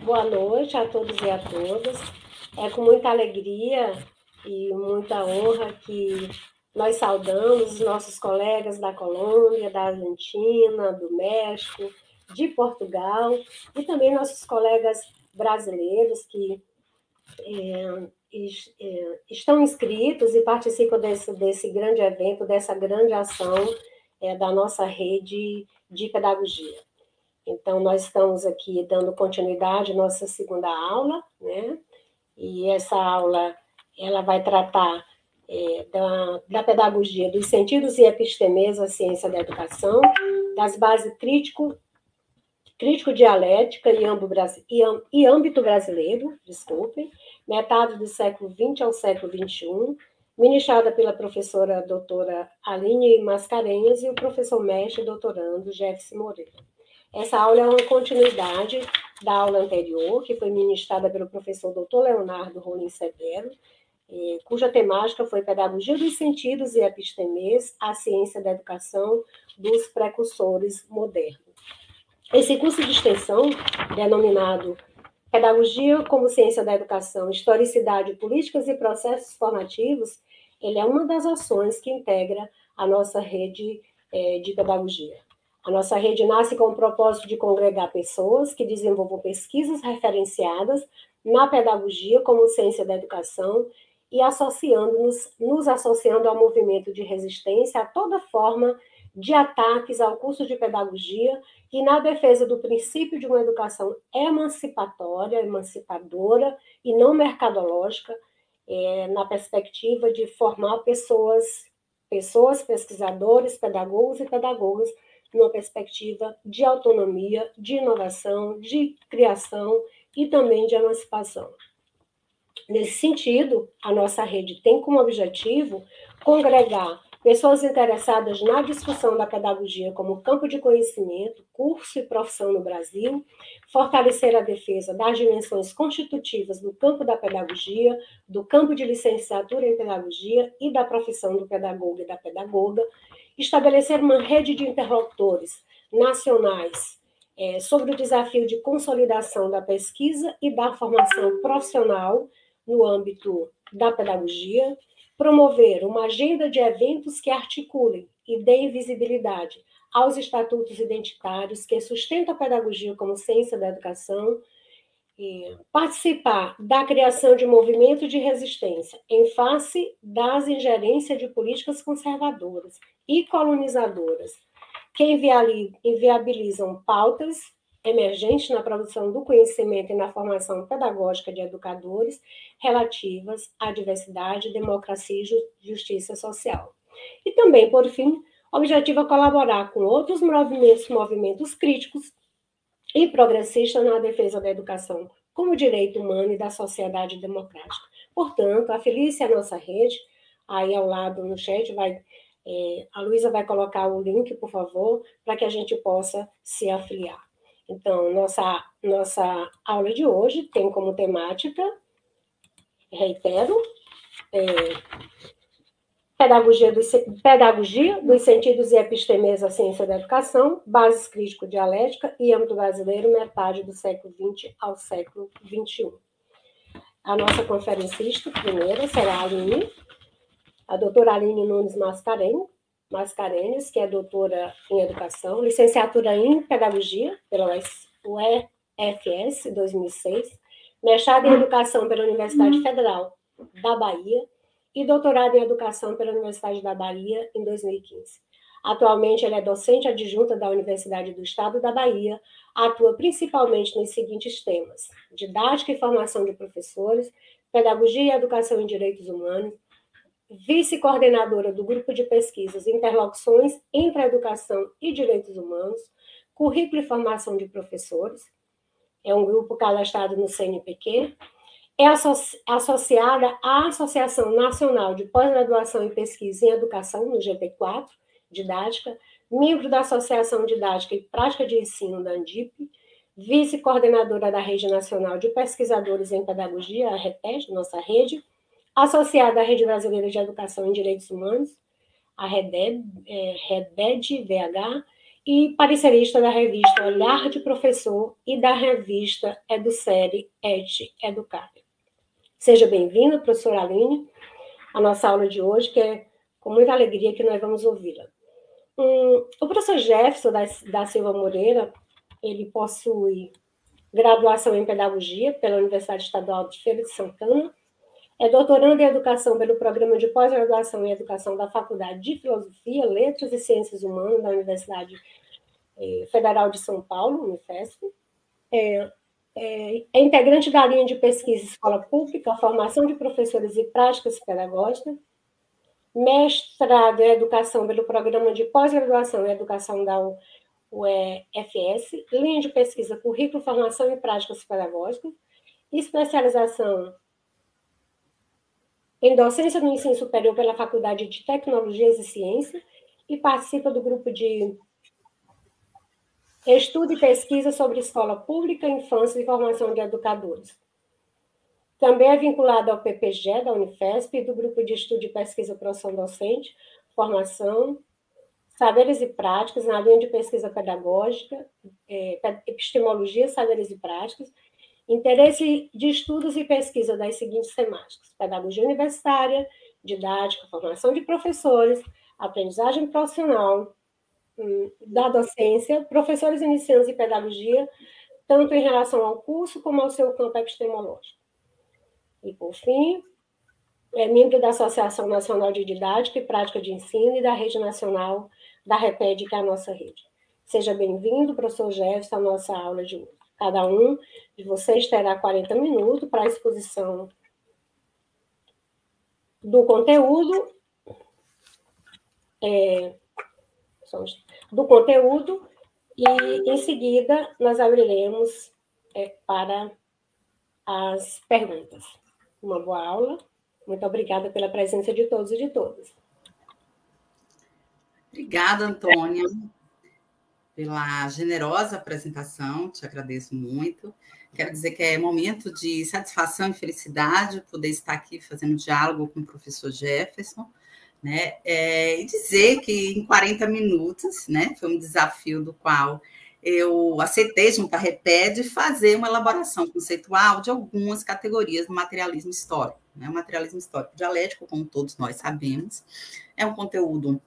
Boa noite a todos e a todas. É com muita alegria e muita honra que nós saudamos os nossos colegas da Colômbia, da Argentina, do México, de Portugal e também nossos colegas brasileiros que estão inscritos e participam desse grande evento, dessa grande ação da nossa rede de pedagogia. Então, nós estamos aqui dando continuidade à nossa segunda aula, né? E essa aula ela vai tratar da pedagogia, dos sentidos e epistemês, a ciência da educação, das bases crítico-dialética e âmbito brasileiro, desculpem, metade do século XX ao século XXI, ministrada pela professora doutora Aline Mascarenhas e o professor mestre doutorando Jefferson Moreira. Essa aula é uma continuidade da aula anterior, que foi ministrada pelo professor Dr. Leonardo Rolim Severo, cuja temática foi Pedagogia dos Sentidos e Epistemês, a ciência da educação dos precursores modernos. Esse curso de extensão, denominado Pedagogia como Ciência da Educação, Historicidade, Políticas e Processos Formativos, ele é uma das ações que integra a nossa rede de pedagogia. A nossa rede nasce com o propósito de congregar pessoas que desenvolvam pesquisas referenciadas na pedagogia como ciência da educação e nos associando ao movimento de resistência a toda forma de ataques ao curso de pedagogia e na defesa do princípio de uma educação emancipatória, emancipadora e não mercadológica, na perspectiva de formar pessoas, pesquisadores, pedagogos e pedagogas, numa perspectiva de autonomia, de inovação, de criação e também de emancipação. Nesse sentido, a nossa rede tem como objetivo congregar pessoas interessadas na discussão da pedagogia como campo de conhecimento, curso e profissão no Brasil, fortalecer a defesa das dimensões constitutivas do campo da pedagogia, do campo de licenciatura em pedagogia e da profissão do pedagogo e da pedagoga, estabelecer uma rede de interlocutores nacionais sobre o desafio de consolidação da pesquisa e da formação profissional no âmbito da pedagogia, promover uma agenda de eventos que articulem e deem visibilidade aos estatutos identitários que sustentam a pedagogia como ciência da educação, participar da criação de movimento de resistência em face das ingerências de políticas conservadoras e colonizadoras que inviabilizam pautas emergentes na produção do conhecimento e na formação pedagógica de educadores relativas à diversidade, democracia e justiça social. E também, por fim, o objetivo é colaborar com outros movimentos críticos e progressistas na defesa da educação como direito humano e da sociedade democrática. Portanto, afilie-se à nossa rede, aí ao lado no chat a Luísa vai colocar o link, por favor, para que a gente possa se afiliar. Então, nossa aula de hoje tem como temática, reitero, Pedagogia dos Sentidos e Epistemês à Ciência da Educação, Bases Crítico-Dialética e Âmbito Brasileiro, metade do século XX ao século XXI. A nossa conferencista primeira será a doutora Aline Nunes Mascarenhas, que é doutora em Educação, licenciatura em Pedagogia pela UFS 2006, mestrado em Educação pela Universidade Federal da Bahia, e doutorado em Educação pela Universidade da Bahia em 2015. Atualmente, ela é docente adjunta da Universidade do Estado da Bahia, atua principalmente nos seguintes temas: didática e formação de professores, pedagogia e educação em direitos humanos, vice-coordenadora do Grupo de Pesquisas Interlocuções entre a Educação e Direitos Humanos, currículo e formação de professores, é um grupo cadastrado no CNPq, é associada à Associação Nacional de Pós-Graduação e Pesquisa em Educação, no GP4, Didática, membro da Associação Didática e Prática de Ensino da ANDIP, vice-coordenadora da Rede Nacional de Pesquisadores em Pedagogia, a REPED, nossa rede, associada à Rede Brasileira de Educação em Direitos Humanos, a REDEB-VH, e parecerista da revista Olhar de Professor e da revista EduSérie Et Educar. Seja bem-vinda, professora Aline, à nossa aula de hoje, que é com muita alegria que nós vamos ouvi-la. O professor Jefferson da Silva Moreira, ele possui graduação em Pedagogia pela Universidade Estadual de Feira de Santana, é doutorando em Educação pelo Programa de Pós-Graduação em Educação da Faculdade de Filosofia, Letras e Ciências Humanas da Universidade Federal de São Paulo, Unifesp. É integrante da linha de pesquisa Escola Pública, Formação de Professores e Práticas Pedagógicas, mestrado em Educação pelo Programa de Pós-Graduação em Educação da UEFS, linha de pesquisa Currículo, Formação e Práticas Pedagógicas, especialização em docência no ensino superior pela Faculdade de Tecnologias e Ciência e participa do grupo de estudo e pesquisa sobre escola pública, infância e formação de educadores. Também é vinculado ao PPG da Unifesp e do grupo de estudo e pesquisa profissão docente, formação, saberes e práticas na linha de pesquisa pedagógica, epistemologia, saberes e práticas, interesse de estudos e pesquisa das seguintes temáticas: pedagogia universitária, didática, formação de professores, aprendizagem profissional, da docência, professores iniciantes em pedagogia, tanto em relação ao curso como ao seu campo epistemológico. E, por fim, é membro da Associação Nacional de Didática e Prática de Ensino e da Rede Nacional da REPED, que é a nossa rede. Seja bem-vindo, professor Jefferson, à nossa aula de hoje. Cada um de vocês terá 40 minutos para a exposição do conteúdo, e, em seguida, nós abriremos para as perguntas. Uma boa aula. Muito obrigada pela presença de todos e de todas. Obrigada, Antônia, pela generosa apresentação, te agradeço muito. Quero dizer que é momento de satisfação e felicidade poder estar aqui fazendo diálogo com o professor Jefferson, né? E dizer que em 40 minutos, né, foi um desafio do qual eu aceitei, junto à REPED, fazer uma elaboração conceitual de algumas categorias do materialismo histórico. Né? O materialismo histórico dialético, como todos nós sabemos, é um conteúdo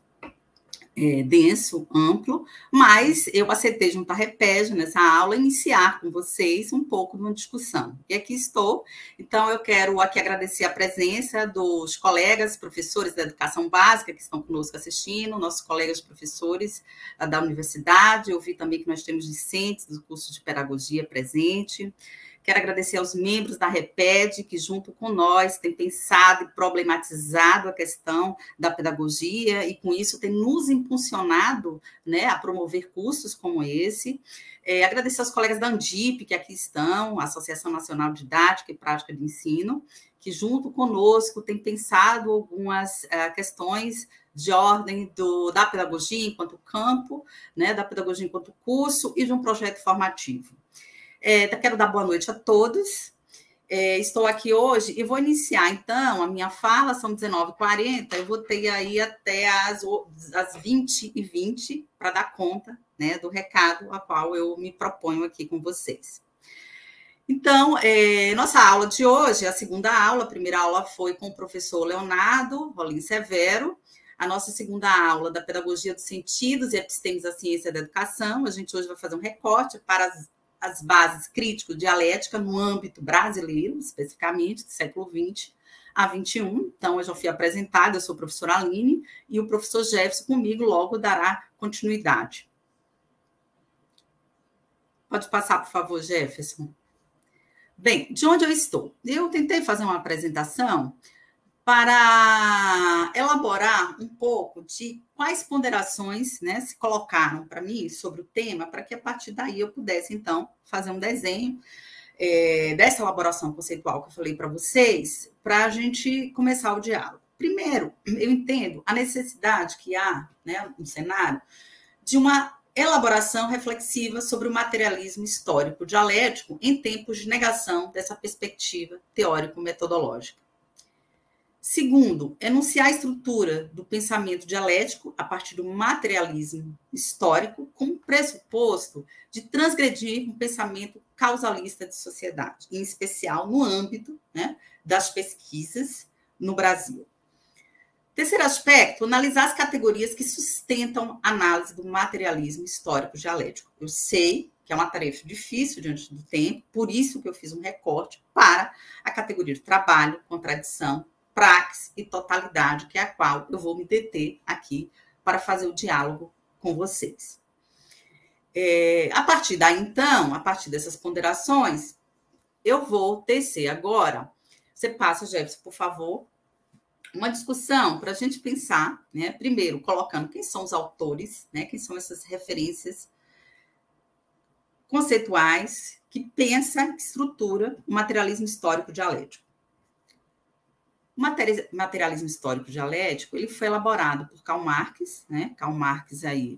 denso, amplo, mas eu aceitei, junto à REPED, nessa aula, iniciar com vocês um pouco de uma discussão. E aqui estou, então eu quero aqui agradecer a presença dos colegas, professores da educação básica que estão conosco assistindo, nossos colegas professores da universidade, eu vi também que nós temos discentes do curso de pedagogia presente. Quero agradecer aos membros da REPED, que junto com nós têm pensado e problematizado a questão da pedagogia e com isso tem nos impulsionado, né, a promover cursos como esse. Agradecer aos colegas da ANDIP, que aqui estão, a Associação Nacional de Didática e Prática de Ensino, que junto conosco tem pensado algumas questões de ordem da pedagogia enquanto campo, né, da pedagogia enquanto curso e de um projeto formativo. Quero dar boa noite a todos. Estou aqui hoje e vou iniciar, então, a minha fala, são 19h40, eu vou ter aí até às 20h20 para dar conta, né, do recado a qual eu me proponho aqui com vocês. Então, nossa aula de hoje, a segunda aula, a primeira aula foi com o professor Leonardo Rolim Severo, a nossa segunda aula da Pedagogia dos Sentidos e Epistemes da Ciência da Educação. A gente hoje vai fazer um recorte para as bases crítico-dialética no âmbito brasileiro, especificamente, do século XX a XXI. Então, eu já fui apresentada, eu sou a professora Aline, e o professor Jefferson comigo logo dará continuidade. Pode passar, por favor, Jefferson. Bem, de onde eu estou? Eu tentei fazer uma apresentação para elaborar um pouco de quais ponderações, né, se colocaram para mim sobre o tema, para que a partir daí eu pudesse, então, fazer um desenho dessa elaboração conceitual que eu falei para vocês, para a gente começar o diálogo. Primeiro, eu entendo a necessidade que há, né, no cenário de uma elaboração reflexiva sobre o materialismo histórico dialético em tempos de negação dessa perspectiva teórico-metodológica. Segundo, enunciar a estrutura do pensamento dialético a partir do materialismo histórico como pressuposto de transgredir um pensamento causalista de sociedade, em especial no âmbito, né, das pesquisas no Brasil. Terceiro aspecto, analisar as categorias que sustentam a análise do materialismo histórico dialético. Eu sei que é uma tarefa difícil diante do tempo, por isso que eu fiz um recorte para a categoria de trabalho, contradição, praxis e totalidade, que é a qual eu vou me deter aqui para fazer o diálogo com vocês. A partir daí, então, a partir dessas ponderações, eu vou tecer agora. Você passa, Jefferson, por favor, uma discussão para a gente pensar, né? Primeiro, colocando quem são os autores, né? Quem são essas referências conceituais que pensa, estrutura o materialismo histórico dialético. O materialismo histórico dialético ele foi elaborado por Karl Marx, né? Karl Marx aí,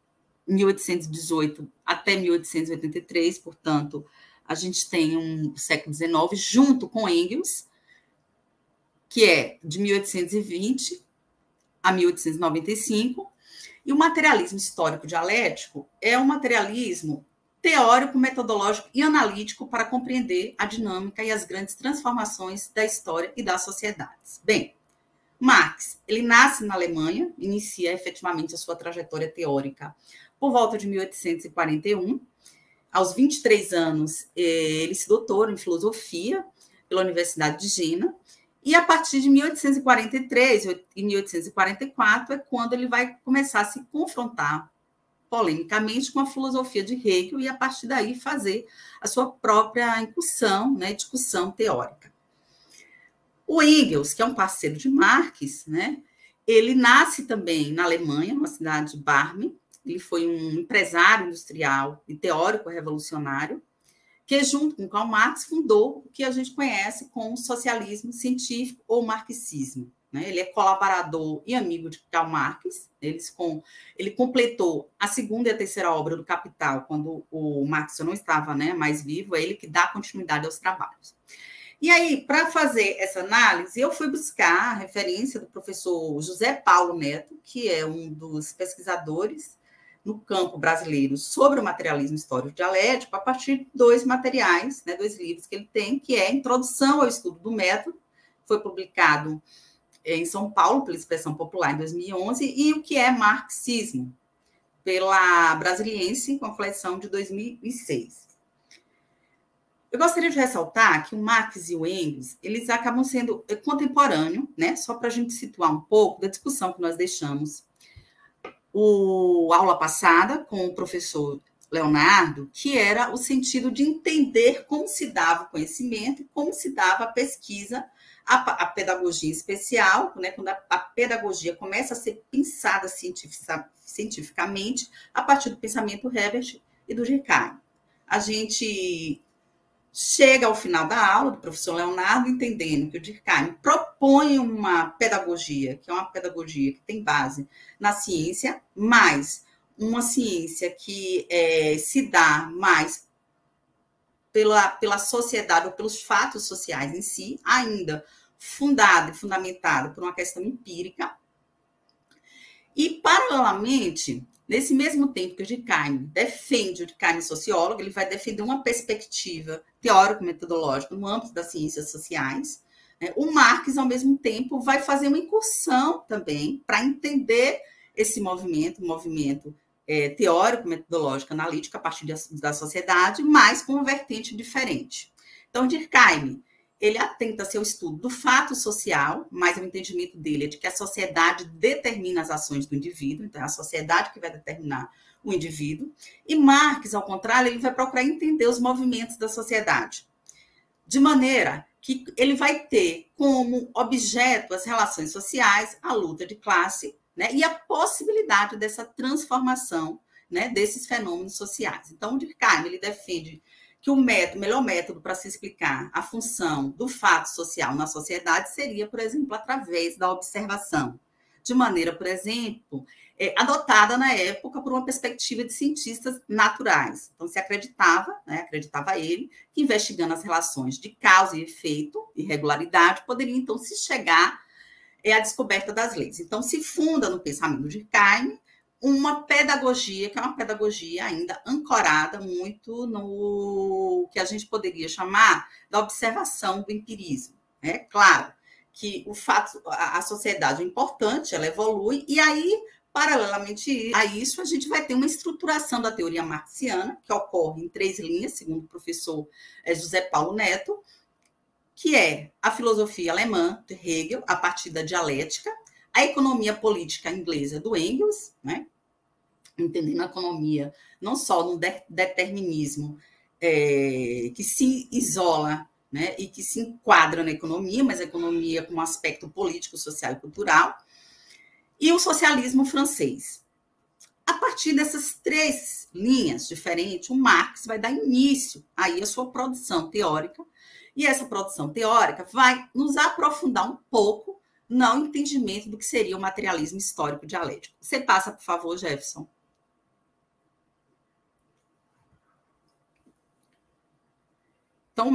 1818 até 1883, portanto, a gente tem um século XIX, junto com Engels, que é de 1820 a 1895, e o materialismo histórico dialético é um materialismo teórico, metodológico e analítico para compreender a dinâmica e as grandes transformações da história e das sociedades. Bem, Marx, ele nasce na Alemanha, inicia efetivamente a sua trajetória teórica por volta de 1841. Aos 23 anos, ele se doutora em filosofia pela Universidade de Jena, e a partir de 1843 e 1844 é quando ele vai começar a se confrontar polemicamente com a filosofia de Hegel e, a partir daí, fazer a sua própria incursão, né, discussão teórica. O Engels, que é um parceiro de Marx, né, ele nasce também na Alemanha, na cidade de Barmen. Ele foi um empresário industrial e teórico revolucionário, que, junto com Karl Marx, fundou o que a gente conhece como socialismo científico ou marxismo. Ele é colaborador e amigo de Karl Marx. Ele completou a segunda e a terceira obra do Capital, quando o Marx não estava, né, mais vivo, é ele que dá continuidade aos trabalhos. E aí, para fazer essa análise, eu fui buscar a referência do professor José Paulo Neto, que é um dos pesquisadores no campo brasileiro sobre o materialismo histórico dialético, a partir de dois materiais, né, dois livros que ele tem, que é Introdução ao Estudo do Método, foi publicado em São Paulo, pela Expressão Popular, em 2011, e o que é Marxismo, pela Brasiliense, com a coleção de 2006. Eu gostaria de ressaltar que o Marx e o Engels, eles acabam sendo contemporâneos, né? Só para a gente situar um pouco da discussão que nós deixamos a aula passada com o professor Leonardo, que era o sentido de entender como se dava o conhecimento e como se dava a pesquisa, a pedagogia especial, né, quando a pedagogia começa a ser pensada cientificamente a partir do pensamento Herbert e do Durkheim. A gente chega ao final da aula do professor Leonardo entendendo que o Durkheim propõe uma pedagogia, que é uma pedagogia que tem base na ciência, mas uma ciência que se dá mais pela sociedade ou pelos fatos sociais em si, ainda fundada e fundamentada por uma questão empírica. E, paralelamente, nesse mesmo tempo que o Durkheim defende, o Durkheim sociólogo, ele vai defender uma perspectiva teórico-metodológica no âmbito das ciências sociais. Né? O Marx, ao mesmo tempo, vai fazer uma incursão também para entender esse movimento teórico, metodológico, analítico a partir da sociedade, mas com uma vertente diferente. Então, Durkheim, ele atenta ao estudo do fato social, mas o entendimento dele é de que a sociedade determina as ações do indivíduo, então é a sociedade que vai determinar o indivíduo. E Marx, ao contrário, ele vai procurar entender os movimentos da sociedade, de maneira que ele vai ter como objeto as relações sociais, a luta de classe, né, e a possibilidade dessa transformação, né, desses fenômenos sociais. Então, o Durkheim, ele defende que o melhor método para se explicar a função do fato social na sociedade seria, por exemplo, através da observação, de maneira, por exemplo, adotada na época por uma perspectiva de cientistas naturais. Então, se acreditava, né, acreditava ele, que investigando as relações de causa e efeito e regularidade, poderia, então, se chegar é a descoberta das leis. Então, se funda no pensamento de Durkheim uma pedagogia, que é uma pedagogia ainda ancorada muito no que a gente poderia chamar da observação do empirismo. É claro que o fato, a sociedade é importante, ela evolui, e aí, paralelamente a isso, a gente vai ter uma estruturação da teoria marxiana, que ocorre em 3 linhas, segundo o professor José Paulo Neto, que é a filosofia alemã de Hegel, a partir da dialética, a economia política inglesa do Engels, né? Entendendo a economia não só no determinismo que se isola, né, e que se enquadra na economia, mas a economia com um aspecto político, social e cultural, e o socialismo francês. A partir dessas 3 linhas diferentes, o Marx vai dar início aí à sua produção teórica, e essa produção teórica vai nos aprofundar um pouco no entendimento do que seria o materialismo histórico dialético. Você passa, por favor, Jefferson. Então,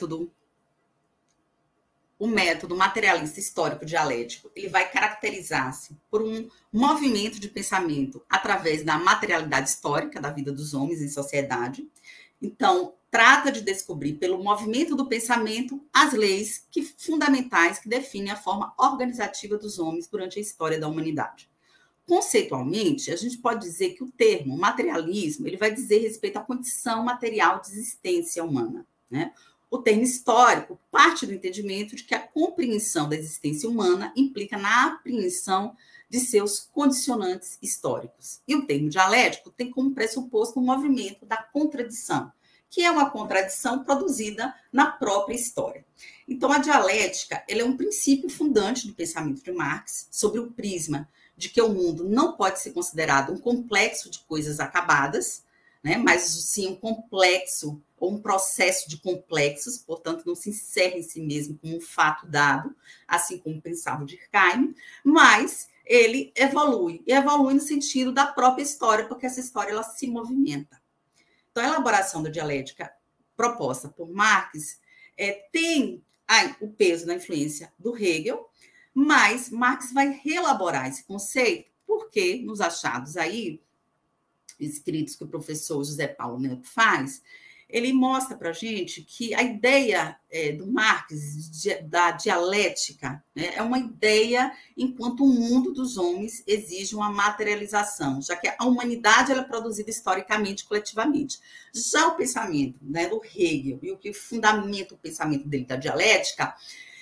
o método materialista histórico dialético, ele vai caracterizar-se por um movimento de pensamento através da materialidade histórica da vida dos homens em sociedade. Então, trata de descobrir, pelo movimento do pensamento, as leis fundamentais que definem a forma organizativa dos homens durante a história da humanidade. Conceitualmente, a gente pode dizer que o termo materialismo ele vai dizer respeito à condição material de existência humana, né? O termo histórico parte do entendimento de que a compreensão da existência humana implica na apreensão de seus condicionantes históricos. E o termo dialético tem como pressuposto o movimento da contradição, que é uma contradição produzida na própria história. Então, a dialética ela é um princípio fundante do pensamento de Marx sobre o prisma de que o mundo não pode ser considerado um complexo de coisas acabadas, né, mas sim um complexo ou um processo de complexos, portanto, não se encerra em si mesmo como um fato dado, assim como pensava Durkheim, mas ele evolui, e evolui no sentido da própria história, porque essa história ela se movimenta. Então, a elaboração da dialética proposta por Marx tem o peso da influência do Hegel, mas Marx vai reelaborar esse conceito, porque nos achados aí, escritos que o professor José Paulo Neto faz, ele mostra para a gente que a ideia do Marx da dialética, né, é uma ideia enquanto o mundo dos homens exige uma materialização, já que a humanidade ela é produzida historicamente, coletivamente. Já o pensamento, né, do Hegel, e o que fundamenta o pensamento dele da dialética,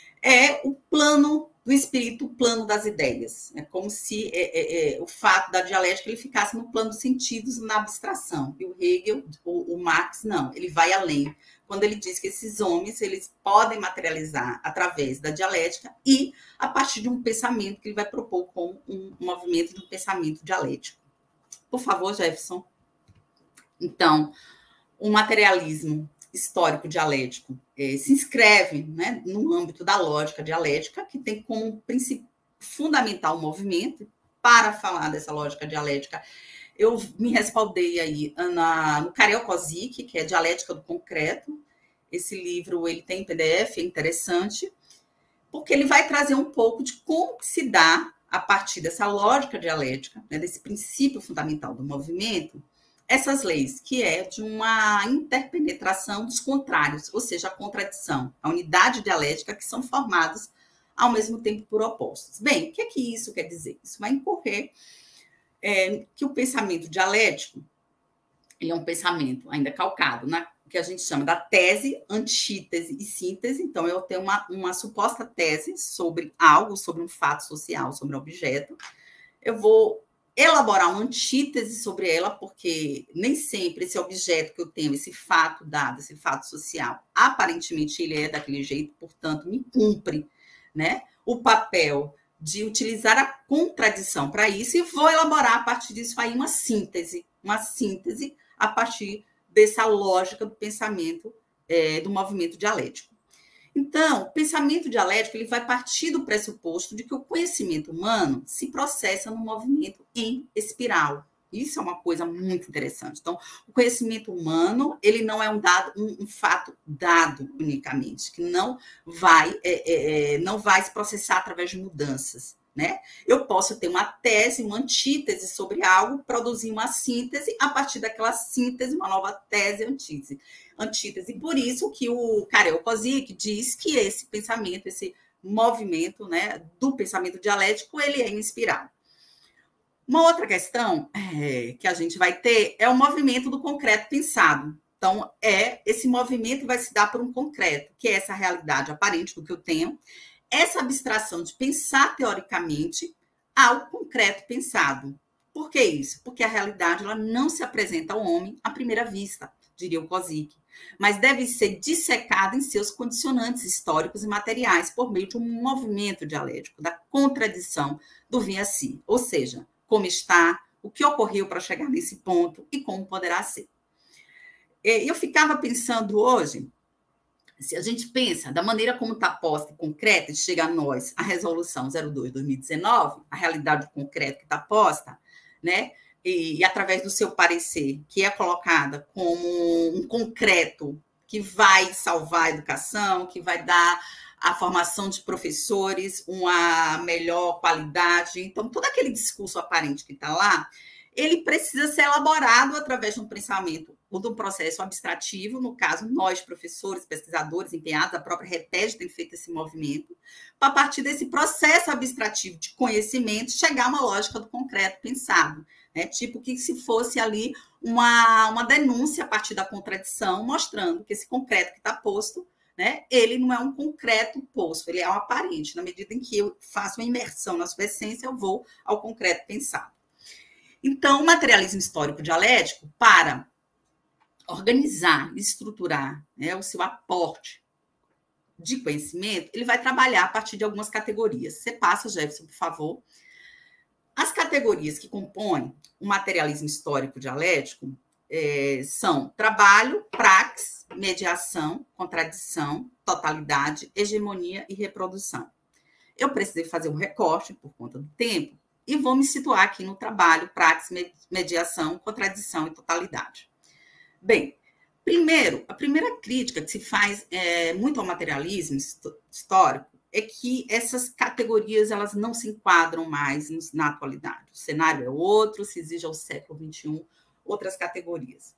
é o plano do espírito, o plano das ideias. É como se o fato da dialética ele ficasse no plano dos sentidos, na abstração. E o Hegel, o Marx, não. Ele vai além. Quando ele diz que esses homens eles podem materializar através da dialética e a partir de um pensamento que ele vai propor como um movimento de um pensamento dialético. Por favor, Jefferson. Então, o materialismo histórico dialético se inscreve, né, no âmbito da lógica dialética, que tem como princípio fundamental o movimento. Para falar dessa lógica dialética, eu me respaldei aí no Karel Kozik, que é Dialética do Concreto. Esse livro ele tem em PDF, é interessante, porque ele vai trazer um pouco de como se dá, a partir dessa lógica dialética, né, desse princípio fundamental do movimento, essas leis, que é de uma interpenetração dos contrários, ou seja, a contradição, a unidade dialética que são formados ao mesmo tempo por opostos. Bem, o que é que isso quer dizer? Isso vai incorrer que o pensamento dialético ele é um pensamento ainda calcado na que a gente chama da tese, antítese e síntese. Então, eu tenho uma suposta tese sobre algo, sobre um fato social, sobre um objeto. Eu vou elaborar uma antítese sobre ela, porque nem sempre esse objeto que eu tenho, esse fato dado, esse fato social, aparentemente ele é daquele jeito, portanto, me cumpre, né, o papel de utilizar a contradição para isso e vou elaborar a partir disso aí uma síntese a partir dessa lógica do pensamento do movimento dialético. Então, o pensamento dialético ele vai partir do pressuposto de que o conhecimento humano se processa no movimento em espiral. Isso é uma coisa muito interessante. Então, o conhecimento humano, ele não é um fato dado unicamente, que não vai se processar através de mudanças, né? Eu posso ter uma tese, uma antítese sobre algo, produzir uma síntese, a partir daquela síntese, uma nova tese, antítese. Por isso que o Karel Kozik diz que esse pensamento, esse movimento, né, do pensamento dialético, ele é inspirado. Uma outra questão que a gente vai ter é o movimento do concreto pensado. Então, esse movimento vai se dar por um concreto, que é essa realidade aparente do que eu tenho, essa abstração de pensar teoricamente ao concreto pensado. Por que isso? Porque a realidade ela não se apresenta ao homem à primeira vista, diria o Kozik, mas deve ser dissecada em seus condicionantes históricos e materiais por meio de um movimento dialético, da contradição do vir a si, ou seja, como está, o que ocorreu para chegar nesse ponto e como poderá ser. Eu ficava pensando hoje, se a gente pensa da maneira como está posta e concreta de chegar a nós a resolução 02/2019, a realidade concreta que está posta, né? E através do seu parecer, que é colocada como um concreto que vai salvar a educação, que vai dar a formação de professores, uma melhor qualidade. Então, todo aquele discurso aparente que está lá, ele precisa ser elaborado através de um pensamento ou de um processo abstrativo, no caso, nós, professores, pesquisadores, empenhados, a própria REPED tem feito esse movimento, para a partir desse processo abstrativo de conhecimento, chegar a uma lógica do concreto pensado, né? Tipo que se fosse ali uma denúncia a partir da contradição, mostrando que esse concreto que está posto, né, ele não é um concreto posto, ele é um aparente. Na medida em que eu faço uma imersão na sua essência, eu vou ao concreto pensado. Então, o materialismo histórico dialético, para organizar, estruturar, né, o seu aporte de conhecimento, ele vai trabalhar a partir de algumas categorias. Você passa, Jefferson, por favor. As categorias que compõem o materialismo histórico dialético são trabalho, praxis, mediação, contradição, totalidade, hegemonia e reprodução. Eu precisei fazer um recorte por conta do tempo e vou me situar aqui no trabalho, praxis, mediação, contradição e totalidade. Bem, primeiro, a primeira crítica que se faz muito ao materialismo histórico é que essas categorias elas não se enquadram mais na atualidade. O cenário é outro, se exige ao século XXI outras categorias.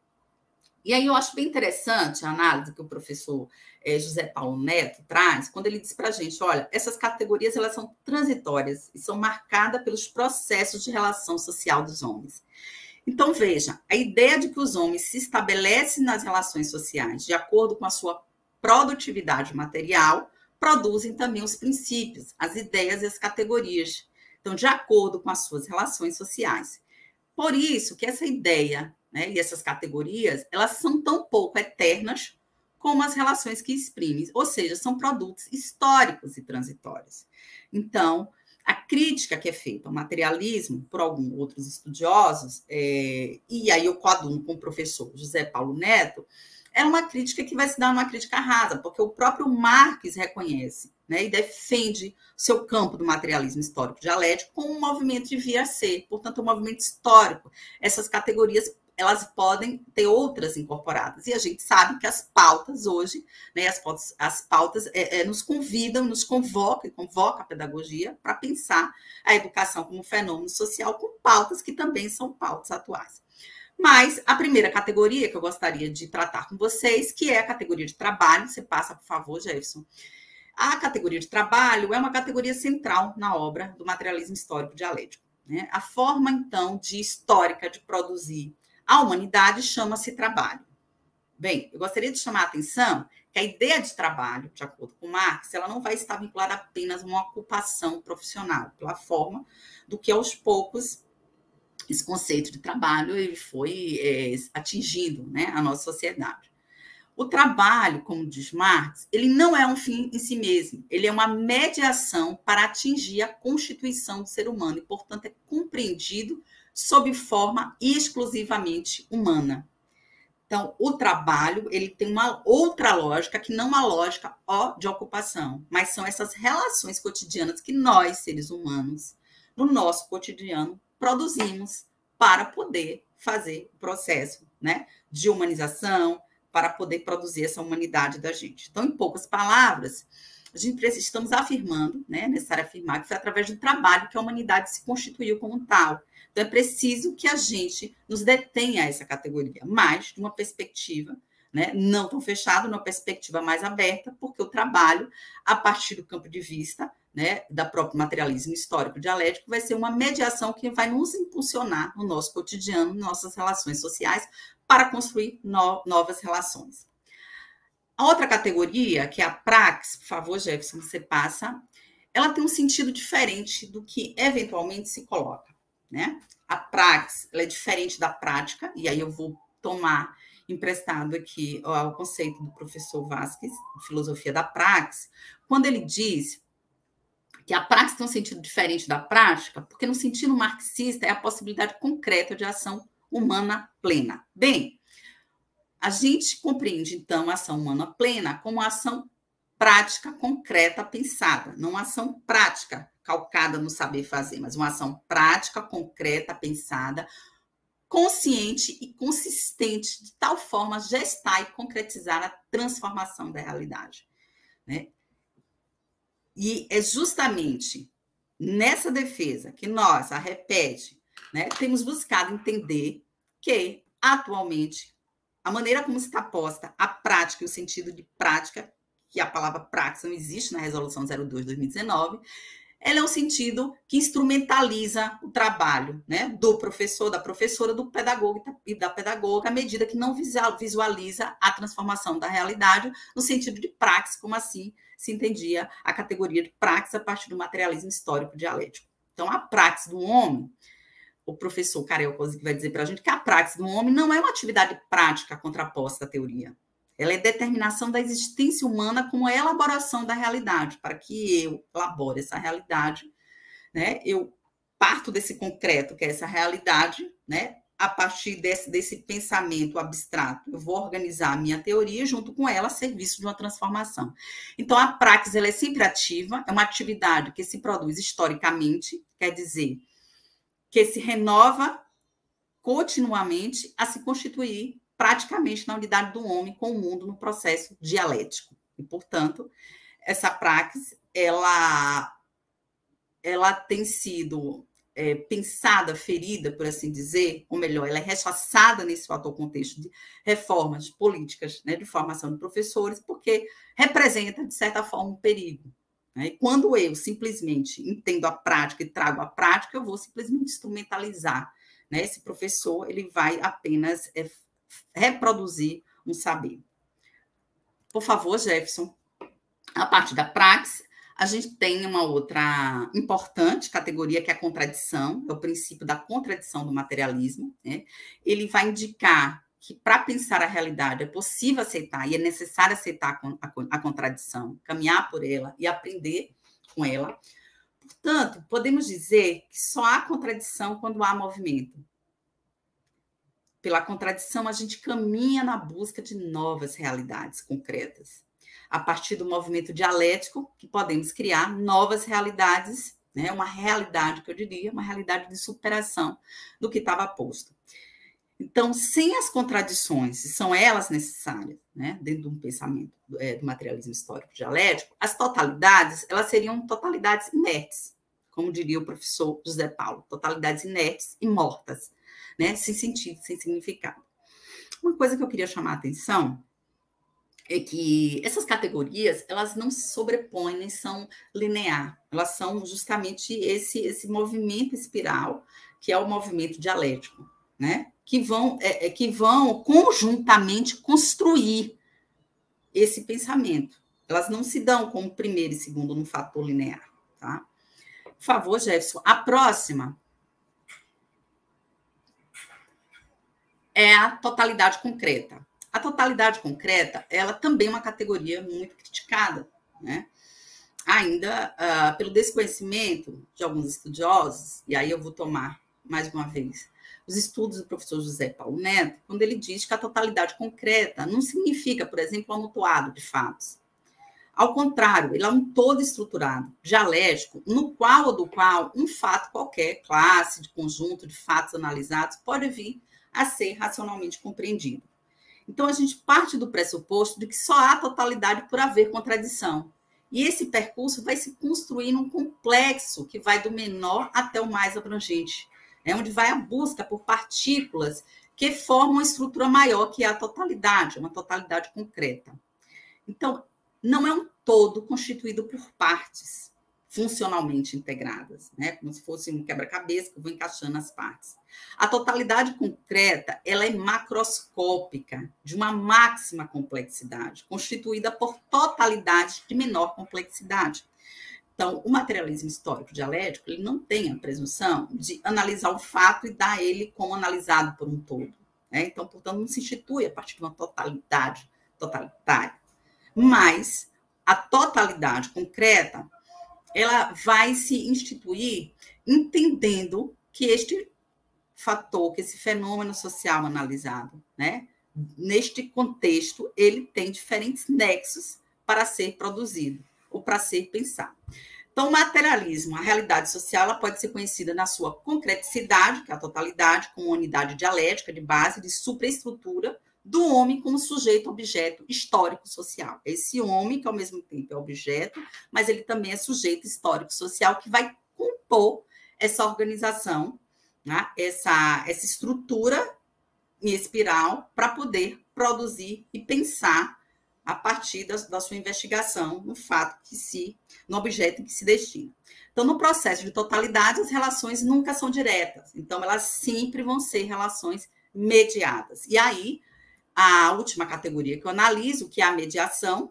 E aí eu acho bem interessante a análise que o professor José Paulo Neto traz, quando ele diz para a gente, olha, essas categorias elas são transitórias e são marcadas pelos processos de relação social dos homens. Então, veja, a ideia de que os homens se estabelecem nas relações sociais de acordo com a sua produtividade material, produzem também os princípios, as ideias e as categorias. Então, de acordo com as suas relações sociais. Por isso que essa ideia, né, e essas categorias, elas são tão pouco eternas como as relações que exprimem, ou seja, são produtos históricos e transitórios. Então, a crítica que é feita ao materialismo por alguns outros estudiosos, e aí eu coaduno com o professor José Paulo Neto, é uma crítica que vai se dar uma crítica rasa, porque o próprio Marx reconhece, né, e defende seu campo do materialismo histórico dialético como um movimento de vir a ser, portanto, um movimento histórico. Essas categorias elas podem ter outras incorporadas. E a gente sabe que as pautas hoje, né, as pautas nos convidam, nos convoca a pedagogia para pensar a educação como fenômeno social com pautas que também são pautas atuais. Mas a primeira categoria que eu gostaria de tratar com vocês, que é a categoria de trabalho, você passa, por favor, Jefferson. A categoria de trabalho é uma categoria central na obra do materialismo histórico dialético, né? A forma, então, histórica de produzir a humanidade chama-se trabalho. Bem, eu gostaria de chamar a atenção que a ideia de trabalho, de acordo com Marx, ela não vai estar vinculada apenas a uma ocupação profissional, pela forma do que aos poucos esse conceito de trabalho ele foi atingindo, né, a nossa sociedade. O trabalho, como diz Marx, ele não é um fim em si mesmo, ele é uma mediação para atingir a constituição do ser humano e, portanto, é compreendido sob forma exclusivamente humana. Então, o trabalho ele tem uma outra lógica, que não uma lógica de ocupação, mas são essas relações cotidianas que nós, seres humanos, no nosso cotidiano, produzimos para poder fazer o processo, né, de humanização, para poder produzir essa humanidade da gente. Então, em poucas palavras, estamos afirmando, né, é necessário afirmar que foi através do trabalho que a humanidade se constituiu como tal. Então, é preciso que a gente nos detenha a essa categoria, mas de uma perspectiva, né, não tão fechada, numa perspectiva mais aberta, porque o trabalho, a partir do campo de vista, né, da próprio materialismo histórico dialético, vai ser uma mediação que vai nos impulsionar no nosso cotidiano, nas nossas relações sociais, para construir novas relações. A outra categoria, que é a praxis, por favor, Jefferson, você passa, ela tem um sentido diferente do que eventualmente se coloca, né? A praxis, ela é diferente da prática, e aí eu vou tomar emprestado aqui o conceito do professor Vasquez, de filosofia da praxis, quando ele diz que a praxis tem um sentido diferente da prática, porque no sentido marxista é a possibilidade concreta de ação humana plena. Bem, a gente compreende, então, a ação humana plena como uma ação prática, concreta, pensada. Não uma ação prática, calcada no saber fazer, mas uma ação prática, concreta, pensada, consciente e consistente, de tal forma a gestar e concretizar a transformação da realidade, né? E é justamente nessa defesa que nós, a repete, né, temos buscado entender que, atualmente, a maneira como está posta a prática e o sentido de prática, que a palavra praxis não existe na Resolução 02 de 2019, ela é um sentido que instrumentaliza o trabalho, né, do professor, da professora, do pedagogo e da pedagoga, à medida que não visualiza a transformação da realidade no sentido de praxis, como assim se entendia a categoria de praxis a partir do materialismo histórico dialético. Então, a praxis do homem, o professor Karel Kozik vai dizer para a gente que a praxis do homem não é uma atividade prática contraposta à teoria. Ela é determinação da existência humana como elaboração da realidade. Para que eu elabore essa realidade, né, eu parto desse concreto, que é essa realidade, né, a partir desse pensamento abstrato, eu vou organizar a minha teoria junto com ela a serviço de uma transformação. Então, a praxis ela é sempre ativa, é uma atividade que se produz historicamente, quer dizer, que se renova continuamente a se constituir praticamente na unidade do homem com o mundo no processo dialético. E, portanto, essa praxis, ela tem sido pensada, ferida, por assim dizer, ou melhor, ela é rechaçada nesse atual contexto de reformas políticas, né, de formação de professores, porque representa, de certa forma, um perigo. Né? E quando eu simplesmente entendo a prática e trago a prática, eu vou simplesmente instrumentalizar. Né? Esse professor ele vai apenas reproduzir um saber. Por favor, Jefferson, a parte da praxis, a gente tem uma outra importante categoria, que é a contradição, é o princípio da contradição do materialismo. Né? Ele vai indicar que, para pensar a realidade, é possível aceitar e é necessário aceitar a contradição, caminhar por ela e aprender com ela. Portanto, podemos dizer que só há contradição quando há movimento. Pela contradição, a gente caminha na busca de novas realidades concretas. A partir do movimento dialético, que podemos criar novas realidades, né? Uma realidade, que eu diria, uma realidade de superação do que estava posto. Então, sem as contradições, e são elas necessárias, né? Dentro de um pensamento do materialismo histórico dialético, as totalidades, elas seriam totalidades inertes, como diria o professor José Paulo, totalidades inertes e mortas, né? Sem sentido, sem significado. Uma coisa que eu queria chamar a atenção é que essas categorias, elas não se sobrepõem, nem são linear. Elas são justamente esse movimento espiral, que é o movimento dialético, né? Que vão conjuntamente construir esse pensamento. Elas não se dão como primeiro e segundo no fator linear, tá? Por favor, Jefferson, a próxima é a totalidade concreta. A totalidade concreta, ela também é uma categoria muito criticada, né? Ainda pelo desconhecimento de alguns estudiosos, e aí eu vou tomar, mais uma vez, os estudos do professor José Paulo Neto, quando ele diz que a totalidade concreta não significa, por exemplo, um amontoado de fatos. Ao contrário, ele é um todo estruturado, dialético, no qual ou do qual um fato qualquer, classe, de conjunto de fatos analisados, pode vir a ser racionalmente compreendido. Então, a gente parte do pressuposto de que só há totalidade por haver contradição. E esse percurso vai se construir num complexo que vai do menor até o mais abrangente, onde vai a busca por partículas que formam uma estrutura maior que é a totalidade, uma totalidade concreta. Então, não é um todo constituído por partes funcionalmente integradas, como se fosse um quebra-cabeça que eu vou encaixando as partes. A totalidade concreta, ela é macroscópica, de uma máxima complexidade, constituída por totalidades de menor complexidade. Então, o materialismo histórico dialético, ele não tem a presunção de analisar o fato e dar ele como analisado por um todo. Então, portanto, não se institui a partir de uma totalidade totalitária. Mas a totalidade concreta, ela vai se instituir entendendo que este fator, que esse fenômeno social analisado, neste contexto, ele tem diferentes nexos para ser produzido ou para ser pensado. Então, o materialismo, a realidade social, ela pode ser conhecida na sua concreticidade, que é a totalidade, como unidade dialética de base, de superestrutura do homem como sujeito objeto histórico-social. Esse homem que, ao mesmo tempo, é objeto, mas ele também é sujeito histórico-social que vai compor essa organização, essa estrutura em espiral para poder produzir e pensar a partir da sua investigação no fato no objeto em que se destina. Então, no processo de totalidade, as relações nunca são diretas. Então, elas sempre vão ser relações mediadas. E aí, a última categoria que eu analiso, que é a mediação.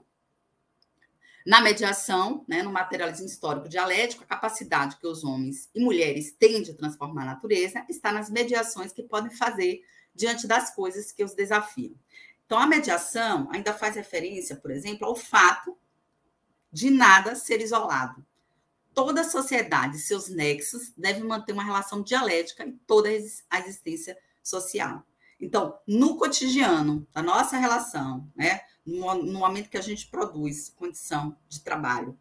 Na mediação, no materialismo histórico dialético, a capacidade que os homens e mulheres têm de transformar a natureza está nas mediações que podem fazer diante das coisas que os desafiam. Então, a mediação ainda faz referência, por exemplo, ao fato de nada ser isolado. Toda sociedade e seus nexos devem manter uma relação dialética em toda a existência social. Então, no cotidiano, a nossa relação, no momento que a gente produz condição de trabalho,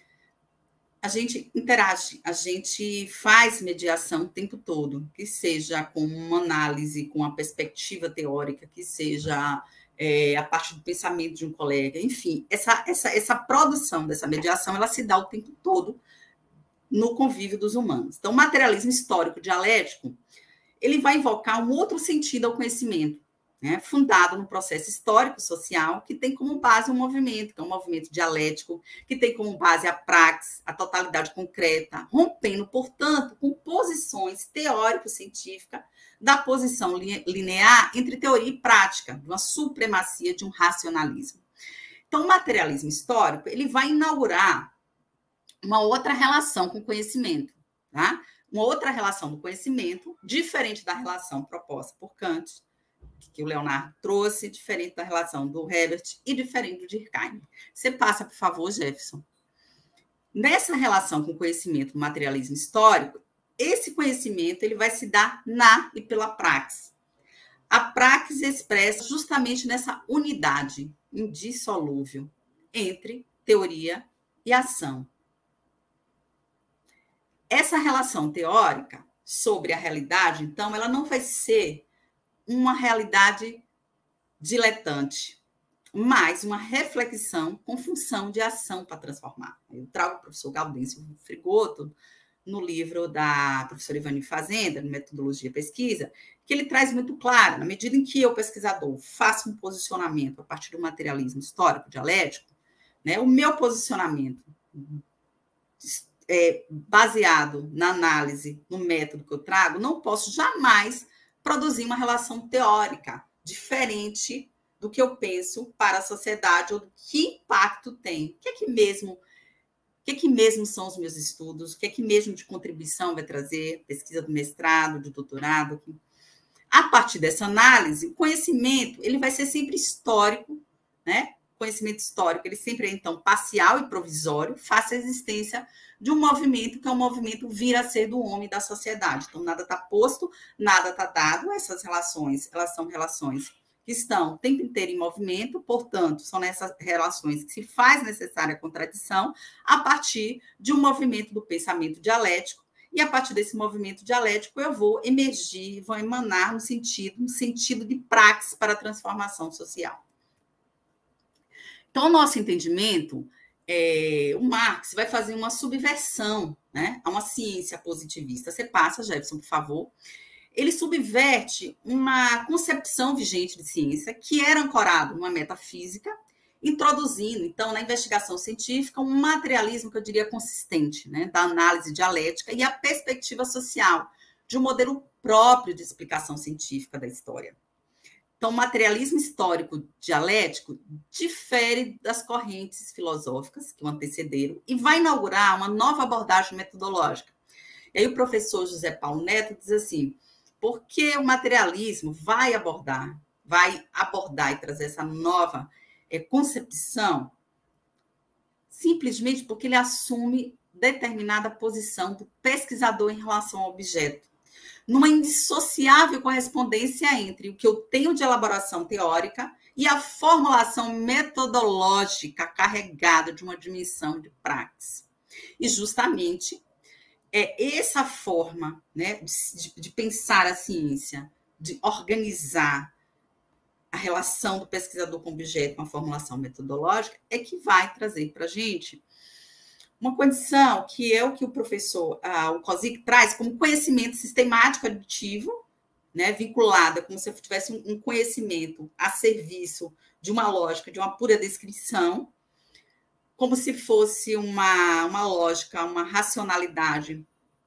a gente interage, a gente faz mediação o tempo todo, que seja com uma análise, com uma perspectiva teórica, que seja a partir do pensamento de um colega, enfim, essa produção dessa mediação, ela se dá o tempo todo no convívio dos humanos. Então, o materialismo histórico dialético, ele vai invocar um outro sentido ao conhecimento, fundado no processo histórico-social, que tem como base um movimento, que é um movimento dialético, que tem como base a praxis, a totalidade concreta, rompendo, portanto, com posições teórico-científicas da posição linear entre teoria e prática, de uma supremacia de um racionalismo. Então, o materialismo histórico, ele vai inaugurar uma outra relação com o conhecimento, uma outra relação do conhecimento, diferente da relação proposta por Kant, que o Leonardo trouxe, diferente da relação do Herbert e diferente do Durkheim. Você passa, por favor, Jefferson. Nessa relação com o conhecimento do materialismo histórico, esse conhecimento ele vai se dar na e pela praxis. A praxis expressa justamente nessa unidade indissolúvel entre teoria e ação. Essa relação teórica sobre a realidade, então, ela não vai ser uma realidade diletante, mas uma reflexão com função de ação para transformar. Eu trago o professor Gaudêncio Frigoto no livro da professora Ivani Fazenda, no Metodologia e Pesquisa, que ele traz muito claro, na medida em que eu, pesquisador, faço um posicionamento a partir do materialismo histórico dialético, o meu posicionamento baseado na análise, no método que eu trago, não posso jamais produzir uma relação teórica diferente do que eu penso para a sociedade ou do que impacto tem. O que é que mesmo são os meus estudos? O que é que mesmo de contribuição vai trazer? Pesquisa do mestrado, do doutorado. A partir dessa análise, o conhecimento ele vai ser sempre histórico, Conhecimento histórico, ele sempre é, então, parcial e provisório, face à existência de um movimento que é um movimento vir a ser do homem e da sociedade. Então, nada está posto, nada está dado. Essas relações, elas são relações que estão o tempo inteiro em movimento, portanto, são nessas relações que se faz necessária a contradição a partir de um movimento do pensamento dialético, e a partir desse movimento dialético eu vou emergir, vou emanar no sentido de praxis para a transformação social. Então, o nosso entendimento, o Marx vai fazer uma subversão, né, a uma ciência positivista. Você passa, Jefferson, por favor. Ele subverte uma concepção vigente de ciência que era ancorada numa metafísica, introduzindo, então, na investigação científica, um materialismo que eu diria consistente, né, da análise dialética e a perspectiva social, de um modelo próprio de explicação científica da história. Então, o materialismo histórico dialético difere das correntes filosóficas que o antecederam e vai inaugurar uma nova abordagem metodológica. E aí o professor José Paulo Neto diz assim, porque o materialismo vai abordar e trazer essa nova concepção, simplesmente porque ele assume determinada posição do pesquisador em relação ao objeto, numa indissociável correspondência entre o que eu tenho de elaboração teórica e a formulação metodológica carregada de uma dimensão de praxis. E justamente essa forma, né, de pensar a ciência, de organizar a relação do pesquisador com o objeto, com a formulação metodológica, é que vai trazer para a gente uma condição que é o que o professor, o Kozik, traz como conhecimento sistemático aditivo, né, vinculada, como se eu tivesse um conhecimento a serviço de uma lógica, de uma pura descrição, como se fosse uma lógica, uma racionalidade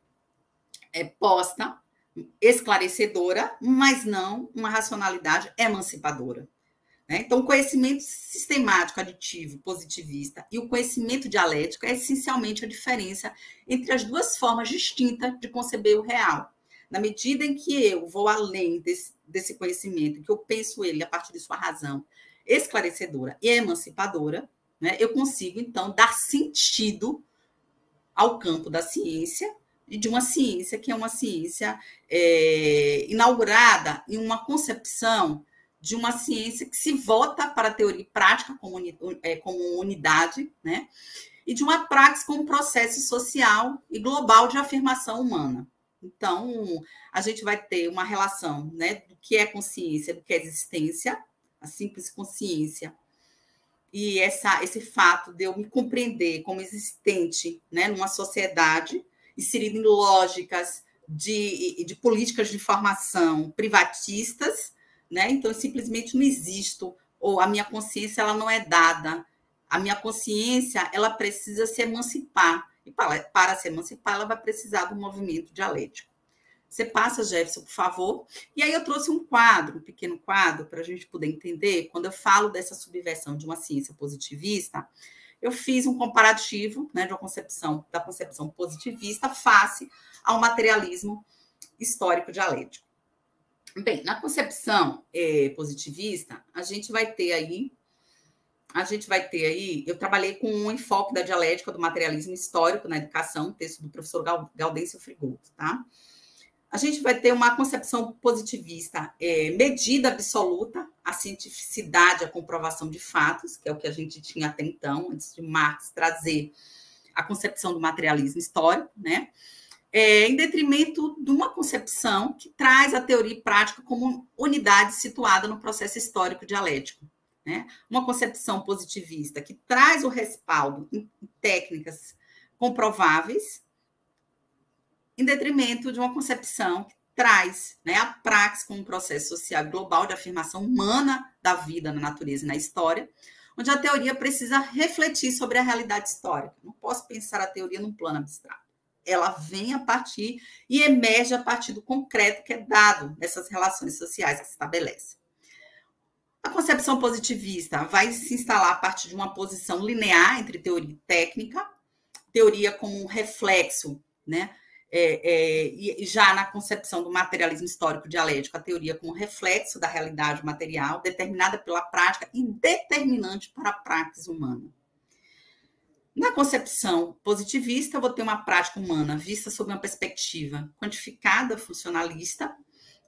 posta, esclarecedora, mas não uma racionalidade emancipadora. Então, o conhecimento sistemático, aditivo, positivista e o conhecimento dialético é essencialmente a diferença entre as duas formas distintas de conceber o real. Na medida em que eu vou além desse conhecimento, que eu penso ele a partir de sua razão esclarecedora e emancipadora, né, eu consigo, então, dar sentido ao campo da ciência, e de uma ciência que é uma ciência inaugurada em uma concepção de uma ciência que se volta para a teoria e prática como unidade, né? E de uma praxis como processo social e global de afirmação humana. Então, a gente vai ter uma relação, né, do que é consciência, do que é existência, a simples consciência, e esse fato de eu me compreender como existente, né, numa sociedade, inserido em lógicas de políticas de informação privatistas, né? Então, eu simplesmente não existo, ou a minha consciência ela não é dada. A minha consciência ela precisa se emancipar, e para se emancipar, ela vai precisar do movimento dialético. Você passa, Jefferson, por favor. E aí eu trouxe um pequeno quadro, para a gente poder entender, quando eu falo dessa subversão de uma ciência positivista, eu fiz um comparativo, né, da concepção positivista face ao materialismo histórico dialético. Bem, na concepção positivista, a gente vai ter aí, eu trabalhei com um enfoque da dialética do materialismo histórico na educação, um texto do professor Gaudêncio Frigoto, tá? A gente vai ter uma concepção positivista, medida absoluta, a cientificidade, a comprovação de fatos, que é o que a gente tinha até então, antes de Marx trazer a concepção do materialismo histórico, né? Em detrimento de uma concepção que traz a teoria e prática como unidade situada no processo histórico dialético, né? Uma concepção positivista que traz o respaldo em técnicas comprováveis, em detrimento de uma concepção que traz, né, a praxis como um processo social global de afirmação humana da vida na natureza e na história, onde a teoria precisa refletir sobre a realidade histórica. Não posso pensar a teoria num plano abstrato. Ela vem a partir e emerge a partir do concreto que é dado nessas relações sociais que se estabelecem. A concepção positivista vai se instalar a partir de uma posição linear entre teoria e técnica, teoria como um reflexo, né? E já na concepção do materialismo histórico dialético, a teoria como reflexo da realidade material, determinada pela prática e determinante para a praxis humana. Na concepção positivista, eu vou ter uma prática humana vista sob uma perspectiva quantificada, funcionalista,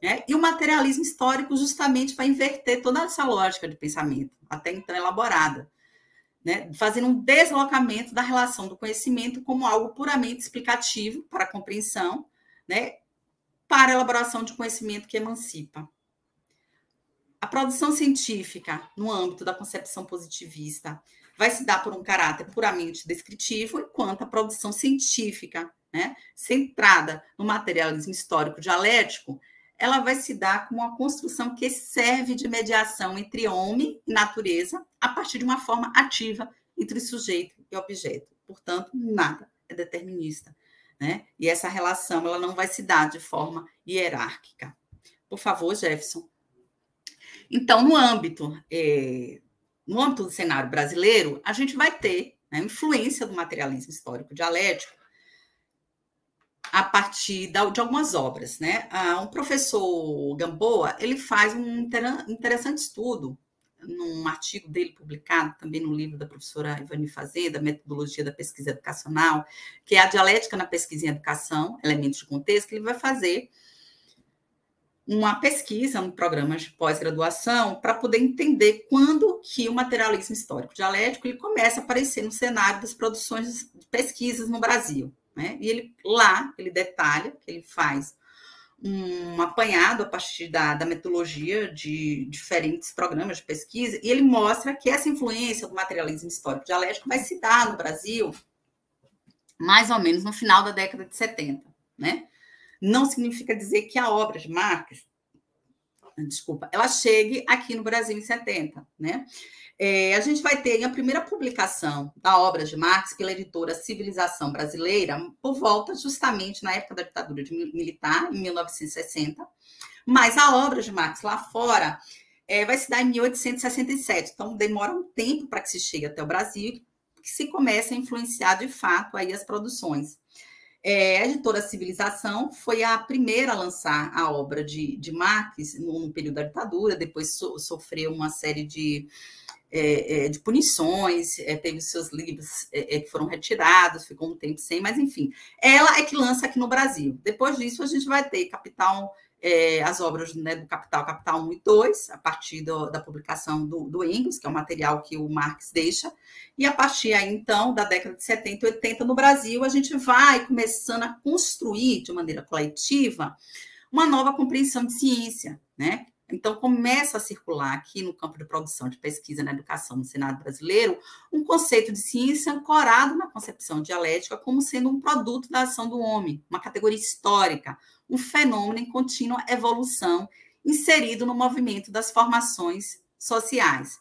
né? E o materialismo histórico justamente vai inverter toda essa lógica de pensamento, até então elaborada, né? Fazendo um deslocamento da relação do conhecimento como algo puramente explicativo para a compreensão, né? Para a elaboração de conhecimento que emancipa. A produção científica, no âmbito da concepção positivista, vai se dar por um caráter puramente descritivo, enquanto a produção científica, né, centrada no materialismo histórico dialético, ela vai se dar com uma construção que serve de mediação entre homem e natureza, a partir de uma forma ativa entre sujeito e objeto. Portanto, nada é determinista, né? E essa relação ela não vai se dar de forma hierárquica. Por favor, Jefferson. Então, no âmbito do cenário brasileiro, a gente vai ter, né, influência do materialismo histórico dialético a partir de algumas obras, né? Um professor Gamboa, ele faz um interessante estudo num artigo dele publicado também no livro da professora Ivani Fazenda, Metodologia da Pesquisa Educacional, que é a dialética na pesquisa em educação, elementos de contexto, que ele vai fazer uma pesquisa no programa de pós-graduação para poder entender quando que o materialismo histórico dialético ele começa a aparecer no cenário das produções de pesquisas no Brasil, né? E ele detalha, ele faz um apanhado a partir da metodologia de diferentes programas de pesquisa, e ele mostra que essa influência do materialismo histórico dialético vai se dar no Brasil mais ou menos no final da década de 70, né? Não significa dizer que a obra de Marx, ela chegue aqui no Brasil em 70, né? A gente vai ter a primeira publicação da obra de Marx pela editora Civilização Brasileira por volta justamente na época da ditadura militar, em 1960, mas a obra de Marx lá fora vai se dar em 1867, então demora um tempo para que se chegue até o Brasil e que se comece a influenciar de fato aí as produções. A editora Civilização foi a primeira a lançar a obra de Marx no período da ditadura, depois sofreu uma série de punições, teve seus livros que foram retirados, ficou um tempo sem, mas enfim, ela é que lança aqui no Brasil. Depois disso, a gente vai ter Capital, as obras, né, do Capital 1 e 2, a partir da publicação do Engels, que é o material que o Marx deixa, e a partir aí, então, da década de 70 e 80 no Brasil, a gente vai começando a construir, de maneira coletiva, uma nova compreensão de ciência, né? Então, começa a circular aqui no campo de produção de pesquisa na educação no Senado brasileiro um conceito de ciência ancorado na concepção dialética como sendo um produto da ação do homem, uma categoria histórica, um fenômeno em contínua evolução, inserido no movimento das formações sociais.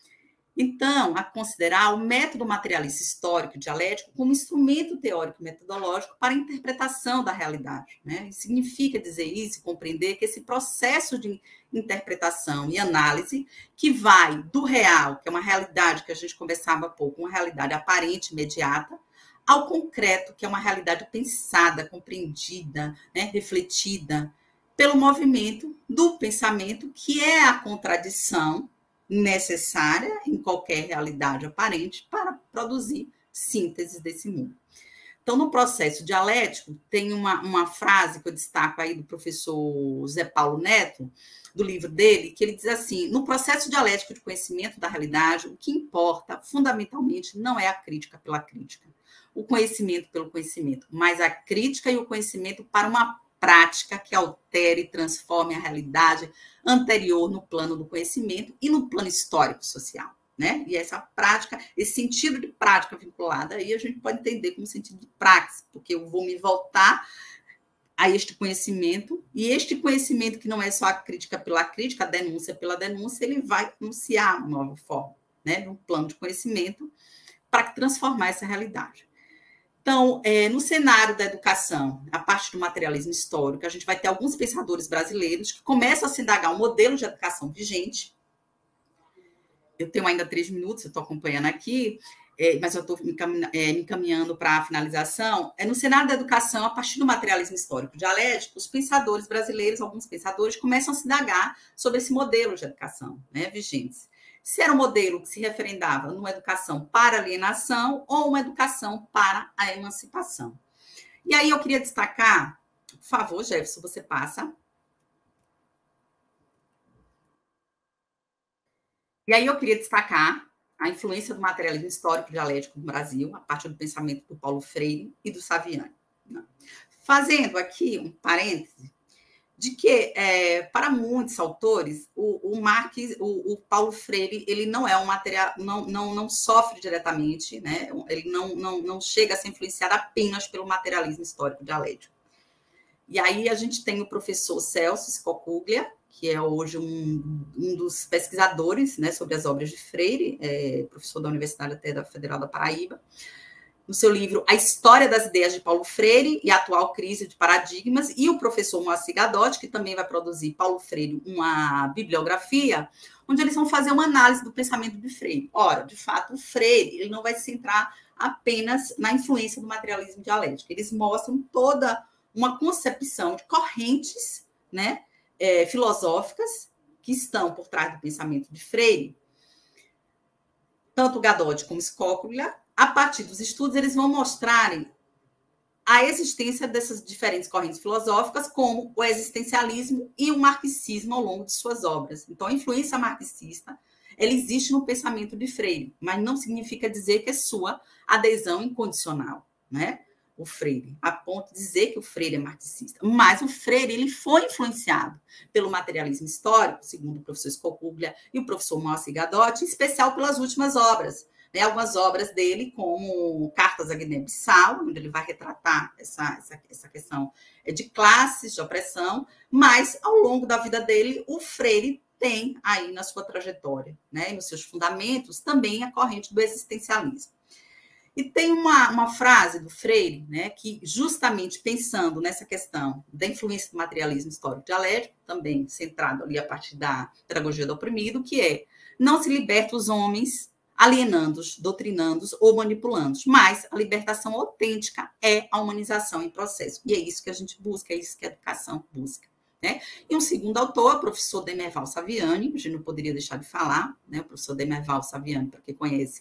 Então, a considerar o método materialista histórico e dialético como instrumento teórico metodológico para a interpretação da realidade, né? E significa dizer isso, compreender que esse processo de interpretação e análise que vai do real, que é uma realidade que a gente conversava há pouco, uma realidade aparente, imediata, ao concreto, que é uma realidade pensada, compreendida, né, refletida pelo movimento do pensamento, que é a contradição necessária em qualquer realidade aparente para produzir sínteses desse mundo. Então, no processo dialético, tem uma frase que eu destaco aí do professor Zé Paulo Neto, do livro dele, que ele diz assim: no processo dialético de conhecimento da realidade, o que importa, fundamentalmente, não é a crítica pela crítica, o conhecimento pelo conhecimento, mas a crítica e o conhecimento para uma prática que altere e transforme a realidade anterior no plano do conhecimento e no plano histórico-social, né? E essa prática, esse sentido de prática vinculada, aí a gente pode entender como sentido de praxis, porque eu vou me voltar a este conhecimento, e este conhecimento que não é só a crítica pela crítica, a denúncia pela denúncia, ele vai anunciar uma nova forma, né? Um plano de conhecimento para transformar essa realidade. Então, no cenário da educação, a parte do materialismo histórico, a gente vai ter alguns pensadores brasileiros que começam a se indagar um modelo de educação vigente. Eu tenho ainda 3 minutos, eu estou acompanhando aqui, mas eu estou me encaminhando para a finalização. No cenário da educação, a partir do materialismo histórico dialético, os pensadores brasileiros, alguns pensadores, começam a se indagar sobre esse modelo de educação, né, vigentes. Se era um modelo que se referendava numa educação para alienação ou uma educação para a emancipação. E aí eu queria destacar, por favor, Jefferson, você passa. E aí eu queria destacar a influência do materialismo histórico dialético no Brasil, a partir do pensamento do Paulo Freire e do Saviani. Fazendo aqui um parêntese, de que, para muitos autores, o Paulo Freire ele não é um material, não sofre diretamente, né? Ele não chega a ser influenciado apenas pelo materialismo histórico dialético. E aí a gente tem o professor Celso Scocuglia, que é hoje um dos pesquisadores, né, sobre as obras de Freire, professor da Universidade Federal da Paraíba, no seu livro A História das Ideias de Paulo Freire e a Atual Crise de Paradigmas, e o professor Moacir Gadotti, que também vai produzir Paulo Freire uma bibliografia, onde eles vão fazer uma análise do pensamento de Freire. Ora, de fato, o Freire ele não vai se centrar apenas na influência do materialismo dialético, eles mostram toda uma concepção de correntes, né, filosóficas que estão por trás do pensamento de Freire. Tanto Gadotti como Scocuglia, a partir dos estudos, eles vão mostrarem a existência dessas diferentes correntes filosóficas, como o existencialismo e o marxismo ao longo de suas obras. Então, a influência marxista, ela existe no pensamento de Freire, mas não significa dizer que é sua adesão incondicional, né? O Freire, a ponto de dizer que o Freire é marxista. Mas o Freire ele foi influenciado pelo materialismo histórico, segundo o professor Scocuglia e o professor Moacir Gadotti, em especial pelas últimas obras. Né, algumas obras dele, como Cartas a Guiné-Bissau, onde ele vai retratar essa questão de classes, de opressão, mas, ao longo da vida dele, o Freire tem aí na sua trajetória, né, nos seus fundamentos, também a corrente do existencialismo. E tem uma frase do Freire, né, que justamente pensando nessa questão da influência do materialismo histórico dialético, também centrado ali a partir da pedagogia do oprimido, que é: não se liberta os homens alienando-os, doutrinando-os ou manipulando-os, mas a libertação autêntica é a humanização em processo. E é isso que a gente busca, é isso que a educação busca. Né? E um segundo autor, o professor Demerval Saviani, a gente não poderia deixar de falar, né? O professor Demerval Saviani, para quem conhece.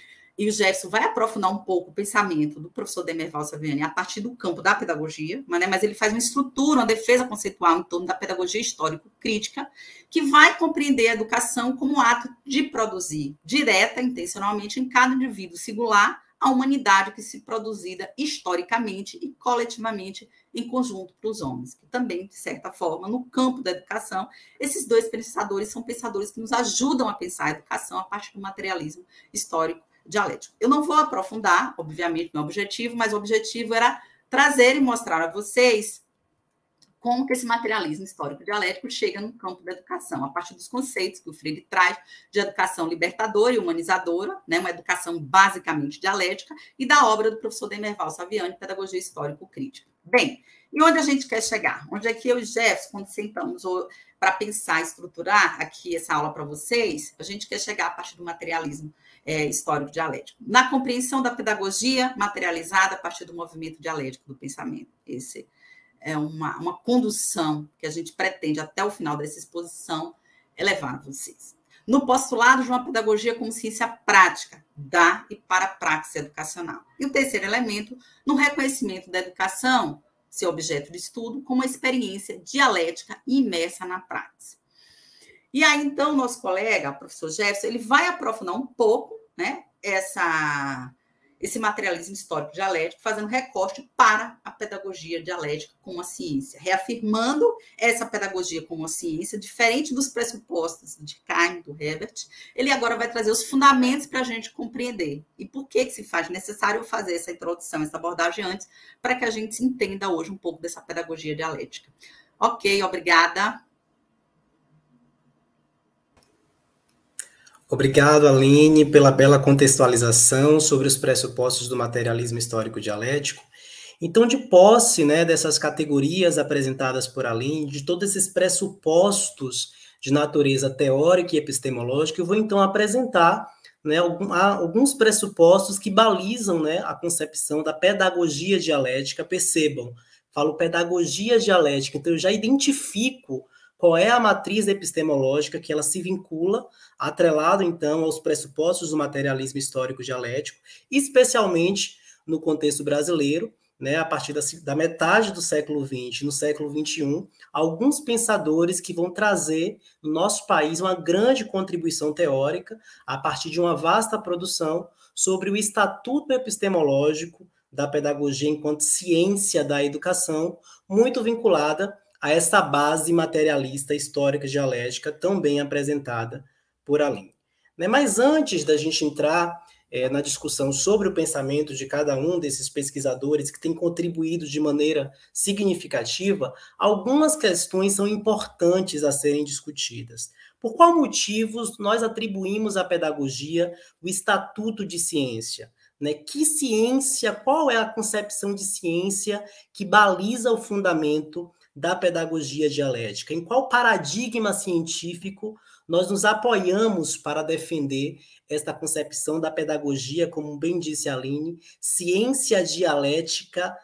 E o Jefferson vai aprofundar um pouco o pensamento do professor Demerval Saviani a partir do campo da pedagogia, mas ele faz uma estrutura, uma defesa conceitual em torno da pedagogia histórico-crítica, que vai compreender a educação como um ato de produzir, direta, intencionalmente, em cada indivíduo singular, a humanidade que se produzida historicamente e coletivamente em conjunto para os homens, que também, de certa forma, no campo da educação, esses dois pensadores são pensadores que nos ajudam a pensar a educação a partir do materialismo histórico dialético. Eu não vou aprofundar, obviamente, meu objetivo, mas o objetivo era trazer e mostrar a vocês como que esse materialismo histórico dialético chega no campo da educação, a partir dos conceitos que o Freire traz de educação libertadora e humanizadora, né, uma educação basicamente dialética, e da obra do professor Demerval Saviani, Pedagogia Histórico-Crítica. Bem, e onde a gente quer chegar? Onde é que eu e o Jefferson, quando sentamos para pensar e estruturar aqui essa aula para vocês, a gente quer chegar a partir do materialismo histórico dialético, na compreensão da pedagogia materializada a partir do movimento dialético do pensamento. Esse é uma condução que a gente pretende, até o final dessa exposição, levar a vocês. No postulado de uma pedagogia como ciência prática, da e para a praxis educacional. E o terceiro elemento, no reconhecimento da educação, seu objeto de estudo, como uma experiência dialética imersa na prática. E aí, então, nosso colega, o professor Jefferson, ele vai aprofundar um pouco, né, esse materialismo histórico dialético, fazendo recorte para a pedagogia dialética como a ciência, reafirmando essa pedagogia como a ciência, diferente dos pressupostos de Kahn, do Herbert. Ele agora vai trazer os fundamentos para a gente compreender. E por que se faz necessário fazer essa introdução, essa abordagem antes, para que a gente entenda hoje um pouco dessa pedagogia dialética. Ok, obrigada. Obrigado, Aline, pela bela contextualização sobre os pressupostos do materialismo histórico dialético. Então, de posse, né, dessas categorias apresentadas por Aline, de todos esses pressupostos de natureza teórica e epistemológica, eu vou então apresentar, né, alguns pressupostos que balizam, né, a concepção da pedagogia dialética. Percebam, falo pedagogia dialética, então eu já identifico qual é a matriz epistemológica que ela se vincula, atrelado, então, aos pressupostos do materialismo histórico dialético, especialmente no contexto brasileiro, né, a partir da metade do século XX, no século XXI, alguns pensadores que vão trazer no nosso país uma grande contribuição teórica a partir de uma vasta produção sobre o estatuto epistemológico da pedagogia enquanto ciência da educação, muito vinculada a essa base materialista histórica dialética tão bem apresentada por Aline. Mas antes da gente entrar na discussão sobre o pensamento de cada um desses pesquisadores que tem contribuído de maneira significativa, algumas questões são importantes a serem discutidas. Por qual motivos nós atribuímos à pedagogia o estatuto de ciência? Que ciência, qual é a concepção de ciência que baliza o fundamento da pedagogia dialética? Em qual paradigma científico nós nos apoiamos para defender esta concepção da pedagogia, como bem disse a Aline, ciência dialética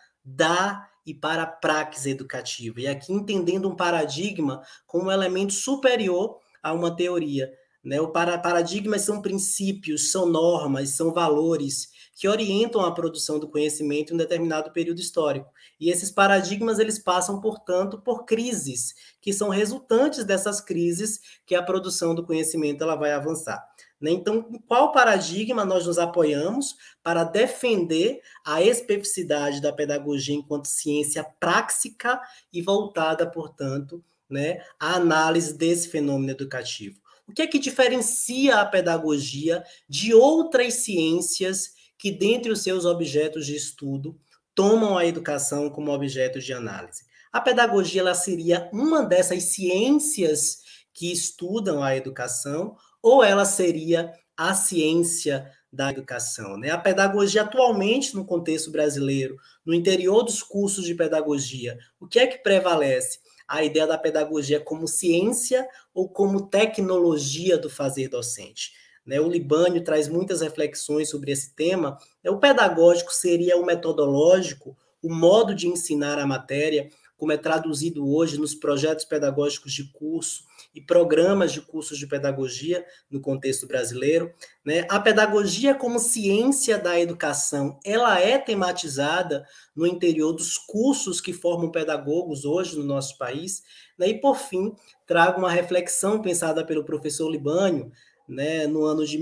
da e para a praxis educativa? E aqui entendendo um paradigma como um elemento superior a uma teoria. Paradigmas são princípios, são normas, são valores que orientam a produção do conhecimento em um determinado período histórico. E esses paradigmas, eles passam, portanto, por crises, que são resultantes dessas crises que a produção do conhecimento ela vai avançar. Então, em qual paradigma nós nos apoiamos para defender a especificidade da pedagogia enquanto ciência prática e voltada, portanto, à análise desse fenômeno educativo? O que é que diferencia a pedagogia de outras ciências que, dentre os seus objetos de estudo, tomam a educação como objeto de análise? A pedagogia ela seria uma dessas ciências que estudam a educação, ou ela seria a ciência da educação? A pedagogia atualmente, no contexto brasileiro, no interior dos cursos de pedagogia, o que é que prevalece? A ideia da pedagogia como ciência ou como tecnologia do fazer docente? O Libânio traz muitas reflexões sobre esse tema. O pedagógico seria o metodológico, o modo de ensinar a matéria, como é traduzido hoje nos projetos pedagógicos de curso e programas de cursos de pedagogia no contexto brasileiro. A pedagogia como ciência da educação, ela é tematizada no interior dos cursos que formam pedagogos hoje no nosso país. E, por fim, trago uma reflexão pensada pelo professor Libânio, no ano de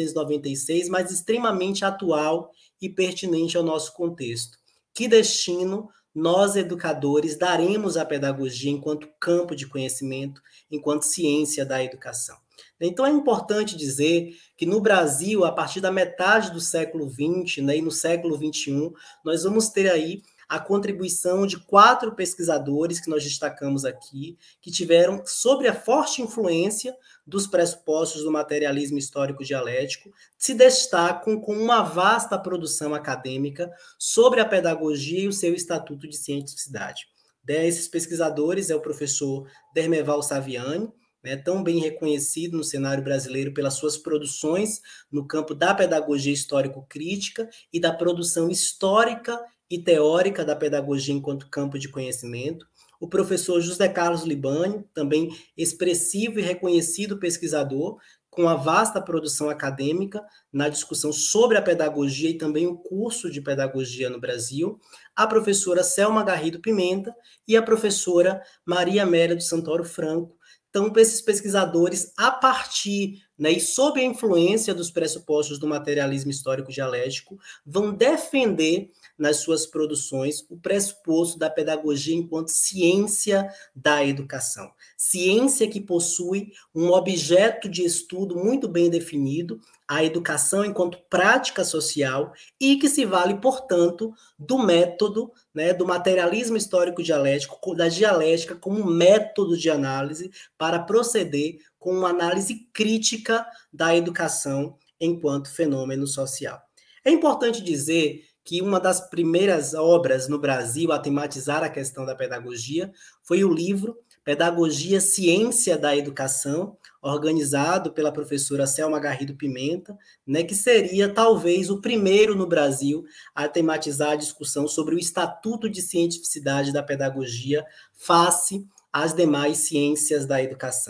1996, mas extremamente atual e pertinente ao nosso contexto. Que destino nós, educadores, daremos à pedagogia enquanto campo de conhecimento, enquanto ciência da educação? Então, é importante dizer que no Brasil, a partir da metade do século XX, e no século XXI, nós vamos ter aí a contribuição de 4 pesquisadores que nós destacamos aqui, que tiveram, sob a forte influência dos pressupostos do materialismo histórico dialético, se destacam com uma vasta produção acadêmica sobre a pedagogia e o seu estatuto de cientificidade. Desses pesquisadores é o professor Dermeval Saviani, tão bem reconhecido no cenário brasileiro pelas suas produções no campo da pedagogia histórico-crítica e da produção histórica e teórica da pedagogia enquanto campo de conhecimento. O professor José Carlos Libânio, também expressivo e reconhecido pesquisador, com uma vasta produção acadêmica na discussão sobre a pedagogia e também o curso de pedagogia no Brasil. A professora Selma Garrido Pimenta e a professora Maria Amélia do Santoro Franco. Então, esses pesquisadores, a partir e sob a influência dos pressupostos do materialismo histórico dialético, vão defender nas suas produções o pressuposto da pedagogia enquanto ciência da educação. Ciência que possui um objeto de estudo muito bem definido, a educação enquanto prática social, e que se vale, portanto, do método, do materialismo histórico dialético, da dialética como método de análise para proceder com uma análise crítica da educação enquanto fenômeno social. É importante dizer que uma das primeiras obras no Brasil a tematizar a questão da pedagogia foi o livro Pedagogia, Ciência da Educação, organizado pela professora Selma Garrido Pimenta, que seria talvez o primeiro no Brasil a tematizar a discussão sobre o estatuto de cientificidade da pedagogia face às demais ciências da educação.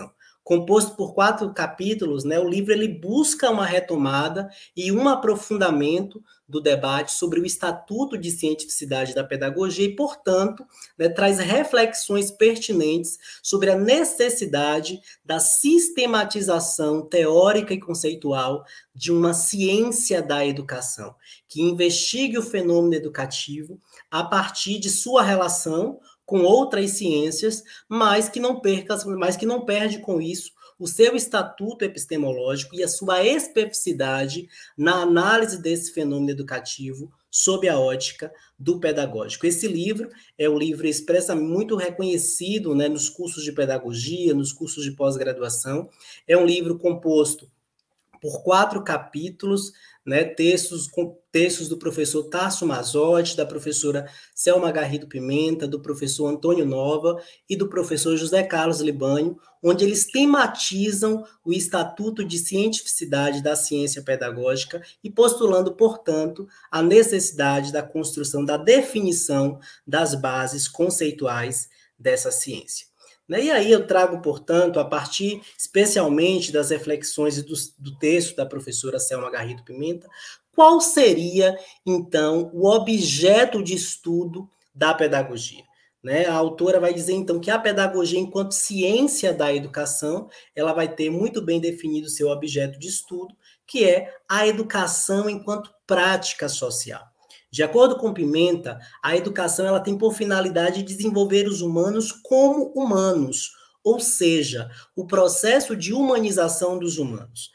composto por 4 capítulos, né, o livro ele busca uma retomada e um aprofundamento do debate sobre o Estatuto de Cientificidade da Pedagogia e, portanto, né, traz reflexões pertinentes sobre a necessidade da sistematização teórica e conceitual de uma ciência da educação, que investigue o fenômeno educativo a partir de sua relação com outras ciências, mas que não perde com isso o seu estatuto epistemológico e a sua especificidade na análise desse fenômeno educativo sob a ótica do pedagógico. Esse livro é um livro expressamente muito reconhecido, né, nos cursos de pedagogia, nos cursos de pós-graduação. É um livro composto por 4 capítulos, né, textos do professor Tasso Mazzotti, da professora Selma Garrido Pimenta, do professor Antônio Nova e do professor José Carlos Libânio, onde eles tematizam o Estatuto de Cientificidade da Ciência Pedagógica e postulando, portanto, a necessidade da construção da definição das bases conceituais dessa ciência. E aí eu trago, portanto, a partir especialmente das reflexões do texto da professora Selma Garrido Pimenta, qual seria, então, o objeto de estudo da pedagogia? A autora vai dizer, então, que a pedagogia, enquanto ciência da educação, ela vai ter muito bem definido o seu objeto de estudo, que é a educação enquanto prática social. De acordo com Pimenta, a educação ela tem por finalidade desenvolver os humanos como humanos, ou seja, o processo de humanização dos humanos.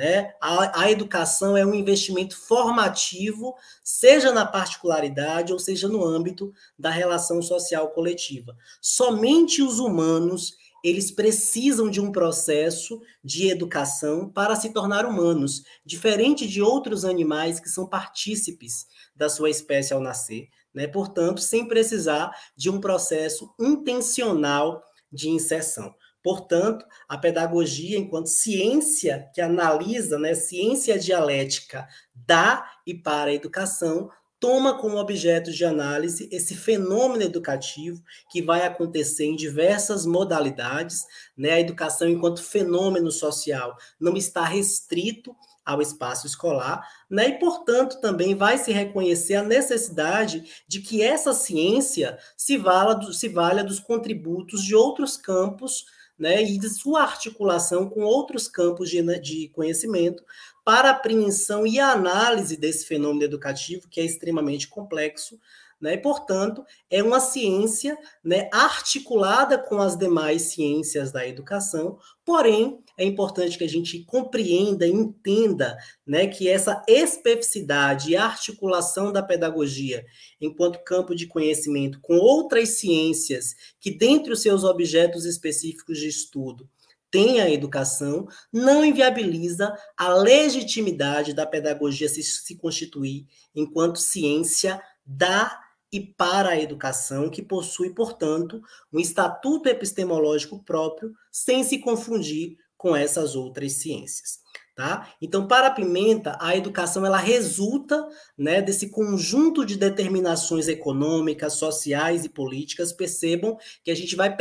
A educação é um investimento formativo, seja na particularidade ou seja no âmbito da relação social coletiva. Somente os humanos eles precisam de um processo de educação para se tornar humanos, diferente de outros animais que são partícipes da sua espécie ao nascer, portanto, sem precisar de um processo intencional de inserção. Portanto, a pedagogia, enquanto ciência que analisa, ciência dialética da e para a educação, toma como objeto de análise esse fenômeno educativo que vai acontecer em diversas modalidades. A educação, enquanto fenômeno social, não está restrito ao espaço escolar, e, portanto, também vai se reconhecer a necessidade de que essa ciência se valha dos contributos de outros campos, e de sua articulação com outros campos de conhecimento para a apreensão e a análise desse fenômeno educativo, que é extremamente complexo, e, portanto, é uma ciência articulada com as demais ciências da educação, porém, é importante que a gente compreenda e entenda que essa especificidade e articulação da pedagogia enquanto campo de conhecimento com outras ciências que, dentre os seus objetos específicos de estudo, tem a educação, não inviabiliza a legitimidade da pedagogia se constituir enquanto ciência da e para a educação, que possui, portanto, um estatuto epistemológico próprio, sem se confundir com essas outras ciências. Tá? Então, para Pimenta, a educação ela resulta desse conjunto de determinações econômicas, sociais e políticas. Percebam que a gente vai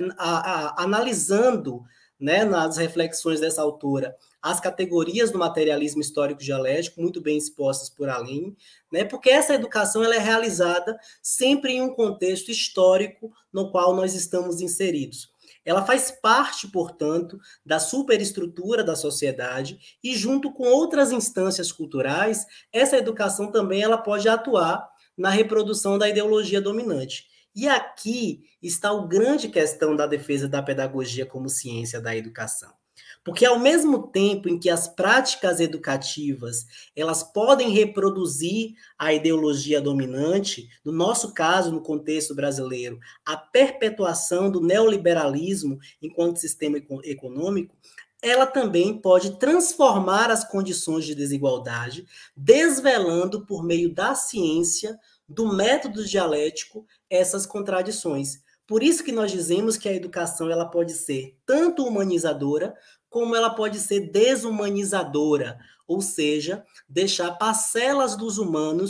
analisando nas reflexões dessa autora, as categorias do materialismo histórico dialético, muito bem expostas por Aline, porque essa educação ela é realizada sempre em um contexto histórico no qual nós estamos inseridos. Ela faz parte, portanto, da superestrutura da sociedade e, junto com outras instâncias culturais, essa educação também ela pode atuar na reprodução da ideologia dominante. E aqui está a grande questão da defesa da pedagogia como ciência da educação. Porque ao mesmo tempo em que as práticas educativas elas podem reproduzir a ideologia dominante, no nosso caso, no contexto brasileiro, a perpetuação do neoliberalismo enquanto sistema econômico, ela também pode transformar as condições de desigualdade, desvelando por meio da ciência, do método dialético, essas contradições. Por isso que nós dizemos que a educação ela pode ser tanto humanizadora, como ela pode ser desumanizadora, ou seja, deixar parcelas dos humanos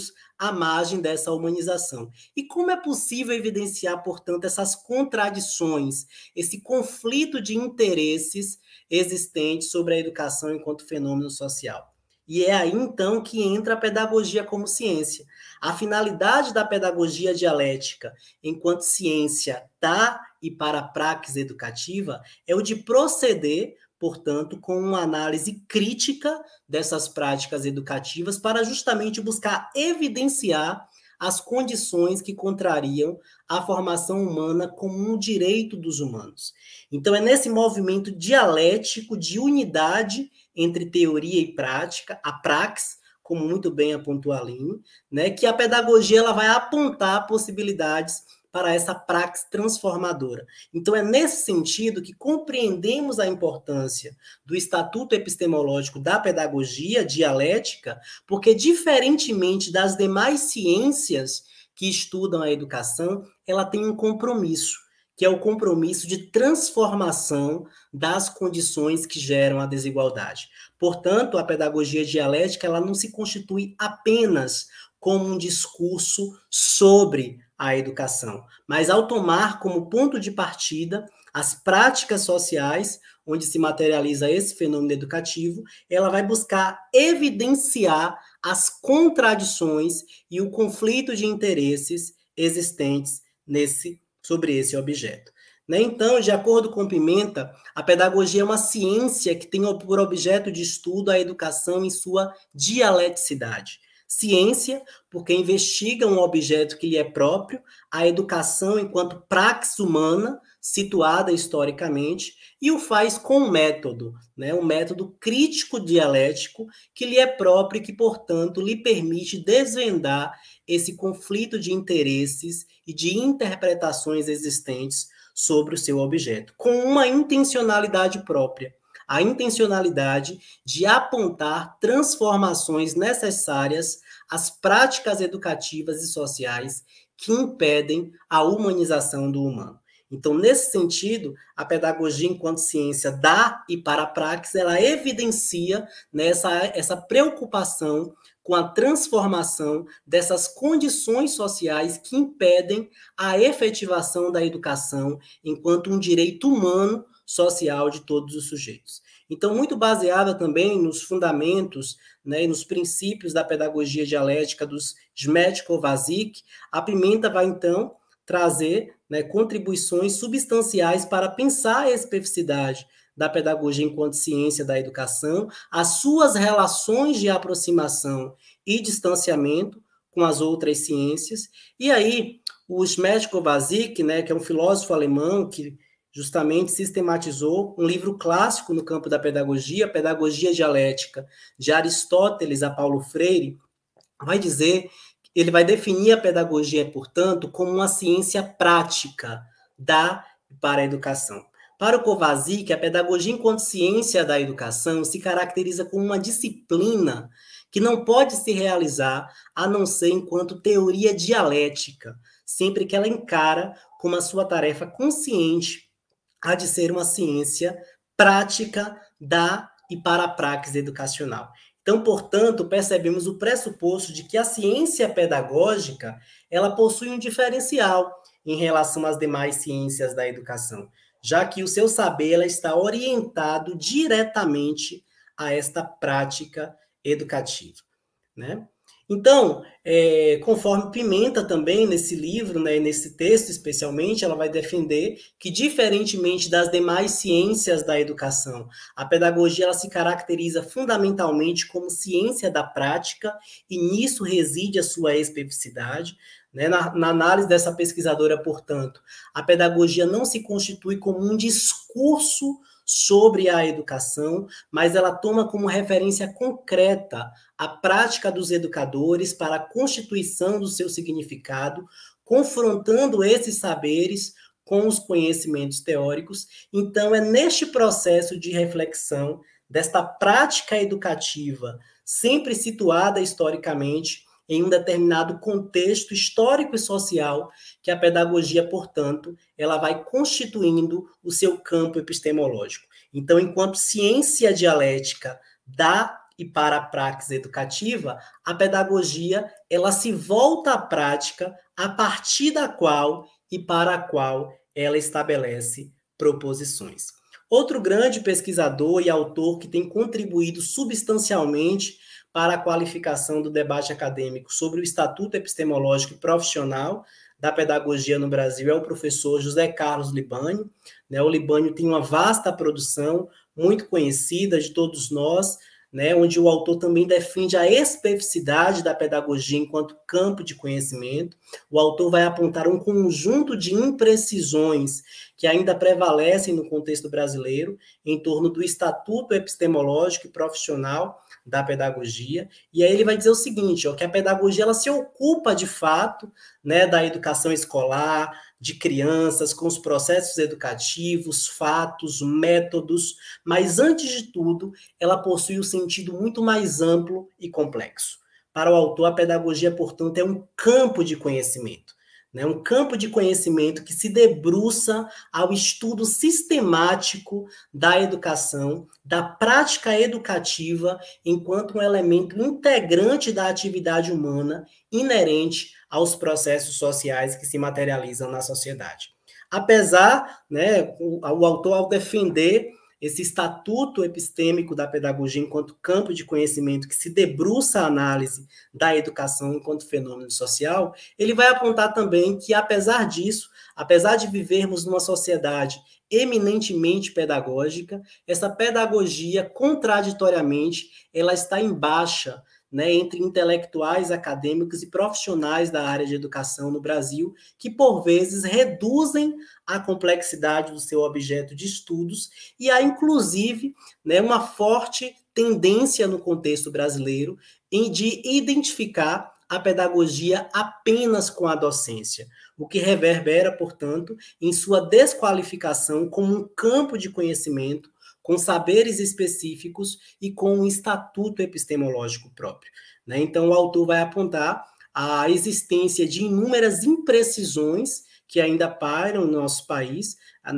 à margem dessa humanização. E como é possível evidenciar, portanto, essas contradições, esse conflito de interesses existentes sobre a educação enquanto fenômeno social? E é aí, então, que entra a pedagogia como ciência. A finalidade da pedagogia dialética, enquanto ciência da e para a praxis educativa, é o de proceder, portanto, com uma análise crítica dessas práticas educativas para justamente buscar evidenciar as condições que contrariam a formação humana como um direito dos humanos. Então, é nesse movimento dialético de unidade entre teoria e prática, a praxis, como muito bem apontou a Aline, né, que a pedagogia ela vai apontar possibilidades para essa praxis transformadora. Então, é nesse sentido que compreendemos a importância do Estatuto Epistemológico da Pedagogia Dialética, porque, diferentemente das demais ciências que estudam a educação, ela tem um compromisso, que é o compromisso de transformação das condições que geram a desigualdade. Portanto, a pedagogia dialética ela não se constitui apenas como um discurso sobre a educação, mas ao tomar como ponto de partida as práticas sociais, onde se materializa esse fenômeno educativo, ela vai buscar evidenciar as contradições e o conflito de interesses existentes sobre esse objeto. Então, de acordo com Pimenta, a pedagogia é uma ciência que tem por objeto de estudo a educação em sua dialeticidade. Ciência, porque investiga um objeto que lhe é próprio, a educação enquanto praxis humana, situada historicamente, e o faz com um método crítico dialético que lhe é próprio e que, portanto, lhe permite desvendar esse conflito de interesses e de interpretações existentes sobre o seu objeto, com uma intencionalidade própria, a intencionalidade de apontar transformações necessárias às práticas educativas e sociais que impedem a humanização do humano. Então, nesse sentido, a pedagogia enquanto ciência da e para a praxis, ela evidencia essa preocupação com a transformação dessas condições sociais que impedem a efetivação da educação enquanto um direito humano social de todos os sujeitos. Então, muito baseada também nos fundamentos e nos princípios da pedagogia dialética dos Smetko-Vasik, a Pimenta vai, então, trazer contribuições substanciais para pensar a especificidade da pedagogia enquanto ciência da educação, as suas relações de aproximação e distanciamento com as outras ciências. E aí, o Smetko-Vasik, que é um filósofo alemão que justamente sistematizou um livro clássico no campo da pedagogia, Pedagogia Dialética, de Aristóteles a Paulo Freire, vai dizer, ele vai definir a pedagogia, portanto, como uma ciência prática da e para a educação. Para o Kovacic, a pedagogia enquanto ciência da educação se caracteriza como uma disciplina que não pode se realizar a não ser enquanto teoria dialética, sempre que ela encara como a sua tarefa consciente a de ser uma ciência prática da e para a praxis educacional. Então, portanto, percebemos o pressuposto de que a ciência pedagógica ela possui um diferencial em relação às demais ciências da educação, já que o seu saber ela está orientado diretamente a esta prática educativa, né? Então, conforme Pimenta também, nesse livro, nesse texto especialmente, ela vai defender que, diferentemente das demais ciências da educação, a pedagogia ela se caracteriza fundamentalmente como ciência da prática e nisso reside a sua especificidade. Na análise dessa pesquisadora, portanto, a pedagogia não se constitui como um discurso sobre a educação, mas ela toma como referência concreta a prática dos educadores para a constituição do seu significado, confrontando esses saberes com os conhecimentos teóricos. Então, é neste processo de reflexão desta prática educativa, sempre situada historicamente em um determinado contexto histórico e social, que a pedagogia, portanto, ela vai constituindo o seu campo epistemológico. Então, enquanto ciência dialética da e para a praxis educativa, a pedagogia ela se volta à prática a partir da qual e para a qual ela estabelece proposições. Outro grande pesquisador e autor que tem contribuído substancialmente para a qualificação do debate acadêmico sobre o Estatuto Epistemológico e Profissional da Pedagogia no Brasil é o professor José Carlos Libânio. O Libânio tem uma vasta produção, muito conhecida de todos nós, onde o autor também defende a especificidade da pedagogia enquanto campo de conhecimento. O autor vai apontar um conjunto de imprecisões que ainda prevalecem no contexto brasileiro em torno do Estatuto Epistemológico e Profissional da Pedagogia, e aí ele vai dizer o seguinte, que a pedagogia ela se ocupa de fato, da educação escolar, de crianças, com os processos educativos, fatos, métodos, mas antes de tudo, ela possui um sentido muito mais amplo e complexo. Para o autor, a pedagogia, portanto, é um campo de conhecimento, um campo de conhecimento que se debruça ao estudo sistemático da educação, da prática educativa, enquanto um elemento integrante da atividade humana inerente aos processos sociais que se materializam na sociedade. Apesar, o autor, ao defender esse estatuto epistêmico da pedagogia enquanto campo de conhecimento que se debruça a análise da educação enquanto fenômeno social, ele vai apontar também que, apesar disso, apesar de vivermos numa sociedade eminentemente pedagógica, essa pedagogia, contraditoriamente, ela está em baixa, entre intelectuais, acadêmicos e profissionais da área de educação no Brasil, que, por vezes, reduzem a complexidade do seu objeto de estudos e há, inclusive, uma forte tendência no contexto brasileiro de identificar a pedagogia apenas com a docência, o que reverbera, portanto, em sua desqualificação como um campo de conhecimento com saberes específicos e com um estatuto epistemológico próprio. Então, o autor vai apontar a existência de inúmeras imprecisões que ainda pairam no nosso país,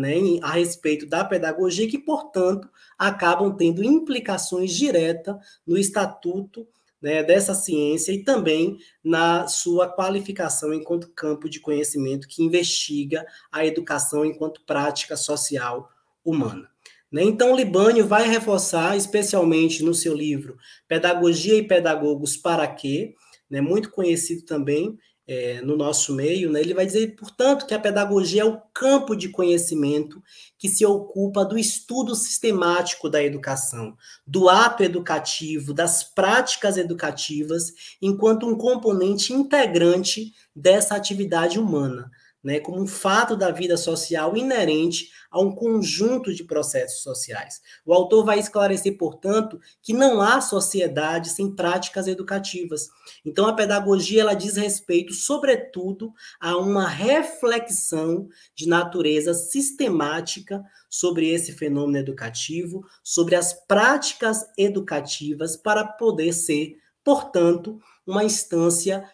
a respeito da pedagogia, que, portanto, acabam tendo implicações diretas no estatuto dessa ciência e também na sua qualificação enquanto campo de conhecimento que investiga a educação enquanto prática social humana. Então, Libânio vai reforçar, especialmente no seu livro Pedagogia e Pedagogos para Quê?, muito conhecido também no nosso meio, ele vai dizer, portanto, que a pedagogia é o campo de conhecimento que se ocupa do estudo sistemático da educação, do ato educativo, das práticas educativas, enquanto um componente integrante dessa atividade humana, como um fato da vida social inerente a um conjunto de processos sociais. O autor vai esclarecer, portanto, que não há sociedade sem práticas educativas. Então, a pedagogia ela diz respeito, sobretudo, a uma reflexão de natureza sistemática sobre esse fenômeno educativo, sobre as práticas educativas, para poder ser, portanto, uma instância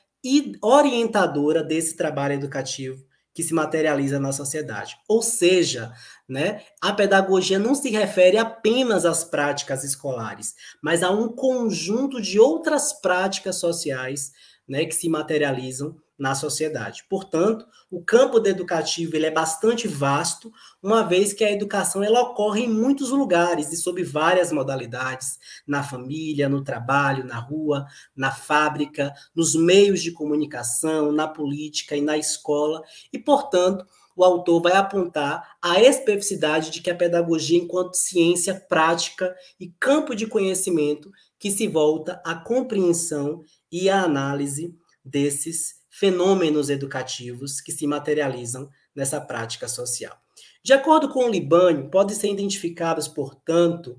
orientadora desse trabalho educativo que se materializa na sociedade. Ou seja, a pedagogia não se refere apenas às práticas escolares, mas a um conjunto de outras práticas sociais que se materializam na sociedade. Portanto, o campo educativo ele é bastante vasto, uma vez que a educação ela ocorre em muitos lugares e sob várias modalidades, na família, no trabalho, na rua, na fábrica, nos meios de comunicação, na política e na escola, e, portanto, o autor vai apontar a especificidade de que a pedagogia, enquanto ciência prática e campo de conhecimento, que se volta à compreensão e à análise desses fenômenos educativos que se materializam nessa prática social. De acordo com o Libânio, podem ser identificadas, portanto,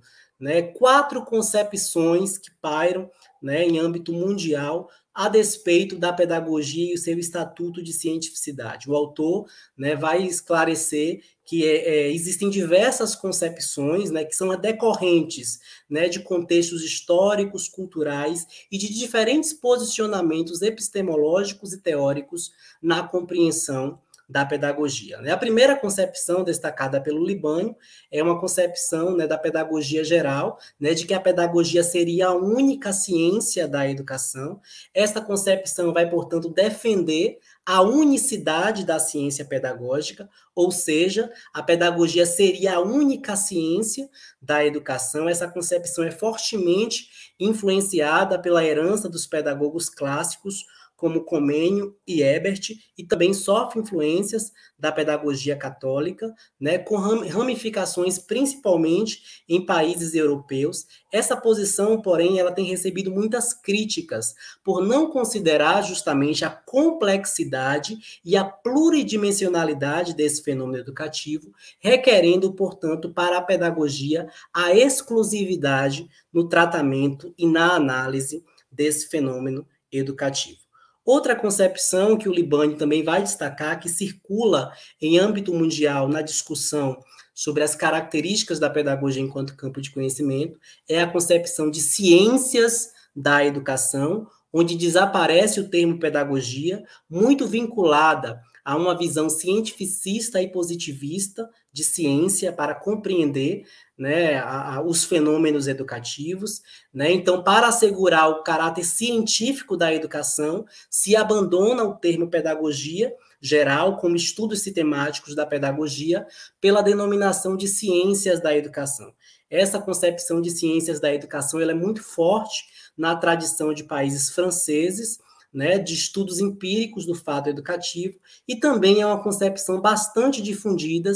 4 concepções que pairam em âmbito mundial a despeito da pedagogia e o seu estatuto de cientificidade. O autor vai esclarecer que existem diversas concepções que são decorrentes de contextos históricos, culturais e de diferentes posicionamentos epistemológicos e teóricos na compreensão da pedagogia. Né? A primeira concepção destacada pelo Libânio é uma concepção, né, da pedagogia geral, né, de que a pedagogia seria a única ciência da educação. Esta concepção vai, portanto, defender a unicidade da ciência pedagógica, ou seja, a pedagogia seria a única ciência da educação. Essa concepção é fortemente influenciada pela herança dos pedagogos clássicos, como Comênio e Ebert, e também sofre influências da pedagogia católica, né, com ramificações principalmente em países europeus. Essa posição, porém, ela tem recebido muitas críticas por não considerar justamente a complexidade e a pluridimensionalidade desse fenômeno educativo, requerendo, portanto, para a pedagogia a exclusividade no tratamento e na análise desse fenômeno educativo. Outra concepção que o Libânio também vai destacar, que circula em âmbito mundial na discussão sobre as características da pedagogia enquanto campo de conhecimento, é a concepção de ciências da educação, onde desaparece o termo pedagogia, muito vinculada a uma visão cientificista e positivista de ciência para compreender, né, os fenômenos educativos, né? Então, para assegurar o caráter científico da educação, se abandona o termo pedagogia geral, como estudos sistemáticos da pedagogia, pela denominação de ciências da educação. Essa concepção de ciências da educação ela é muito forte na tradição de países franceses, né, de estudos empíricos do fato educativo, e também é uma concepção bastante difundida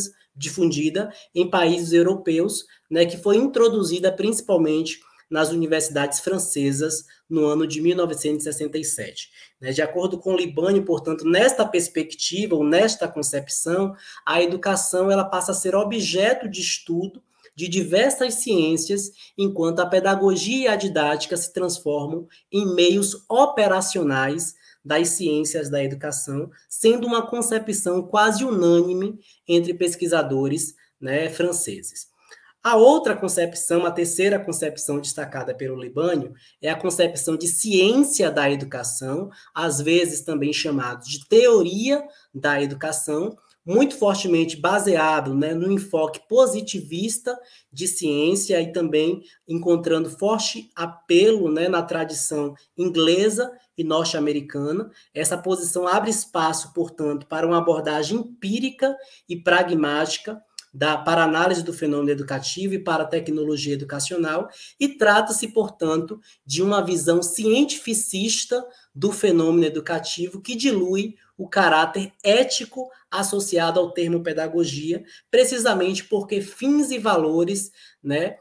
em países europeus, né, que foi introduzida principalmente nas universidades francesas no ano de 1967. Né, de acordo com Libânio, portanto, nesta perspectiva, ou nesta concepção, a educação ela passa a ser objeto de estudo de diversas ciências, enquanto a pedagogia e a didática se transformam em meios operacionais das ciências da educação, sendo uma concepção quase unânime entre pesquisadores, né, franceses. A outra concepção, a terceira concepção destacada pelo Libânio, é a concepção de ciência da educação, às vezes também chamado de teoria da educação, muito fortemente baseado, né, no enfoque positivista de ciência e também encontrando forte apelo, né, na tradição inglesa e norte-americana. Essa posição abre espaço, portanto, para uma abordagem empírica e pragmática para análise do fenômeno educativo e para a tecnologia educacional, e trata-se, portanto, de uma visão cientificista do fenômeno educativo que dilui o caráter ético associado ao termo pedagogia, precisamente porque fins e valores, né,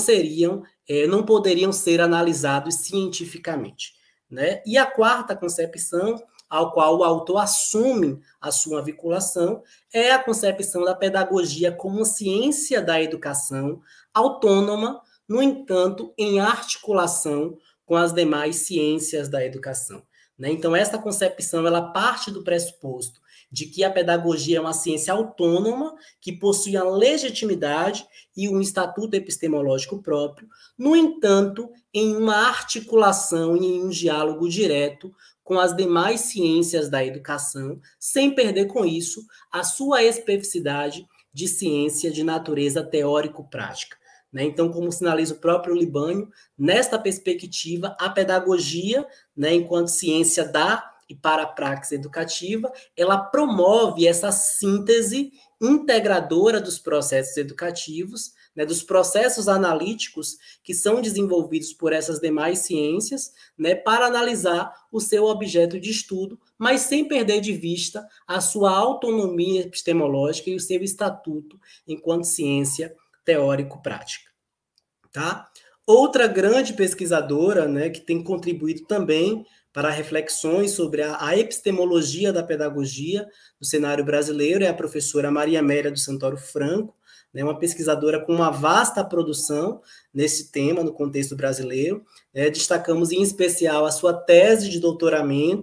não poderiam ser analisados cientificamente. Né? E a quarta concepção, ao qual o autor assume a sua vinculação, é a concepção da pedagogia como ciência da educação autônoma, no entanto, em articulação com as demais ciências da educação. Né? Então, essa concepção ela parte do pressuposto de que a pedagogia é uma ciência autônoma, que possui a legitimidade e um estatuto epistemológico próprio, no entanto, em uma articulação e em um diálogo direto com as demais ciências da educação, sem perder com isso a sua especificidade de ciência de natureza teórico-prática. Né? Então, como sinaliza o próprio Libânio, nesta perspectiva, a pedagogia, né, enquanto ciência da e para a praxis educativa, ela promove essa síntese integradora dos processos educativos, né, dos processos analíticos que são desenvolvidos por essas demais ciências, né, para analisar o seu objeto de estudo, mas sem perder de vista a sua autonomia epistemológica e o seu estatuto enquanto ciência teórico-prática. Tá? Outra grande pesquisadora, né, que tem contribuído também para reflexões sobre a epistemologia da pedagogia no cenário brasileiro é a professora Maria Amélia do Santoro Franco, né, uma pesquisadora com uma vasta produção nesse tema, no contexto brasileiro. Destacamos, em especial, a sua tese de doutoramento,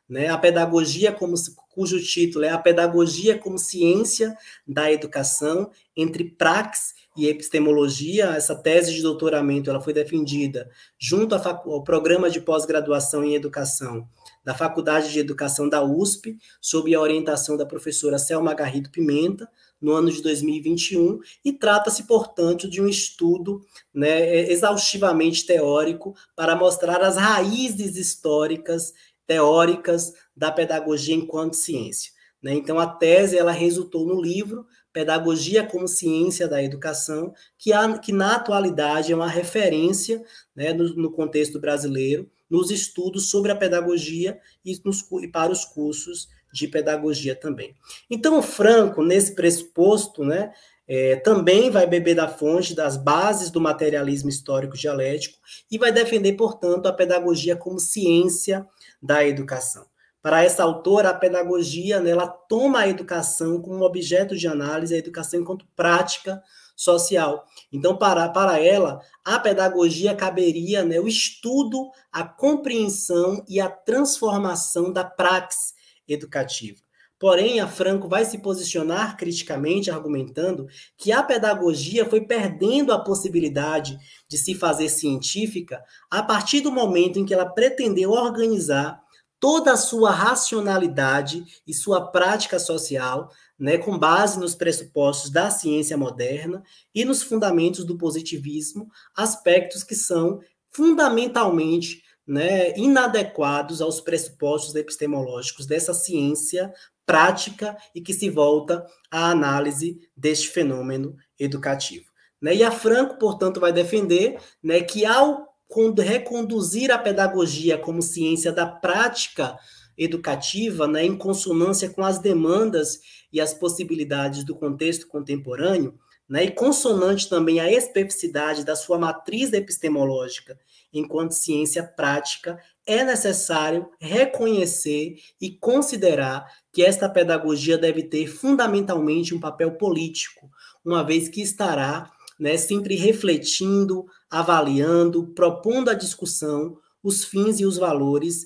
né? A pedagogia cujo título é A Pedagogia como Ciência da Educação, entre praxis e epistemologia. Essa tese de doutoramento ela foi defendida junto ao programa de pós-graduação em educação da Faculdade de Educação da USP, sob a orientação da professora Selma Garrido Pimenta, no ano de 2021, e trata-se, portanto, de um estudo, né, exaustivamente teórico para mostrar as raízes históricas, teóricas da pedagogia enquanto ciência, né? Então, a tese ela resultou no livro Pedagogia como Ciência da Educação, que na atualidade é uma referência, né, no contexto brasileiro, nos estudos sobre a pedagogia e para os cursos de pedagogia também. Então, o Franco, nesse pressuposto, né, também vai beber da fonte das bases do materialismo histórico dialético e vai defender, portanto, a pedagogia como ciência da educação. Para essa autora, a pedagogia, né, ela toma a educação como objeto de análise, a educação enquanto prática social. Então, para ela, a pedagogia caberia, né, o estudo, a compreensão e a transformação da praxis educativa. Porém, a Franco vai se posicionar criticamente, argumentando que a pedagogia foi perdendo a possibilidade de se fazer científica a partir do momento em que ela pretendeu organizar toda a sua racionalidade e sua prática social, né, com base nos pressupostos da ciência moderna e nos fundamentos do positivismo, aspectos que são fundamentalmente, né, inadequados aos pressupostos epistemológicos dessa ciência prática e que se volta à análise deste fenômeno educativo, né? E a Franco, portanto, vai defender, né, que ao reconduzir a pedagogia como ciência da prática educativa, né, em consonância com as demandas e as possibilidades do contexto contemporâneo, né, e consonante também à especificidade da sua matriz epistemológica enquanto ciência prática, é necessário reconhecer e considerar que esta pedagogia deve ter fundamentalmente um papel político, uma vez que estará, né, sempre refletindo, avaliando, propondo à discussão os fins e os valores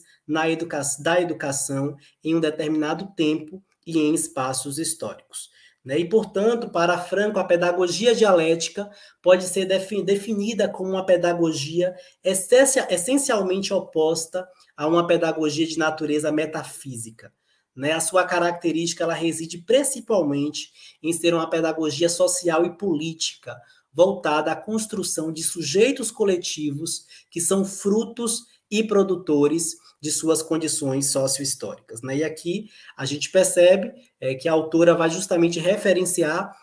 da educação em um determinado tempo e em espaços históricos, né? E, portanto, para Franco, a pedagogia dialética pode ser definida como uma pedagogia essencialmente oposta a uma pedagogia de natureza metafísica, né? A sua característica ela reside principalmente em ser uma pedagogia social e política, voltada à construção de sujeitos coletivos que são frutos e produtores de suas condições sociohistóricas, né? E aqui a gente percebe que a autora vai justamente referenciar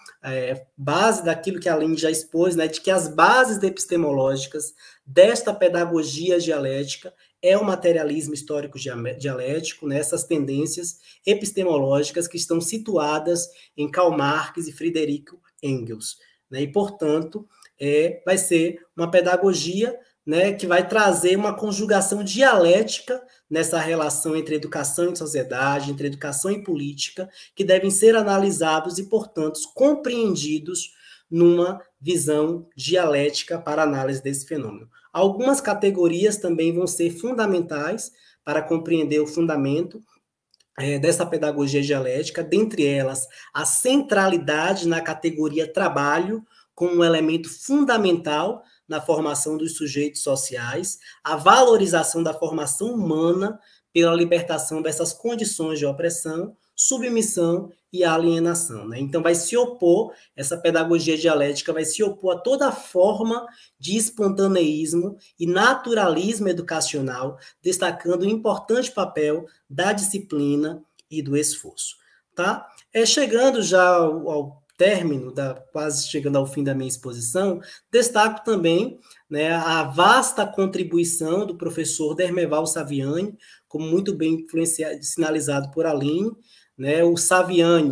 base daquilo que a Aline já expôs, né, de que as bases epistemológicas desta pedagogia dialética é o materialismo histórico dialético, né, essas tendências epistemológicas que estão situadas em Karl Marx e Friedrich Engels, né, e, portanto, vai ser uma pedagogia, né, que vai trazer uma conjugação dialética nessa relação entre educação e sociedade, entre educação e política, que devem ser analisados e, portanto, compreendidos numa visão dialética para análise desse fenômeno. Algumas categorias também vão ser fundamentais para compreender o fundamento dessa pedagogia dialética, dentre elas, a centralidade na categoria trabalho como um elemento fundamental na formação dos sujeitos sociais, a valorização da formação humana pela libertação dessas condições de opressão, submissão e alienação, né? Então, essa pedagogia dialética vai se opor a toda forma de espontaneísmo e naturalismo educacional, destacando o importante papel da disciplina e do esforço, tá? Chegando já ao término, quase chegando ao fim da minha exposição, destaco também, né, a vasta contribuição do professor Dermeval Saviani, como muito bem sinalizado por Aline, né? O Saviani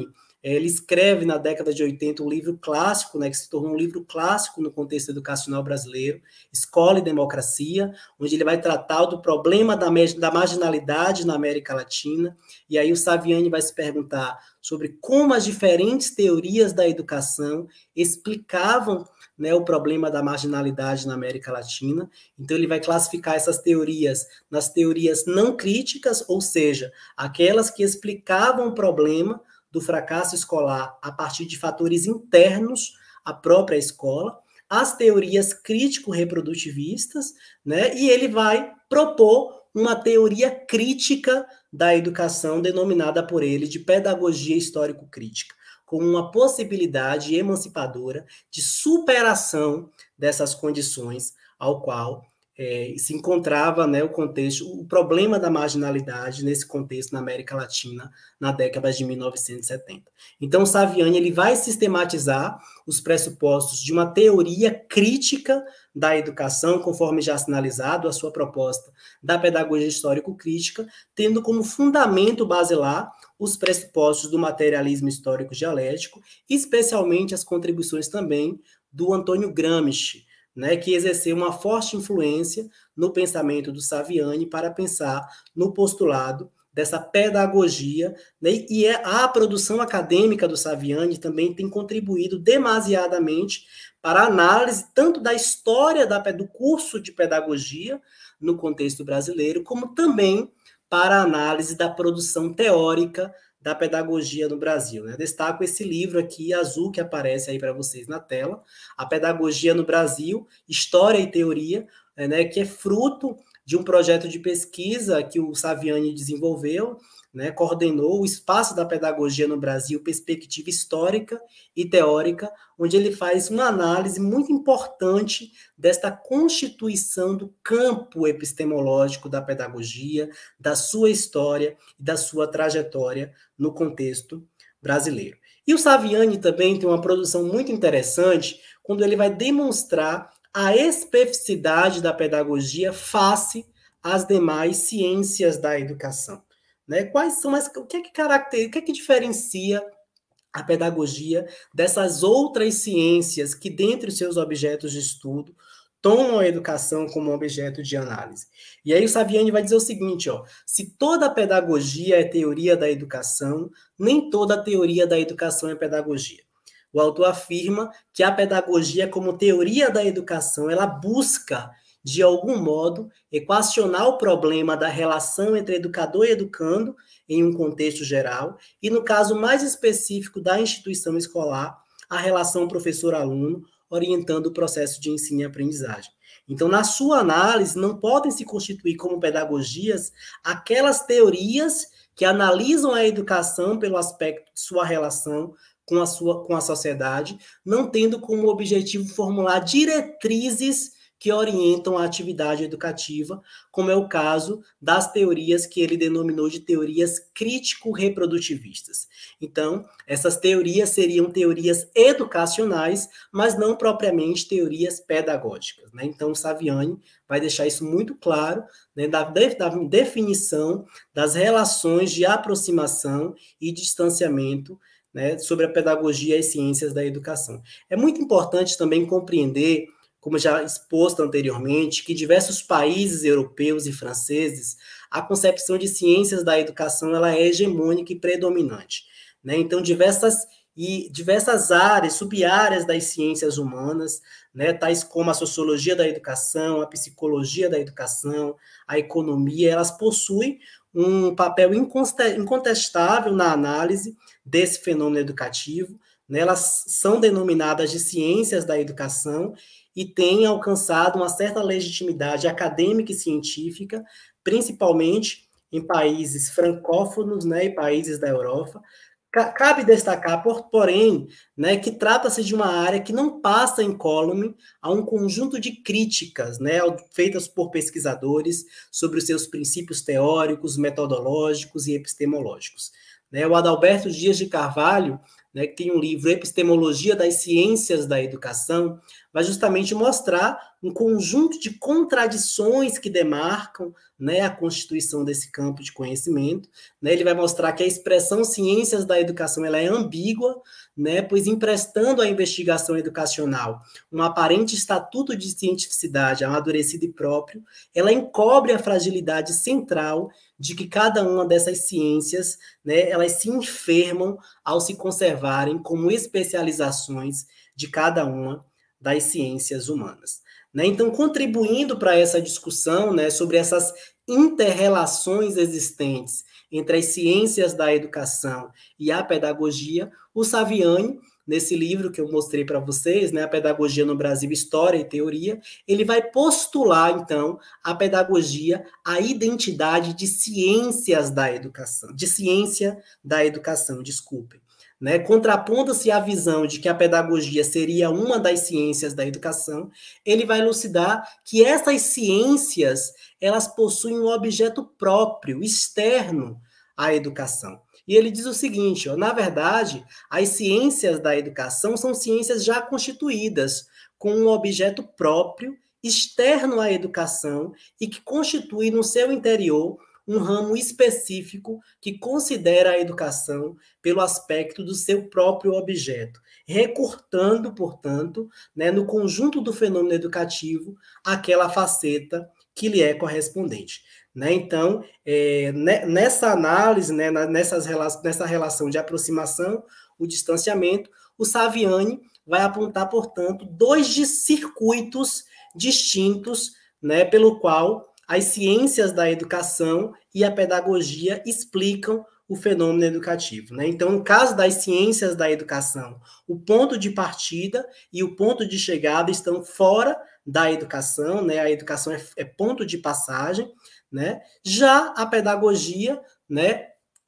Ele escreve na década de 80 um livro clássico, né, que se tornou um livro clássico no contexto educacional brasileiro, Escola e Democracia, onde ele vai tratar do problema da marginalidade na América Latina, e aí o Saviani vai se perguntar sobre como as diferentes teorias da educação explicavam, né, o problema da marginalidade na América Latina. Então, ele vai classificar essas teorias nas teorias não críticas, ou seja, aquelas que explicavam o problema do fracasso escolar a partir de fatores internos à própria escola, as teorias crítico-reprodutivistas, né, e ele vai propor uma teoria crítica da educação, denominada por ele de pedagogia histórico-crítica, como uma possibilidade emancipadora de superação dessas condições ao qual se encontrava, né, o contexto, o problema da marginalidade nesse contexto na América Latina na década de 1970. Então, Saviani ele vai sistematizar os pressupostos de uma teoria crítica da educação, conforme já sinalizado a sua proposta da pedagogia histórico-crítica, tendo como fundamento basilar os pressupostos do materialismo histórico dialético, especialmente as contribuições também do Antônio Gramsci, né, que exerceu uma forte influência no pensamento do Saviani para pensar no postulado dessa pedagogia, né, e a produção acadêmica do Saviani também tem contribuído demasiadamente para a análise tanto da história do curso de pedagogia no contexto brasileiro, como também para a análise da produção teórica da pedagogia no Brasil, né? Destaco esse livro aqui, azul, que aparece aí para vocês na tela, A Pedagogia no Brasil, História e Teoria, né, que é fruto de um projeto de pesquisa que o Saviani desenvolveu, né, coordenou o Espaço da Pedagogia no Brasil, Perspectiva Histórica e Teórica, onde ele faz uma análise muito importante desta constituição do campo epistemológico da pedagogia, da sua história e da sua trajetória no contexto brasileiro. E o Saviani também tem uma produção muito interessante quando ele vai demonstrar a especificidade da pedagogia face às demais ciências da educação. Né? Quais são o que é que caracteriza, o que é que diferencia a pedagogia dessas outras ciências que, dentre os seus objetos de estudo, tomam a educação como objeto de análise? E aí o Saviani vai dizer o seguinte, ó, se toda pedagogia é teoria da educação, nem toda teoria da educação é pedagogia. O autor afirma que a pedagogia, como teoria da educação, ela busca, de algum modo, equacionar o problema da relação entre educador e educando em um contexto geral, e no caso mais específico da instituição escolar, a relação professor-aluno, orientando o processo de ensino e aprendizagem. Então, na sua análise, não podem se constituir como pedagogias aquelas teorias que analisam a educação pelo aspecto de sua relação com a sociedade, não tendo como objetivo formular diretrizes que orientam a atividade educativa, como é o caso das teorias que ele denominou de teorias crítico-reprodutivistas. Então, essas teorias seriam teorias educacionais, mas não propriamente teorias pedagógicas, né? Então, Saviani vai deixar isso muito claro, né, da definição das relações de aproximação e distanciamento, né, sobre a pedagogia e as ciências da educação. É muito importante também compreender, como já exposto anteriormente, que diversos países europeus e franceses, a concepção de ciências da educação ela é hegemônica e predominante, né? Então, diversas áreas, sub-áreas das ciências humanas, né, tais como a sociologia da educação, a psicologia da educação, a economia, elas possuem um papel incontestável na análise desse fenômeno educativo, né? Elas são denominadas de ciências da educação e têm alcançado uma certa legitimidade acadêmica e científica, principalmente em países francófonos, né, e países da Europa. Cabe destacar, porém, né, que trata-se de uma área que não passa incólume a um conjunto de críticas, né, feitas por pesquisadores sobre os seus princípios teóricos, metodológicos e epistemológicos. Né, o Adalberto Dias de Carvalho né, que tem um livro Epistemologia das Ciências da Educação, vai justamente mostrar um conjunto de contradições que demarcam, né, a constituição desse campo de conhecimento, né. Ele vai mostrar que a expressão ciências da educação ela é ambígua, né, pois emprestando à investigação educacional um aparente estatuto de cientificidade amadurecido e próprio, ela encobre a fragilidade central de que cada uma dessas ciências, né, elas se enfermam ao se conservarem como especializações de cada uma das ciências humanas. Né? Então, contribuindo para essa discussão, né, sobre essas inter-relações existentes entre as ciências da educação e a pedagogia, o Saviani, nesse livro que eu mostrei para vocês, né, A Pedagogia no Brasil, História e Teoria, ele vai postular, então, a pedagogia, a identidade de ciências da educação, de ciência da educação, desculpem. Né, contrapondo-se à visão de que a pedagogia seria uma das ciências da educação, ele vai elucidar que essas ciências, elas possuem um objeto próprio, externo à educação. E ele diz o seguinte, ó, na verdade, as ciências da educação são ciências já constituídas, com um objeto próprio, externo à educação, e que constitui no seu interior um ramo específico que considera a educação pelo aspecto do seu próprio objeto, recortando, portanto, né, no conjunto do fenômeno educativo, aquela faceta que lhe é correspondente. Né? Então, nessa análise, né, nessa relação de aproximação, o distanciamento, o Saviani vai apontar, portanto, dois circuitos distintos, né, pelo qual as ciências da educação e a pedagogia explicam o fenômeno educativo. Né? Então, no caso das ciências da educação, o ponto de partida e o ponto de chegada estão fora da educação, né? A educação é ponto de passagem, né? Já a pedagogia, né,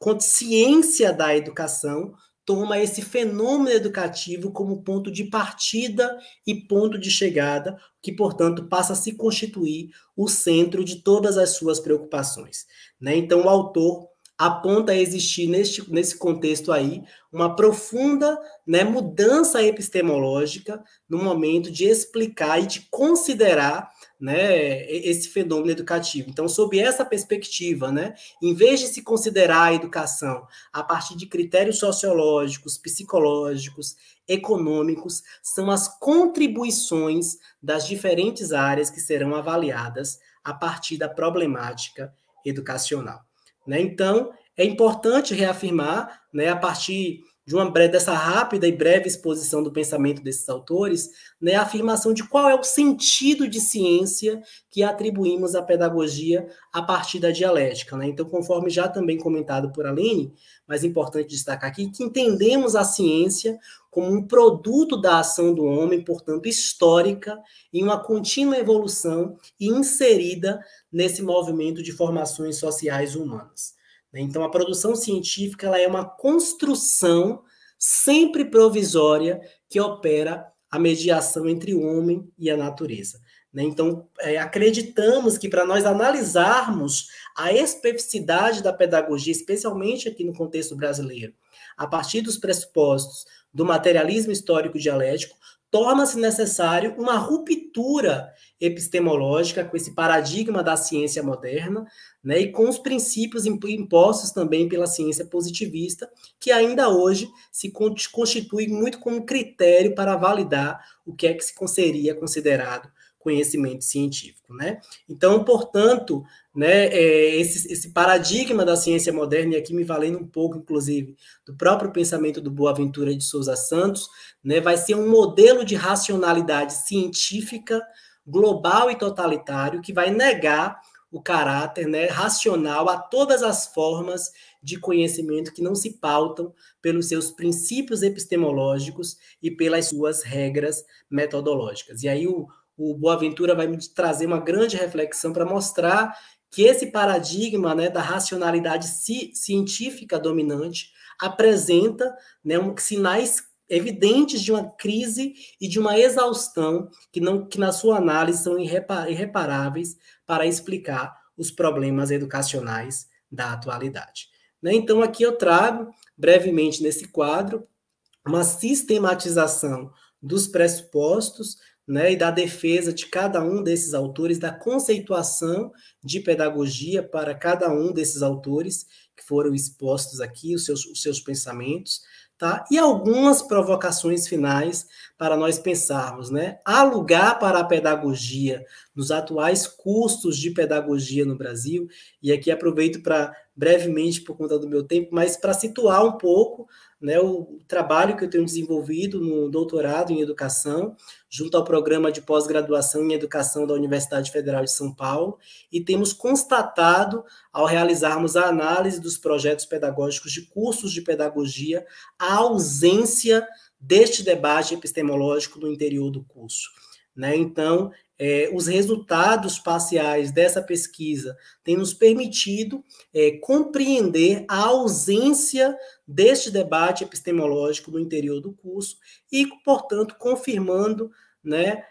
ciência da educação, toma esse fenômeno educativo como ponto de partida e ponto de chegada, que, portanto, passa a se constituir o centro de todas as suas preocupações. Né? Então, o autor aponta a existir, nesse contexto aí, uma profunda, né, mudança epistemológica no momento de explicar e de considerar, né, esse fenômeno educativo. Então, sob essa perspectiva, né, em vez de se considerar a educação a partir de critérios sociológicos, psicológicos, econômicos, são as contribuições das diferentes áreas que serão avaliadas a partir da problemática educacional. Né? Então, é importante reafirmar, né, a partir de dessa rápida e breve exposição do pensamento desses autores, né, a afirmação de qual é o sentido de ciência que atribuímos à pedagogia a partir da dialética. Né? Então, conforme já também comentado por Aline, mas é importante destacar aqui que entendemos a ciência como um produto da ação do homem, portanto, histórica, em uma contínua evolução e inserida nesse movimento de formações sociais humanas. Então, a produção científica ela é uma construção sempre provisória que opera a mediação entre o homem e a natureza. Então, acreditamos que para nós analisarmos a especificidade da pedagogia, especialmente aqui no contexto brasileiro, a partir dos pressupostos do materialismo histórico dialético, torna-se necessário uma ruptura epistemológica com esse paradigma da ciência moderna, né, e com os princípios impostos também pela ciência positivista, que ainda hoje se constitui muito como critério para validar o que é que seria considerado conhecimento científico. Né? Então, portanto, né, esse paradigma da ciência moderna, e aqui me valendo um pouco, inclusive, do próprio pensamento do Boaventura de Souza Santos, né, vai ser um modelo de racionalidade científica global e totalitário que vai negar o caráter, né, racional a todas as formas de conhecimento que não se pautam pelos seus princípios epistemológicos e pelas suas regras metodológicas. E aí o Boaventura vai me trazer uma grande reflexão para mostrar que esse paradigma, né, da racionalidade científica dominante apresenta, né, sinais evidentes de uma crise e de uma exaustão que na sua análise são irreparáveis para explicar os problemas educacionais da atualidade. Né? Então, aqui eu trago brevemente nesse quadro uma sistematização dos pressupostos, né, e da defesa de cada um desses autores, da conceituação de pedagogia para cada um desses autores que foram expostos aqui, os seus pensamentos, tá? E algumas provocações finais para nós pensarmos, né? Há lugar para a pedagogia nos atuais custos de pedagogia no Brasil, e aqui aproveito para, brevemente, por conta do meu tempo, mas para situar um pouco, né, o trabalho que eu tenho desenvolvido no doutorado em educação, junto ao programa de pós-graduação em educação da Universidade Federal de São Paulo, e temos constatado, ao realizarmos a análise dos projetos pedagógicos de cursos de pedagogia, a ausência deste debate epistemológico no interior do curso, né? Então, os resultados parciais dessa pesquisa têm nos permitido compreender a ausência deste debate epistemológico no interior do curso e, portanto, confirmando, né,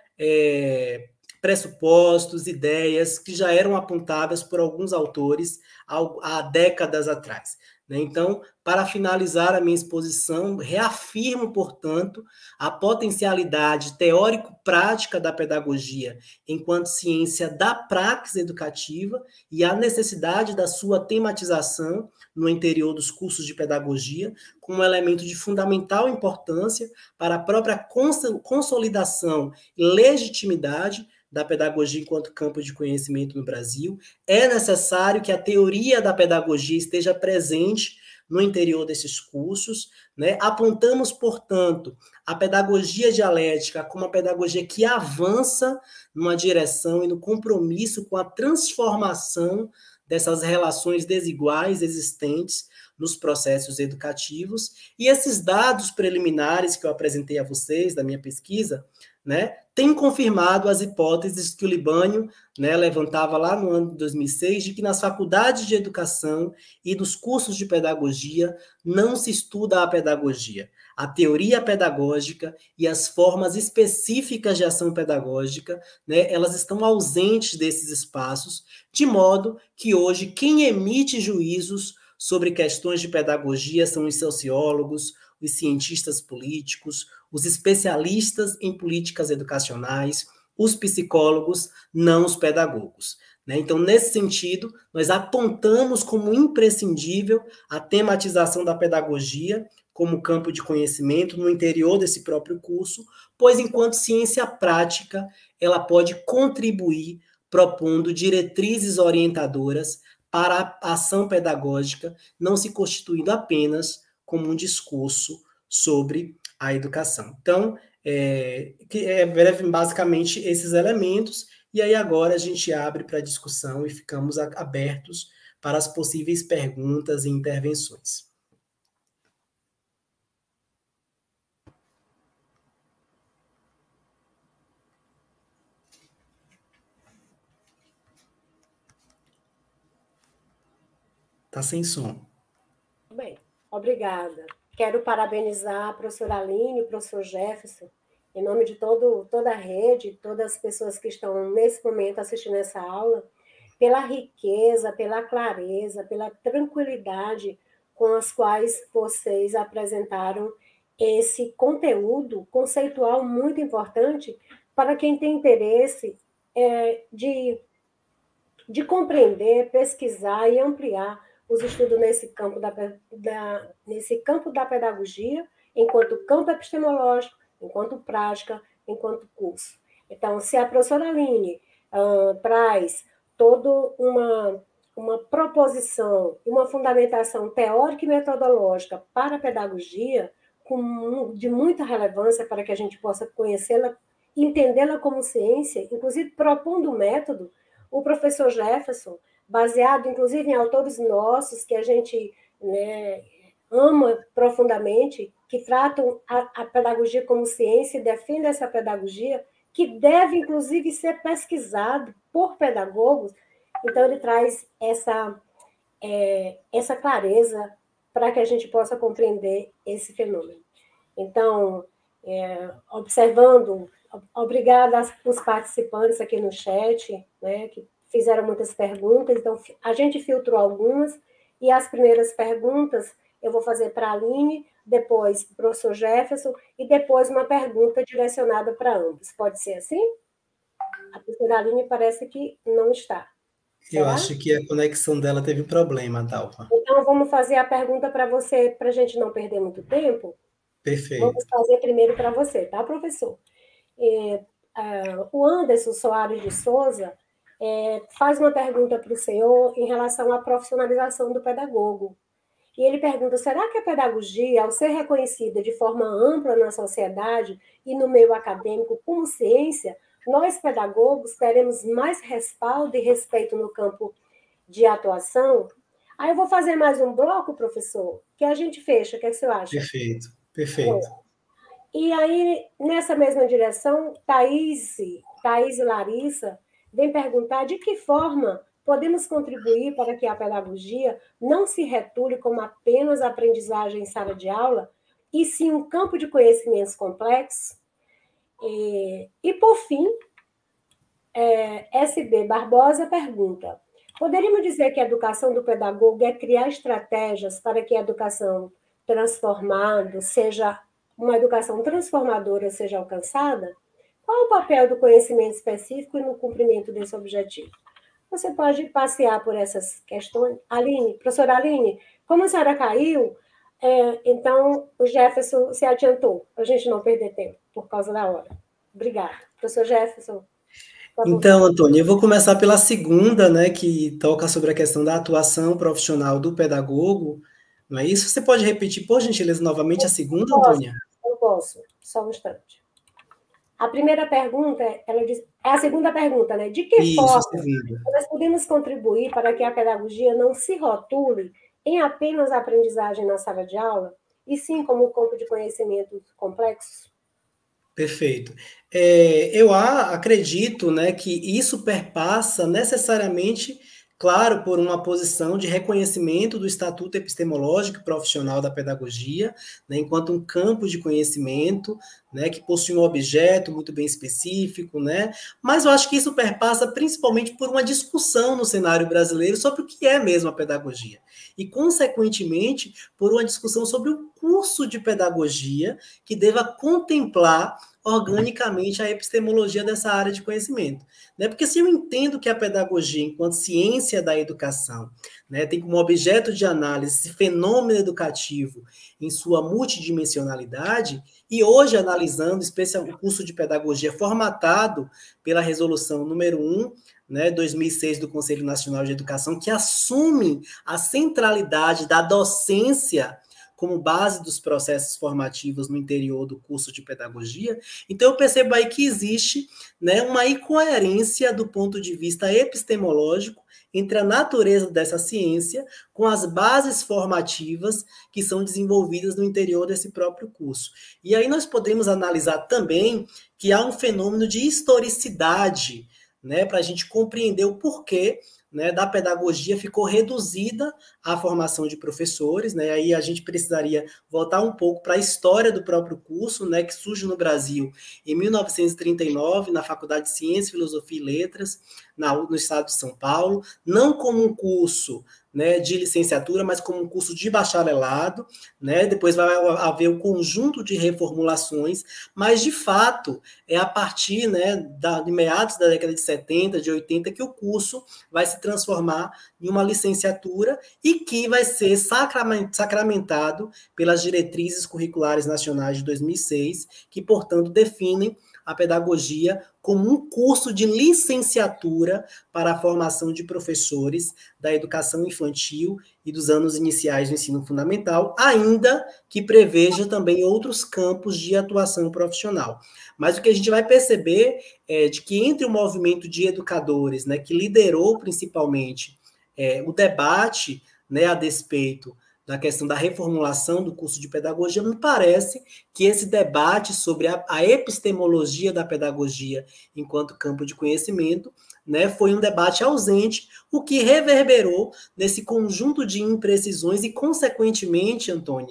pressupostos, ideias que já eram apontadas por alguns autores há décadas atrás. Então, para finalizar a minha exposição, reafirmo, portanto, a potencialidade teórico-prática da pedagogia enquanto ciência da praxis educativa e a necessidade da sua tematização no interior dos cursos de pedagogia como um elemento de fundamental importância para a própria consolidação e legitimidade da pedagogia enquanto campo de conhecimento no Brasil. É necessário que a teoria da pedagogia esteja presente no interior desses cursos, né? Apontamos, portanto, a pedagogia dialética como uma pedagogia que avança numa direção e no compromisso com a transformação dessas relações desiguais existentes nos processos educativos. E esses dados preliminares que eu apresentei a vocês da minha pesquisa, né, tem confirmado as hipóteses que o Libânio, né, levantava lá no ano de 2006, de que nas faculdades de educação e nos cursos de pedagogia não se estuda a pedagogia. A teoria pedagógica e as formas específicas de ação pedagógica, né, elas estão ausentes desses espaços, de modo que hoje quem emite juízos sobre questões de pedagogia são os sociólogos, os cientistas políticos, os especialistas em políticas educacionais, os psicólogos, não os pedagogos. Então, nesse sentido, nós apontamos como imprescindível a tematização da pedagogia como campo de conhecimento no interior desse próprio curso, pois, enquanto ciência prática, ela pode contribuir propondo diretrizes orientadoras para a ação pedagógica, não se constituindo apenas como um discurso sobre a educação. Então, basicamente esses elementos, e aí agora a gente abre para discussão e ficamos abertos para as possíveis perguntas e intervenções. Está sem som. Bem, obrigada. Quero parabenizar a professora Aline, o professor Jefferson, em nome de toda a rede, todas as pessoas que estão nesse momento assistindo essa aula, pela riqueza, pela clareza, pela tranquilidade com as quais vocês apresentaram esse conteúdo conceitual muito importante para quem tem interesse de compreender, pesquisar e ampliar os estudos nesse campo da pedagogia, enquanto campo epistemológico, enquanto prática, enquanto curso. Então, se a professora Aline traz toda uma proposição, uma fundamentação teórica e metodológica para a pedagogia, de muita relevância para que a gente possa conhecê-la, entendê-la como ciência, inclusive propondo um método, o professor Jefferson, baseado, inclusive, em autores nossos, que a gente, né, ama profundamente, que tratam a pedagogia como ciência e defendem essa pedagogia, que deve, inclusive, ser pesquisado por pedagogos. Então, ele traz essa clareza para que a gente possa compreender esse fenômeno. Então, observando, obrigada aos participantes aqui no chat, né, que fizeram muitas perguntas, então a gente filtrou algumas, e as primeiras perguntas eu vou fazer para a Aline, depois o professor Jefferson, e depois uma pergunta direcionada para ambos. Pode ser assim? A professora Aline parece que não está. Eu acho que a conexão dela teve problema, Dalva. Então, vamos fazer a pergunta para você, para a gente não perder muito tempo. Perfeito. Vamos fazer primeiro para você, tá, professor? O Anderson Soares de Souza faz uma pergunta para o senhor em relação à profissionalização do pedagogo. E ele pergunta, será que a pedagogia, ao ser reconhecida de forma ampla na sociedade e no meio acadêmico como ciência, nós, pedagogos, teremos mais respaldo e respeito no campo de atuação? Aí eu vou fazer mais um bloco, professor, que a gente fecha. O que você acha? Perfeito, perfeito. E aí, nessa mesma direção, Thaís e Larissa vêm perguntar de que forma podemos contribuir para que a pedagogia não se retule como apenas aprendizagem em sala de aula, e sim um campo de conhecimentos complexos. E por fim, SB Barbosa pergunta, poderíamos dizer que a educação do pedagogo é criar estratégias para que a educação transformada seja uma educação transformadora seja alcançada? Qual o papel do conhecimento específico no cumprimento desse objetivo? Você pode passear por essas questões. Aline, professora Aline, como a senhora caiu, então o Jefferson se adiantou, para a gente não perder tempo, por causa da hora. Obrigada. Professor Jefferson. Então, Antônia, eu vou começar pela segunda, né, que toca sobre a questão da atuação profissional do pedagogo, não é isso? Você pode repetir, por gentileza, novamente a segunda, Antônia? Eu posso, só um instante. A primeira pergunta, ela diz, é a segunda pergunta, né? De que forma nós podemos contribuir para que a pedagogia não se rotule em apenas aprendizagem na sala de aula, e sim como campo de conhecimentos complexos? Perfeito. Eu acredito, né, que isso perpassa necessariamente, claro, por uma posição de reconhecimento do Estatuto Epistemológico e Profissional da Pedagogia, né, enquanto um campo de conhecimento, né, que possui um objeto muito bem específico, né, mas eu acho que isso perpassa principalmente por uma discussão no cenário brasileiro sobre o que é mesmo a pedagogia, e, consequentemente, por uma discussão sobre o curso de pedagogia que deva contemplar organicamente a epistemologia dessa área de conhecimento, né? Porque se eu entendo que a pedagogia, enquanto ciência da educação, né, tem como objeto de análise esse fenômeno educativo em sua multidimensionalidade, e hoje analisando especialmente o curso de pedagogia formatado pela resolução número 1, né, 2006 do Conselho Nacional de Educação, que assume a centralidade da docência como base dos processos formativos no interior do curso de pedagogia. Então, eu percebo aí que existe, né, uma incoerência do ponto de vista epistemológico entre a natureza dessa ciência com as bases formativas que são desenvolvidas no interior desse próprio curso. E aí nós podemos analisar também que há um fenômeno de historicidade, né, para a gente compreender o porquê, né, da pedagogia ficou reduzida à formação de professores, né, aí a gente precisaria voltar um pouco para a história do próprio curso, né, que surge no Brasil em 1939, na Faculdade de Ciências, Filosofia e Letras, no estado de São Paulo, não como um curso, né, de licenciatura, mas como um curso de bacharelado, né, depois vai haver um conjunto de reformulações, mas, de fato, é a partir, né, de meados da década de 70, de 80, que o curso vai se transformar em uma licenciatura e que vai ser sacramentado pelas diretrizes curriculares nacionais de 2006, que, portanto, definem a pedagogia como um curso de licenciatura para a formação de professores da educação infantil e dos anos iniciais do ensino fundamental, ainda que preveja também outros campos de atuação profissional. Mas o que a gente vai perceber é de que entre o movimento de educadores, né, que liderou principalmente o debate, né, a despeito da questão da reformulação do curso de pedagogia, me parece que esse debate sobre a epistemologia da pedagogia enquanto campo de conhecimento, né, foi um debate ausente, o que reverberou nesse conjunto de imprecisões e, consequentemente, Antônia,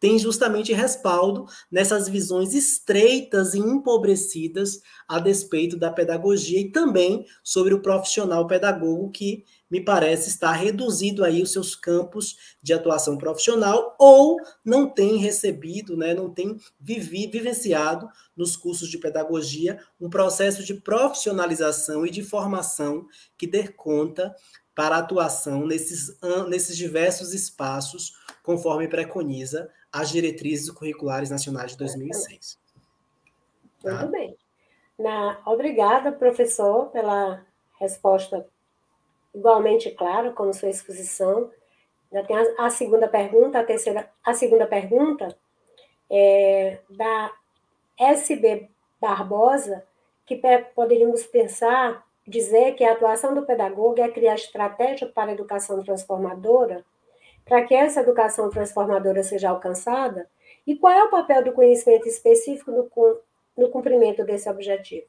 tem justamente respaldo nessas visões estreitas e empobrecidas a despeito da pedagogia e também sobre o profissional pedagogo que me parece estar reduzido aí os seus campos de atuação profissional ou não tem recebido, né, não tem vivenciado nos cursos de pedagogia um processo de profissionalização e de formação que dê conta para a atuação nesses diversos espaços, conforme preconiza as diretrizes curriculares nacionais de 2006. Tá? Muito bem. Obrigada, professor, pela resposta igualmente clara, como sua exposição. Já tem a segunda pergunta, a segunda pergunta é da SB Barbosa, que poderíamos dizer que a atuação do pedagogo é criar estratégia para a educação transformadora, para que essa educação transformadora seja alcançada, e qual é o papel do conhecimento específico no cumprimento desse objetivo?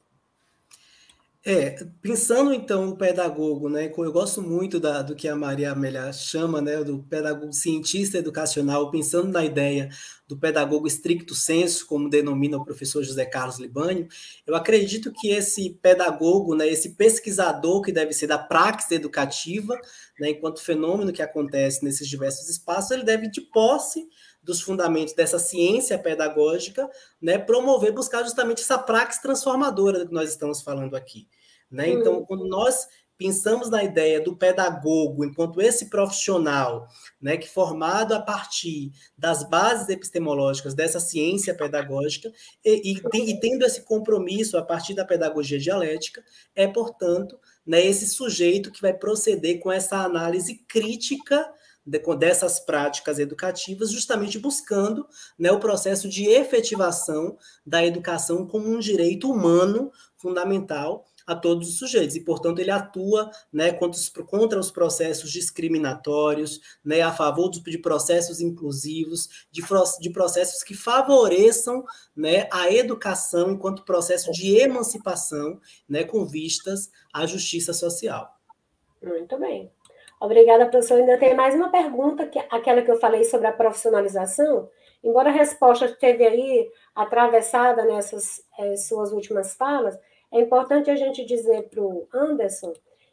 Pensando então no pedagogo, né, eu gosto muito do que a Maria Amélia chama, né, do pedagogo cientista educacional, pensando na ideia do pedagogo stricto sensu, como denomina o professor José Carlos Libânio, eu acredito que esse pedagogo, né, esse pesquisador que deve ser da praxis educativa, né, enquanto fenômeno que acontece nesses diversos espaços, ele deve, de posse dos fundamentos dessa ciência pedagógica, né, promover, buscar justamente essa praxis transformadora que nós estamos falando aqui. Né? Então, quando nós pensamos na ideia do pedagogo enquanto esse profissional, né, que formado a partir das bases epistemológicas dessa ciência pedagógica e tendo esse compromisso a partir da pedagogia dialética, portanto, né, esse sujeito que vai proceder com essa análise crítica dessas práticas educativas, justamente buscando, né, o processo de efetivação da educação como um direito humano fundamental a todos os sujeitos, e, portanto, ele atua, né, contra os processos discriminatórios, né, a favor de processos inclusivos, de processos que favoreçam, né, a educação enquanto processo de emancipação, né, com vistas à justiça social. Muito bem. Obrigada, professor. Ainda tem mais uma pergunta, aquela que eu falei sobre a profissionalização. Embora a resposta esteve aí atravessada nessas suas últimas falas, é importante a gente dizer para o Anderson,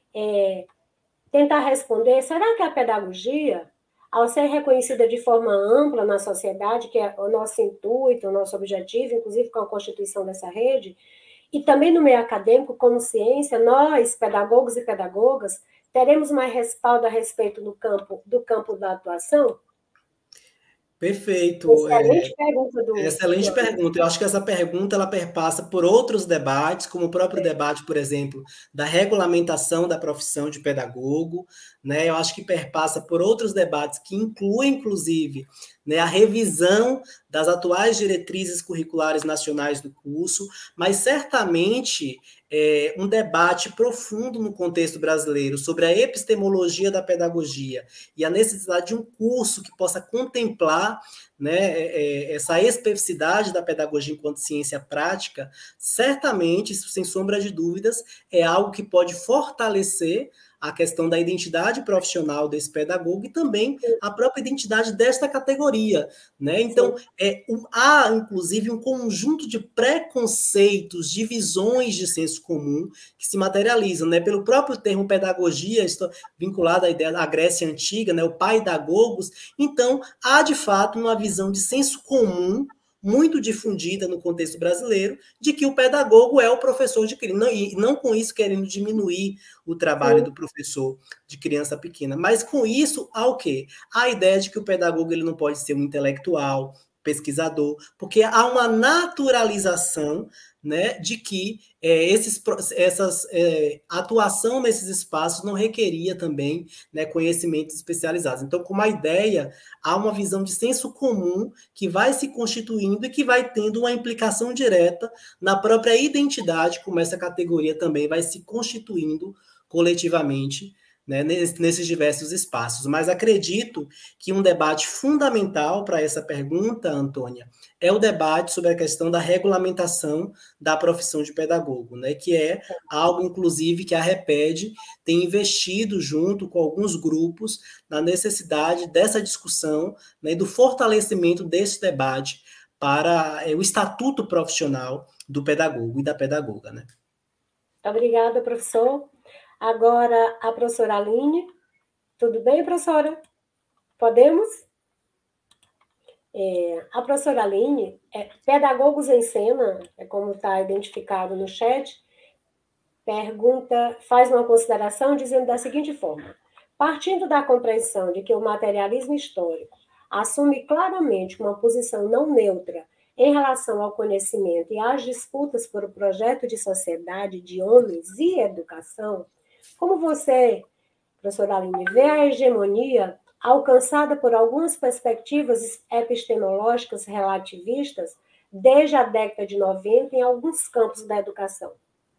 tentar responder, será que a pedagogia, ao ser reconhecida de forma ampla na sociedade, que é o nosso intuito, o nosso objetivo, inclusive com a constituição dessa rede, e também no meio acadêmico, como ciência, nós, pedagogos e pedagogas, teremos mais respaldo a respeito do campo da atuação? Perfeito. Excelente pergunta. Excelente pergunta. Eu acho que essa pergunta ela perpassa por outros debates, como o próprio debate, por exemplo, da regulamentação da profissão de pedagogo, né? Eu acho que perpassa por outros debates que incluem, inclusive, né, a revisão das atuais diretrizes curriculares nacionais do curso, mas certamente um debate profundo no contexto brasileiro sobre a epistemologia da pedagogia e a necessidade de um curso que possa contemplar, né, essa especificidade da pedagogia enquanto ciência prática, certamente, sem sombra de dúvidas, é algo que pode fortalecer a questão da identidade profissional desse pedagogo e também a própria identidade desta categoria, né? Então, há, inclusive, um conjunto de preconceitos, de visões de senso comum que se materializam, né? Pelo próprio termo pedagogia, vinculado à ideia da Grécia Antiga, né? O paidagogos. Então, há, de fato, uma visão de senso comum muito difundida no contexto brasileiro, de que o pedagogo é o professor de criança, e não com isso querendo diminuir o trabalho do professor de criança pequena, mas com isso, há o quê? A ideia de que o pedagogo ele não pode ser um intelectual, pesquisador, porque há uma naturalização, né, de que atuação nesses espaços não requeria também, né, conhecimentos especializados. Então, com uma ideia, há uma visão de senso comum que vai se constituindo e que vai tendo uma implicação direta na própria identidade, como essa categoria também vai se constituindo coletivamente né, nesses diversos espaços. Mas acredito que um debate fundamental para essa pergunta, Antônia, é o debate sobre a questão da regulamentação da profissão de pedagogo, né, que é algo, inclusive, que a REPED tem investido junto com alguns grupos na necessidade dessa discussão, né, do fortalecimento desse debate para o estatuto profissional do pedagogo e da pedagoga, né? Obrigada, professor. Agora, a professora Aline. Tudo bem, professora? Podemos? A professora Aline, Pedagogos em Cena, como está identificado no chat, faz uma consideração dizendo da seguinte forma: partindo da compreensão de que o materialismo histórico assume claramente uma posição não neutra em relação ao conhecimento e às disputas por o projeto de sociedade de homens e educação, como você, professora Aline, vê a hegemonia alcançada por algumas perspectivas epistemológicas relativistas desde a década de 90 em alguns campos da educação?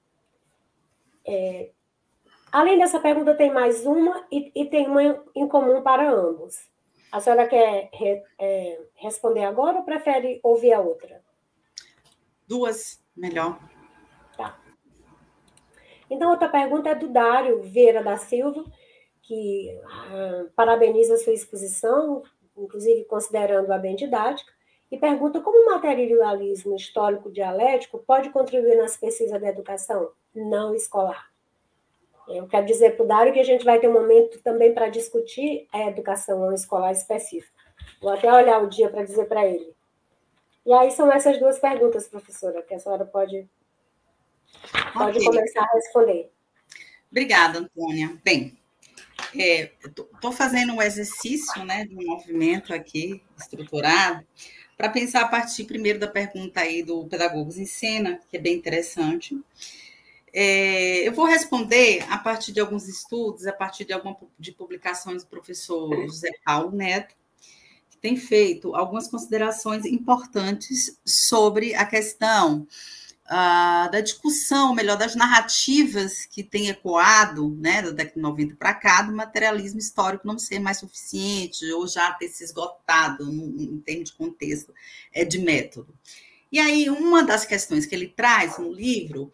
Além dessa pergunta, tem mais uma e tem uma em comum para ambos. A senhora quer responder agora ou prefere ouvir a outra? Duas, melhor. Tá. Então, outra pergunta é do Dário Vieira da Silva, que parabeniza a sua exposição, inclusive considerando-a bem didática, e pergunta como o materialismo histórico dialético pode contribuir nas pesquisas da educação não escolar. Eu quero dizer para o Dário que a gente vai ter um momento também para discutir a educação não escolar específica. Vou até olhar o dia para dizer para ele. E aí são essas duas perguntas, professora, que a senhora pode começar a responder. Obrigada, Antônia. Bem, estou fazendo um exercício, né, de um movimento aqui, estruturado, para pensar a partir primeiro da pergunta aí do Pedagogos em Cena, que é bem interessante. Eu vou responder a partir de alguns estudos, a partir de publicações do professor José Paulo Neto, que tem feito algumas considerações importantes sobre a questão da discussão, melhor, das narrativas que tem ecoado, né, da década de 90 para cá, do materialismo histórico não ser mais suficiente ou já ter se esgotado em termos de contexto, de método. E aí, uma das questões que ele traz no livro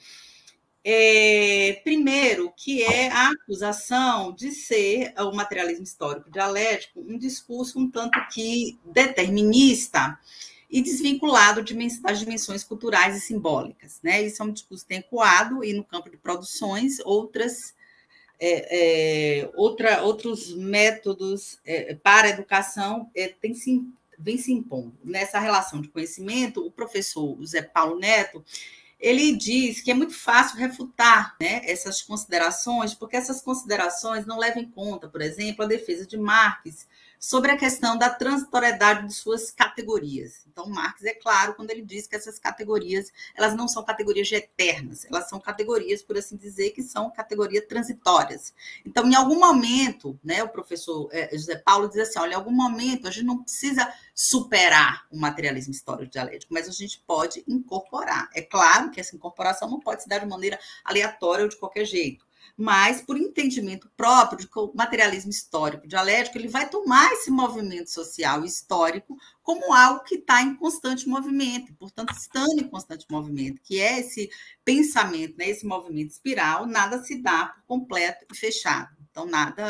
primeiro, que é a acusação de ser o materialismo histórico dialético um discurso um tanto que determinista e desvinculado das dimensões culturais e simbólicas, né? Isso é um discurso que tem ecoado e no campo de produções, outros métodos para a educação vem se impondo. Nessa relação de conhecimento, o professor José Paulo Neto, ele diz que é muito fácil refutar, né, essas considerações, porque essas considerações não levam em conta, por exemplo, a defesa de Marx sobre a questão da transitoriedade de suas categorias. Então, Marx é claro quando ele diz que essas categorias, elas não são categorias eternas, elas são categorias, por assim dizer, que são categorias transitórias. Então, em algum momento, né, o professor José Paulo diz assim, olha, em algum momento a gente não precisa superar o materialismo histórico dialético, mas a gente pode incorporar. É claro que essa incorporação não pode se dar de maneira aleatória ou de qualquer jeito, mas por entendimento próprio de que o materialismo histórico dialético ele vai tomar esse movimento social e histórico como algo que está em constante movimento, portanto, estando em constante movimento, que é esse pensamento, né, esse movimento espiral, nada se dá por completo e fechado. Então, nada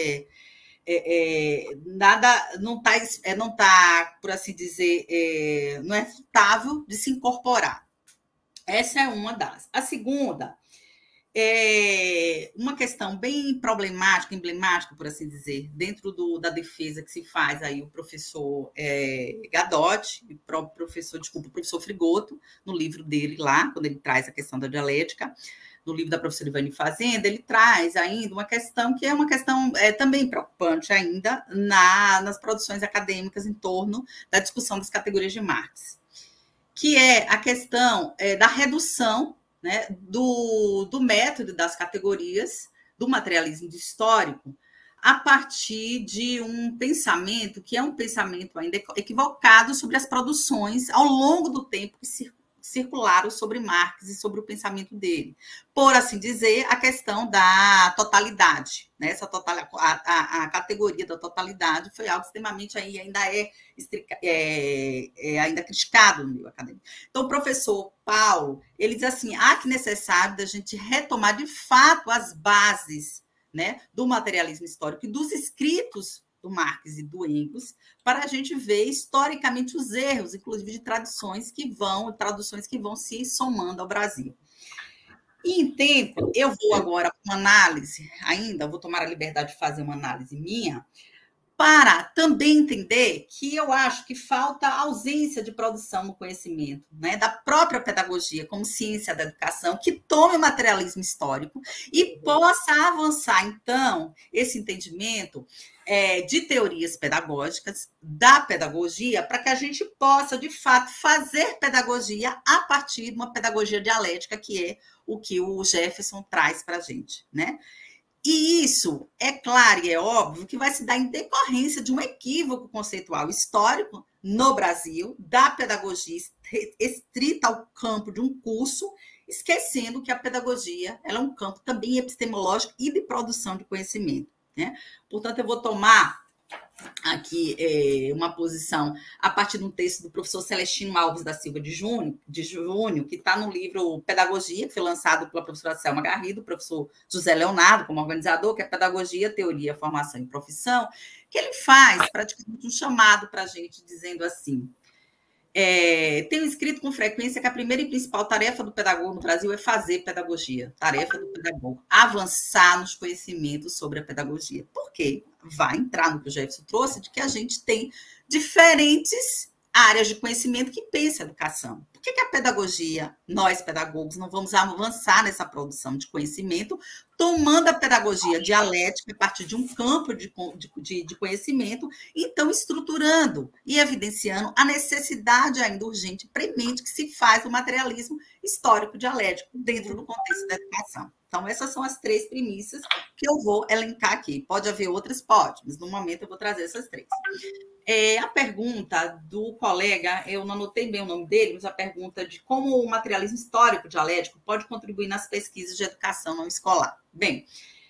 nada não está, por assim dizer, não é futável de se incorporar. Essa é uma das. A segunda uma questão bem problemática, emblemática, por assim dizer, dentro da defesa que se faz aí o professor Gadotti, o professor Frigoto, no livro dele lá, quando ele traz a questão da dialética, no livro da professora Ivane Fazenda, ele traz ainda uma questão que é uma questão também preocupante ainda nas produções acadêmicas em torno da discussão das categorias de Marx, que é a questão da redução, né, do método das categorias, do materialismo histórico, a partir de um pensamento que é um pensamento ainda equivocado sobre as produções ao longo do tempo que circularam sobre Marx e sobre o pensamento dele. Por assim dizer, a questão da totalidade, né? A categoria da totalidade foi algo extremamente aí, ainda ainda criticado no meio acadêmico. Então, o professor Paulo, ele diz assim, que necessário da gente retomar de fato as bases, né, do materialismo histórico e dos escritos do Marx e do Engels, para a gente ver historicamente os erros, inclusive de traduções que vão se somando ao Brasil. E em tempo, eu vou agora para uma análise, vou tomar a liberdade de fazer uma análise minha, para também entender que eu acho que falta ausência de produção no conhecimento, né, da própria pedagogia como ciência da educação, que tome o materialismo histórico e possa avançar, então, esse entendimento de teorias pedagógicas, da pedagogia, para que a gente possa, de fato, fazer pedagogia a partir de uma pedagogia dialética, que é o que o Jefferson traz para a gente, né? E isso, é claro e é óbvio, que vai se dar em decorrência de um equívoco conceitual histórico no Brasil, da pedagogia estrita ao campo de um curso, esquecendo que a pedagogia ela é um campo também epistemológico e de produção de conhecimento, né? Portanto, eu vou tomar aqui uma posição a partir de um texto do professor Celestino Alves da Silva de Júnior, que está no livro Pedagogia, que foi lançado pela professora Selma Garrido, professor José Leonardo, como organizador, que é Pedagogia, Teoria, Formação e Profissão, que ele faz praticamente um chamado para a gente, dizendo assim, tenho escrito com frequência que a primeira e principal tarefa do pedagogo no Brasil é fazer pedagogia. Tarefa do pedagogo, avançar nos conhecimentos sobre a pedagogia. Por quê? Vai entrar no que o Jefferson trouxe, de que a gente tem diferentes áreas de conhecimento que pensam a educação. Por que a pedagogia, nós pedagogos, não vamos avançar nessa produção de conhecimento, tomando a pedagogia dialética a partir de um campo de conhecimento, então estruturando e evidenciando a necessidade ainda urgente e premente que se faz do materialismo histórico dialético dentro do contexto da educação. Então, essas são as 3 premissas que eu vou elencar aqui. Pode haver outras? Pode, mas no momento eu vou trazer essas 3. A pergunta do colega, eu não anotei bem o nome dele, mas a pergunta de como o materialismo histórico dialético pode contribuir nas pesquisas de educação não escolar. Bem,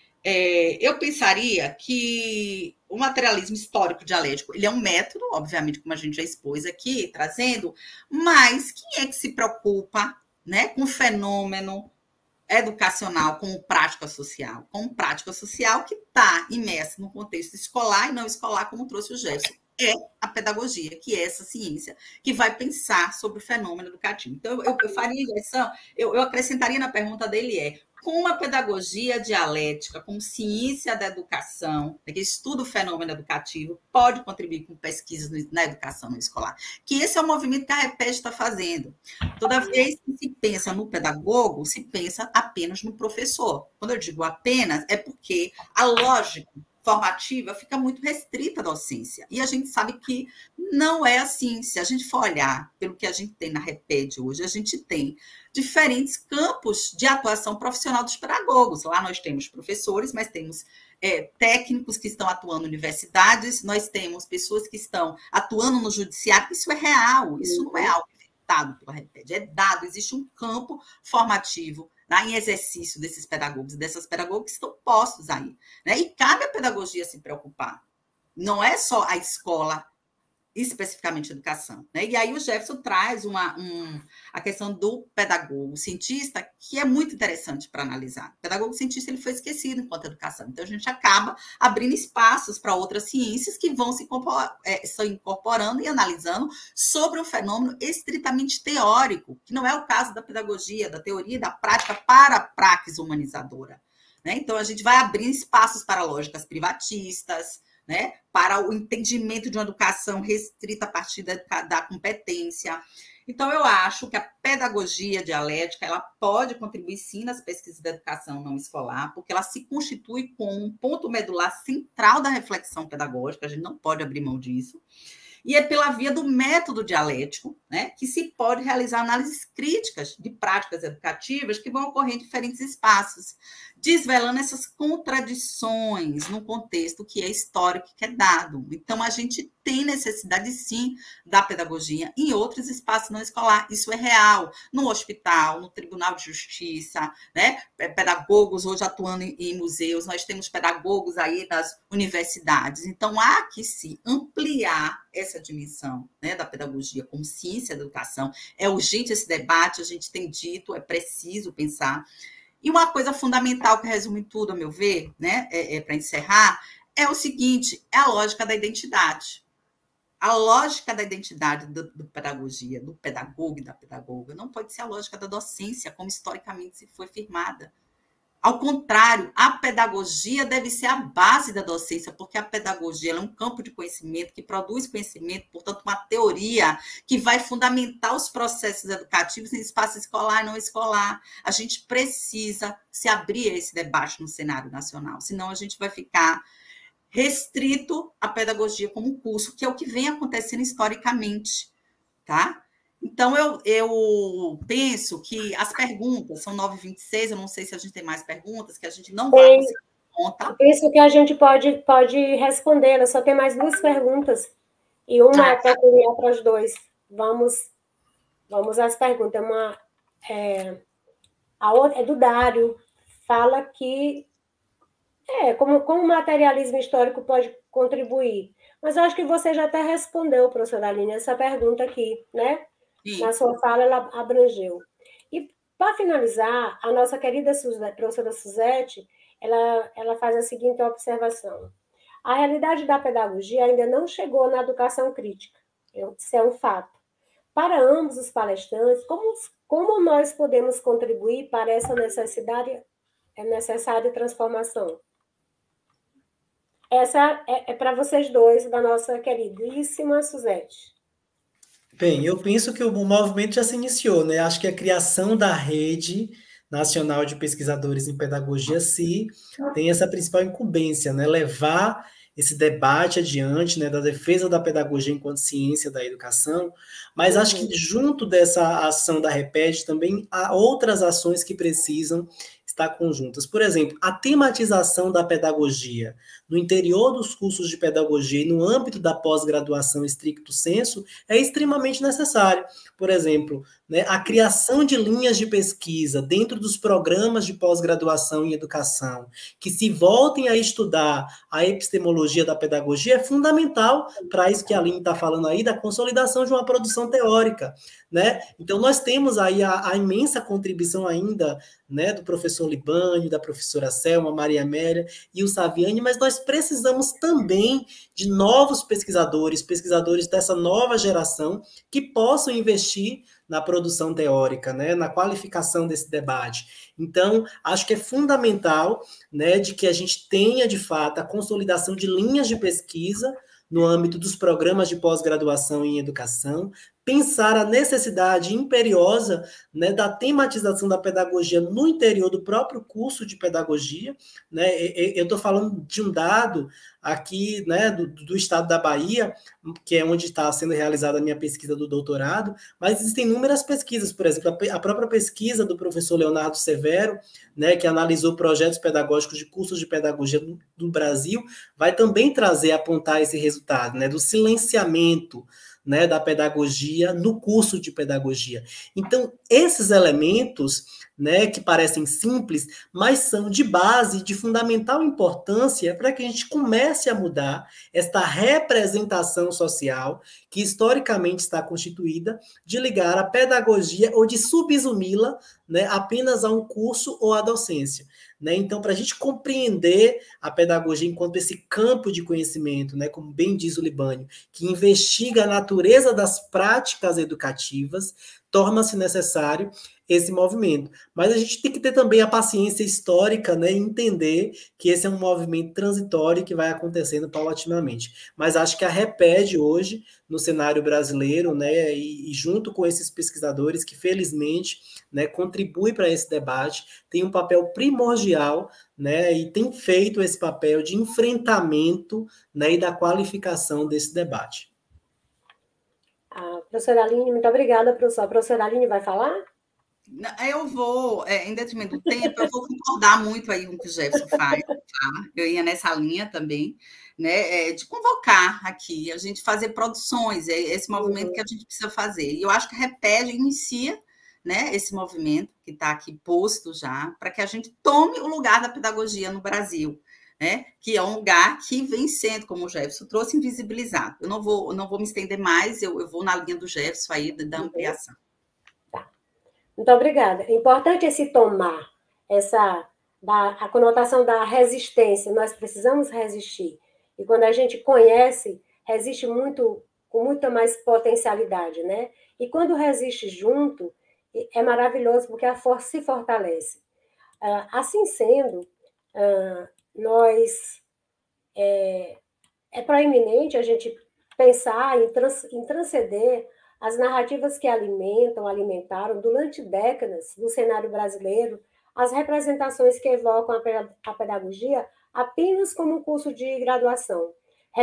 eu pensaria que o materialismo histórico dialético, ele é um método, obviamente, como a gente já expôs aqui, trazendo, mas quem é que se preocupa, né, com o fenômeno educacional como prática social? Como prática social que está imersa no contexto escolar e não escolar, como trouxe o Jefferson. É a pedagogia, que é essa ciência que vai pensar sobre o fenômeno educativo. Então, eu faria inversão, eu acrescentaria na pergunta dele como a pedagogia dialética, como ciência da educação, que estuda o fenômeno educativo, pode contribuir com pesquisas na educação não escolar. Que esse é o movimento que a REPED está fazendo. Toda vez que se pensa no pedagogo, se pensa apenas no professor. Quando eu digo apenas, é porque a lógica formativa fica muito restrita à docência. E a gente sabe que não é assim. Se a gente for olhar pelo que a gente tem na REPED hoje, a gente tem diferentes campos de atuação profissional dos pedagogos. Lá nós temos professores, mas temos técnicos que estão atuando em universidades, nós temos pessoas que estão atuando no judiciário. Isso é real, isso não é algo inventado pela REPED, é dado, existe um campo formativo em exercício desses pedagogos e dessas pedagogas que estão postos aí, né? E cabe à pedagogia se preocupar. Não é só a escola, especificamente a educação, né? E aí o Jefferson traz a questão do pedagogo cientista, que é muito interessante para analisar. O pedagogo cientista ele foi esquecido enquanto educação. Então, a gente acaba abrindo espaços para outras ciências que vão se incorporando e analisando sobre um fenômeno estritamente teórico, que não é o caso da pedagogia, da teoria e da prática para a praxis humanizadora, né? Então, a gente vai abrir espaços para lógicas privatistas, né, para o entendimento de uma educação restrita a partir da competência. Então, eu acho que a pedagogia dialética ela pode contribuir, sim, nas pesquisas da educação não escolar, porque ela se constitui como um ponto medular central da reflexão pedagógica, a gente não pode abrir mão disso, E é pela via do método dialético, né, que se pode realizar análises críticas de práticas educativas que vão ocorrer em diferentes espaços, desvelando essas contradições no contexto que é histórico, que é dado. Então, a gente tem necessidade, sim, da pedagogia em outros espaços não escolar. Isso é real. No hospital, no Tribunal de Justiça, né? Pedagogos hoje atuando em museus, nós temos pedagogos aí nas universidades. Então, há que se ampliar essa dimensão, né, da pedagogia como ciência da educação. É urgente esse debate, a gente tem dito, é preciso pensar. E uma coisa fundamental que resume tudo, a meu ver, né, para encerrar, é o seguinte, é a lógica da identidade. A lógica da identidade do pedagogia, do pedagogo e da pedagoga, não pode ser a lógica da docência, como historicamente se foi firmada. Ao contrário, a pedagogia deve ser a base da docência, porque a pedagogia é um campo de conhecimento que produz conhecimento, portanto, uma teoria que vai fundamentar os processos educativos em espaço escolar e não escolar. A gente precisa se abrir a esse debate no cenário nacional, senão a gente vai ficar restrito à pedagogia como um curso, que é o que vem acontecendo historicamente, tá? Então, eu penso que as perguntas são 9h26, eu não sei se a gente tem mais perguntas, que a gente não vai conseguir contar. Isso que a gente pode responder, só tem mais 2 perguntas, e uma é peculiar para os dois. Vamos às perguntas. A outra é do Dário, fala que como o materialismo histórico pode contribuir. Mas eu acho que você já até respondeu, professora Aline, essa pergunta aqui, né? Sim. Na sua fala, ela abrangeu. E, para finalizar, a nossa querida professora Suzete, ela faz a seguinte observação. A realidade da pedagogia ainda não chegou na educação crítica. Isso é um fato. Para ambos os palestrantes, como nós podemos contribuir para essa necessária transformação? Essa é para vocês dois, da nossa queridíssima Suzete. Bem, eu penso que o movimento já se iniciou, né? Acho que a criação da Rede Nacional de Pesquisadores em Pedagogia tem essa principal incumbência, né? Levar esse debate adiante, né? Da defesa da pedagogia enquanto ciência da educação, mas acho que junto dessa ação da REPED também há outras ações que precisam estar conjuntas. Por exemplo, a tematização da pedagogia no interior dos cursos de pedagogia e no âmbito da pós-graduação estricto sensu é extremamente necessário. Por exemplo, né, a criação de linhas de pesquisa dentro dos programas de pós-graduação em educação, que se voltem a estudar a epistemologia da pedagogia, é fundamental para isso que a Aline está falando aí, da consolidação de uma produção teórica, né? Então, nós temos aí a imensa contribuição ainda, né, do professor Libânio, da professora Selma, Maria Amélia e o Saviani, mas nós precisamos também de novos pesquisadores dessa nova geração que possam investir na produção teórica, né, na qualificação desse debate. Então, acho que é fundamental, né, de que a gente tenha, de fato, a consolidação de linhas de pesquisa no âmbito dos programas de pós-graduação em educação, pensar a necessidade imperiosa, né, da tematização da pedagogia no interior do próprio curso de pedagogia, né? Eu estou falando de um dado aqui, né, do estado da Bahia, que é onde está sendo realizada a minha pesquisa do doutorado, mas existem inúmeras pesquisas, por exemplo, a própria pesquisa do professor Leonardo Severo, né, que analisou projetos pedagógicos de cursos de pedagogia do Brasil, vai também apontar esse resultado, né, do silenciamento, né, da pedagogia no curso de pedagogia. Então, esses elementos, né, que parecem simples, mas são de base, de fundamental importância para que a gente comece a mudar esta representação social que historicamente está constituída de ligar a pedagogia ou de subsumi-la, né, apenas a um curso ou à docência. Né? Então, para a gente compreender a pedagogia enquanto esse campo de conhecimento, né, como bem diz o Libânio, que investiga a natureza das práticas educativas, torna-se necessário esse movimento. Mas a gente tem que ter também a paciência histórica, né, e entender que esse é um movimento transitório que vai acontecendo paulatinamente. Mas acho que a REPED hoje, no cenário brasileiro, né, e junto com esses pesquisadores que, felizmente, né, contribui para esse debate, tem um papel primordial, né, e tem feito esse papel de enfrentamento, né, e da qualificação desse debate. A professora Aline, muito obrigada, professora. A professora Aline vai falar? Eu vou, em detrimento do tempo, eu vou concordar muito aí com o que o Jefferson faz, tá? Eu ia nessa linha também, né, de convocar aqui, a gente fazer produções, é esse movimento que a gente precisa fazer. E eu acho que a REPED inicia, né, esse movimento que está aqui posto já, para que a gente tome o lugar da pedagogia no Brasil, né, que é um lugar que vem sendo, como o Jefferson trouxe, invisibilizado. Eu não vou me estender mais, eu vou na linha do Jefferson aí, da ampliação. Muito obrigada. É importante esse tomar, a conotação da resistência. Nós precisamos resistir. E quando a gente conhece, resiste muito, com muita mais potencialidade, né? E quando resiste junto, é maravilhoso, porque a força se fortalece. Assim sendo, é proeminente a gente pensar em transcender as narrativas que alimentaram durante décadas no cenário brasileiro, as representações que evocam a pedagogia apenas como um curso de graduação,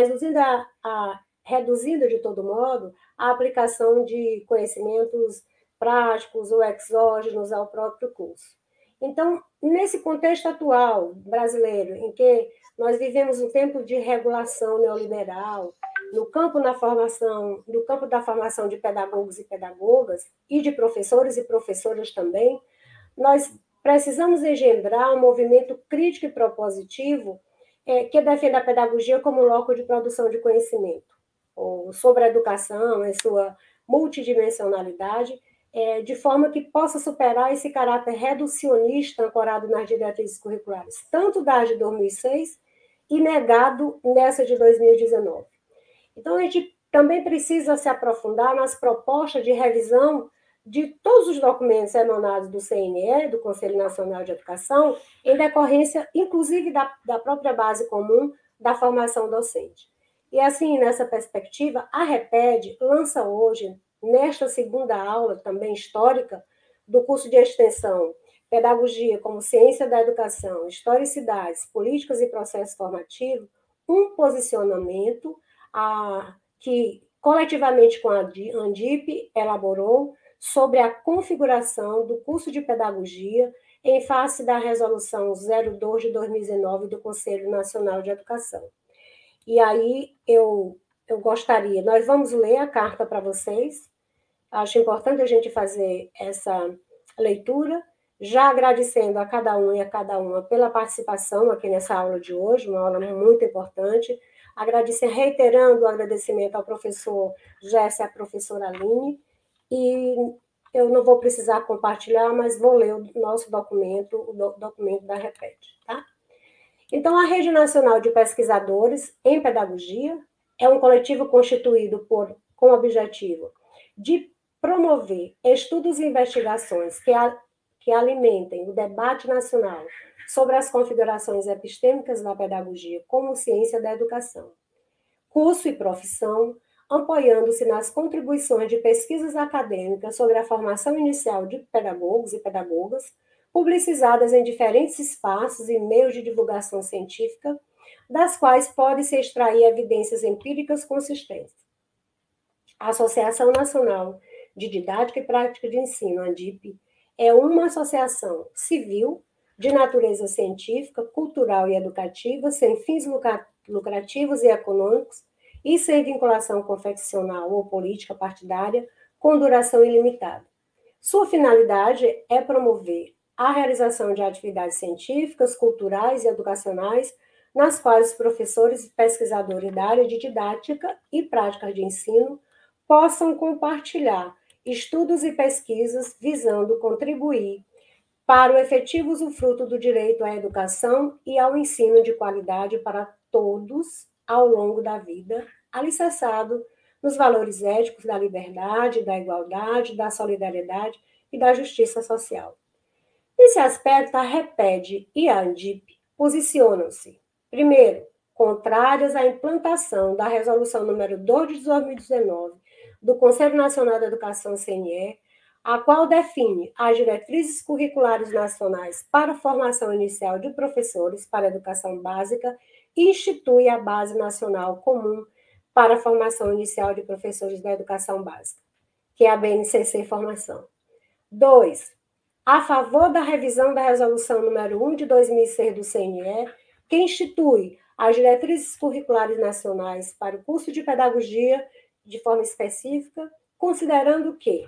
reduzindo de todo modo a aplicação de conhecimentos práticos ou exógenos ao próprio curso. Então, nesse contexto atual brasileiro, em que nós vivemos um tempo de regulação neoliberal, no campo da formação de pedagogos e pedagogas, e de professores e professoras também, nós precisamos engendrar um movimento crítico e propositivo que defenda a pedagogia como loco de produção de conhecimento, ou sobre a educação em sua multidimensionalidade, de forma que possa superar esse caráter reducionista ancorado nas diretrizes curriculares, tanto da de 2006 e negado nessa de 2019. Então, a gente também precisa se aprofundar nas propostas de revisão de todos os documentos emanados do CNE, do Conselho Nacional de Educação, em decorrência, inclusive, da própria base comum da formação docente. E, assim, nessa perspectiva, a REPED lança hoje, nesta segunda aula, também histórica, do curso de extensão Pedagogia como Ciência da Educação, Historicidades, Políticas e Processos Formativos, um posicionamento que, coletivamente com a ANDIP, elaborou sobre a configuração do curso de Pedagogia em face da Resolução 02 de 2019 do Conselho Nacional de Educação. E aí eu gostaria, nós vamos ler a carta para vocês, acho importante a gente fazer essa leitura, já agradecendo a cada um e a cada uma pela participação aqui nessa aula de hoje, uma aula muito importante, reiterando o agradecimento ao professor Jesse e à professora Aline, e eu não vou precisar compartilhar, mas vou ler o nosso documento, o documento da REPED, tá? Então, a Rede Nacional de Pesquisadores em Pedagogia é um coletivo constituído com o objetivo de promover estudos e investigações que alimentem o debate nacional sobre as configurações epistêmicas da pedagogia como ciência da educação, curso e profissão, apoiando-se nas contribuições de pesquisas acadêmicas sobre a formação inicial de pedagogos e pedagogas, publicizadas em diferentes espaços e meios de divulgação científica, das quais pode-se extrair evidências empíricas consistentes. A Associação Nacional de Didática e Prática de Ensino, ANDIP, é uma associação civil de natureza científica, cultural e educativa, sem fins lucrativos e econômicos e sem vinculação confessional ou política partidária, com duração ilimitada. Sua finalidade é promover a realização de atividades científicas, culturais e educacionais, nas quais os professores e pesquisadores da área de didática e práticas de ensino possam compartilhar estudos e pesquisas visando contribuir para o efetivo usufruto do direito à educação e ao ensino de qualidade para todos ao longo da vida, alicerçado nos valores éticos da liberdade, da igualdade, da solidariedade e da justiça social. Nesse aspecto, a REPED e a ANDIP posicionam-se, primeiro, contrárias à implantação da Resolução número 2 de 2019 do Conselho Nacional da Educação, CNE, a qual define as diretrizes curriculares nacionais para a formação inicial de professores para a educação básica e institui a Base Nacional Comum para a formação inicial de professores da educação básica, que é a BNCC Formação. 2. A favor da revisão da Resolução número 1 de 2006 do CNE, que institui as diretrizes curriculares nacionais para o curso de pedagogia de forma específica, considerando que,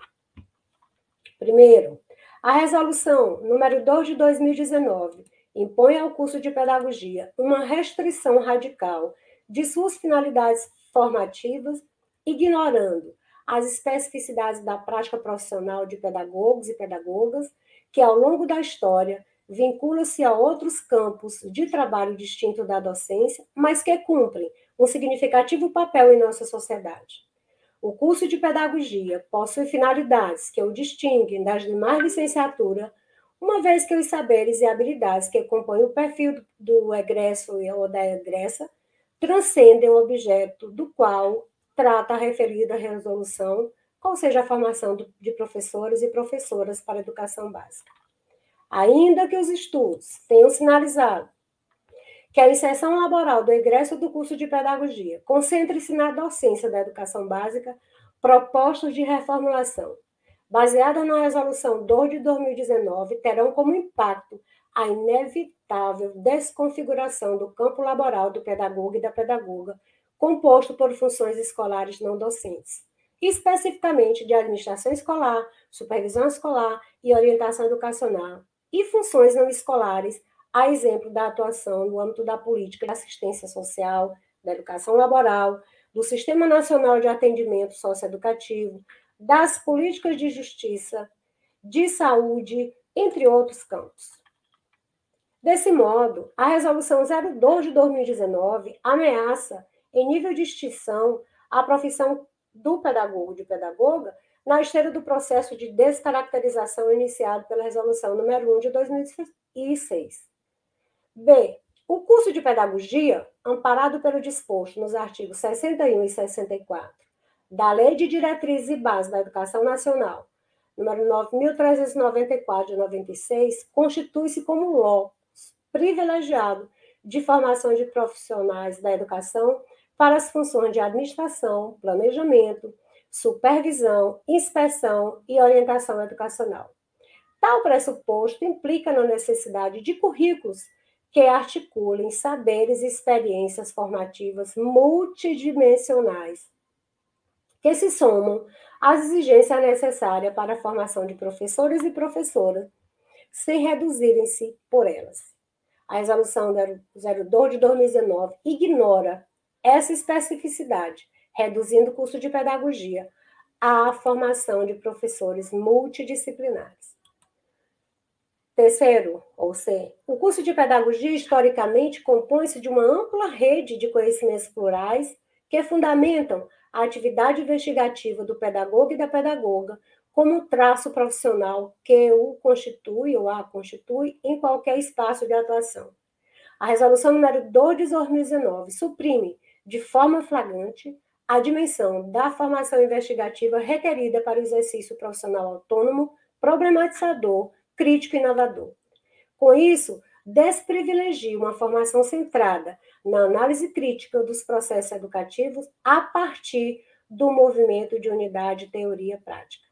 primeiro, a Resolução número 2 de 2019 impõe ao curso de pedagogia uma restrição radical de suas finalidades formativas, ignorando as especificidades da prática profissional de pedagogos e pedagogas, que, ao longo da história, vincula-se a outros campos de trabalho distinto da docência, mas que cumprem um significativo papel em nossa sociedade. O curso de pedagogia possui finalidades que o distinguem das demais licenciaturas, uma vez que os saberes e habilidades que compõem o perfil do egresso ou da egressa transcendem o objeto do qual trata a referida resolução, qual seja a formação de professores e professoras para a educação básica. Ainda que os estudos tenham sinalizado que a inserção laboral do egresso do curso de pedagogia concentre-se na docência da educação básica, propostas de reformulação, baseadas na Resolução 2 de 2019, terão como impacto a inevitável desconfiguração do campo laboral do pedagogo e da pedagoga, composto por funções escolares não docentes, especificamente de administração escolar, supervisão escolar e orientação educacional, e funções não escolares, a exemplo da atuação no âmbito da política de assistência social, da educação laboral, do Sistema Nacional de Atendimento Socioeducativo, das políticas de justiça, de saúde, entre outros campos. Desse modo, a Resolução 02 de 2019 ameaça, em nível de extinção, a profissão do pedagogo e de pedagoga na esteira do processo de descaracterização iniciado pela Resolução número 1 de 2006. B. O curso de pedagogia, amparado pelo disposto nos artigos 61 e 64 da Lei de Diretrizes e Bases da Educação Nacional, número 9.394 de 96, constitui-se como locus privilegiado de formação de profissionais da educação para as funções de administração, planejamento, supervisão, inspeção e orientação educacional. Tal pressuposto implica na necessidade de currículos que articulem saberes e experiências formativas multidimensionais, que se somam às exigências necessárias para a formação de professores e professoras, sem reduzirem-se por elas. A Resolução 02 de 2019 ignora essa especificidade, reduzindo o curso de pedagogia à formação de professores multidisciplinares. Terceiro, ou C, o curso de pedagogia historicamente compõe-se de uma ampla rede de conhecimentos plurais que fundamentam a atividade investigativa do pedagogo e da pedagoga como um traço profissional que o constitui ou a constitui em qualquer espaço de atuação. A Resolução número 2 de 2019 suprime, de forma flagrante, a dimensão da formação investigativa requerida para o exercício profissional autônomo, problematizador, crítico e inovador. Com isso, desprivilegia uma formação centrada na análise crítica dos processos educativos a partir do movimento de unidade teoria-prática.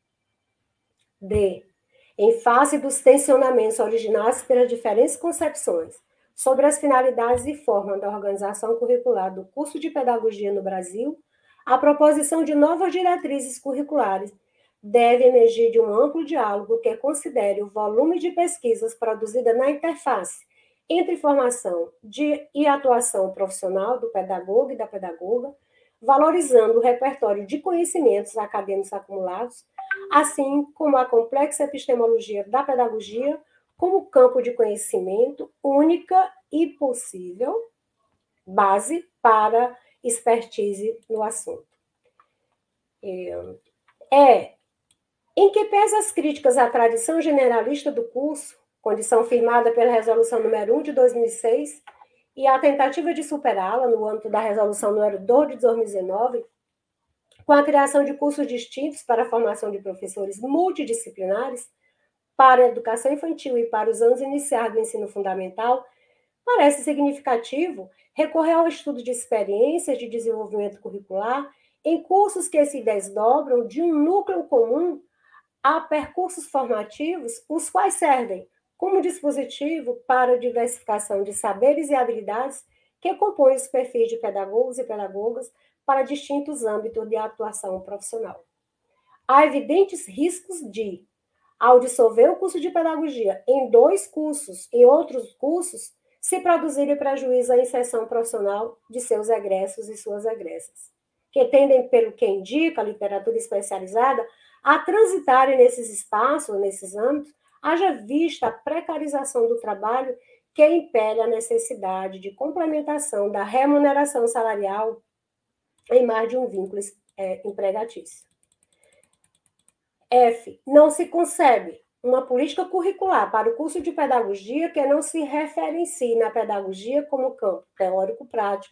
D. Em face dos tensionamentos originados pelas diferentes concepções sobre as finalidades e forma da organização curricular do curso de pedagogia no Brasil, a proposição de novas diretrizes curriculares deve emergir de um amplo diálogo que considere o volume de pesquisas produzidas na interface entre formação e atuação profissional do pedagogo e da pedagoga, valorizando o repertório de conhecimentos acadêmicos acumulados, assim como a complexa epistemologia da pedagogia como campo de conhecimento única e possível base para expertise no assunto. Em que pesa as críticas à tradição generalista do curso, condição firmada pela Resolução número 1 de 2006, e a tentativa de superá-la no âmbito da Resolução número 2 de 2019, com a criação de cursos distintos para a formação de professores multidisciplinares, para a educação infantil e para os anos iniciais do ensino fundamental, parece significativo recorrer ao estudo de experiências de desenvolvimento curricular em cursos que se desdobram de um núcleo comum a percursos formativos, os quais servem como dispositivo para a diversificação de saberes e habilidades que compõem os perfis de pedagogos e pedagogas para distintos âmbitos de atuação profissional. Há evidentes riscos de, ao dissolver o curso de pedagogia em 2 cursos e outros cursos, se produzirem prejuízo à inserção profissional de seus egressos e suas egressas, que tendem, pelo que indica a literatura especializada, a transitarem nesses espaços, nesses âmbitos, haja vista a precarização do trabalho que impele a necessidade de complementação da remuneração salarial em mais de um vínculo empregatício. F. Não se concebe uma política curricular para o curso de pedagogia que não se referencie na pedagogia como campo teórico-prático.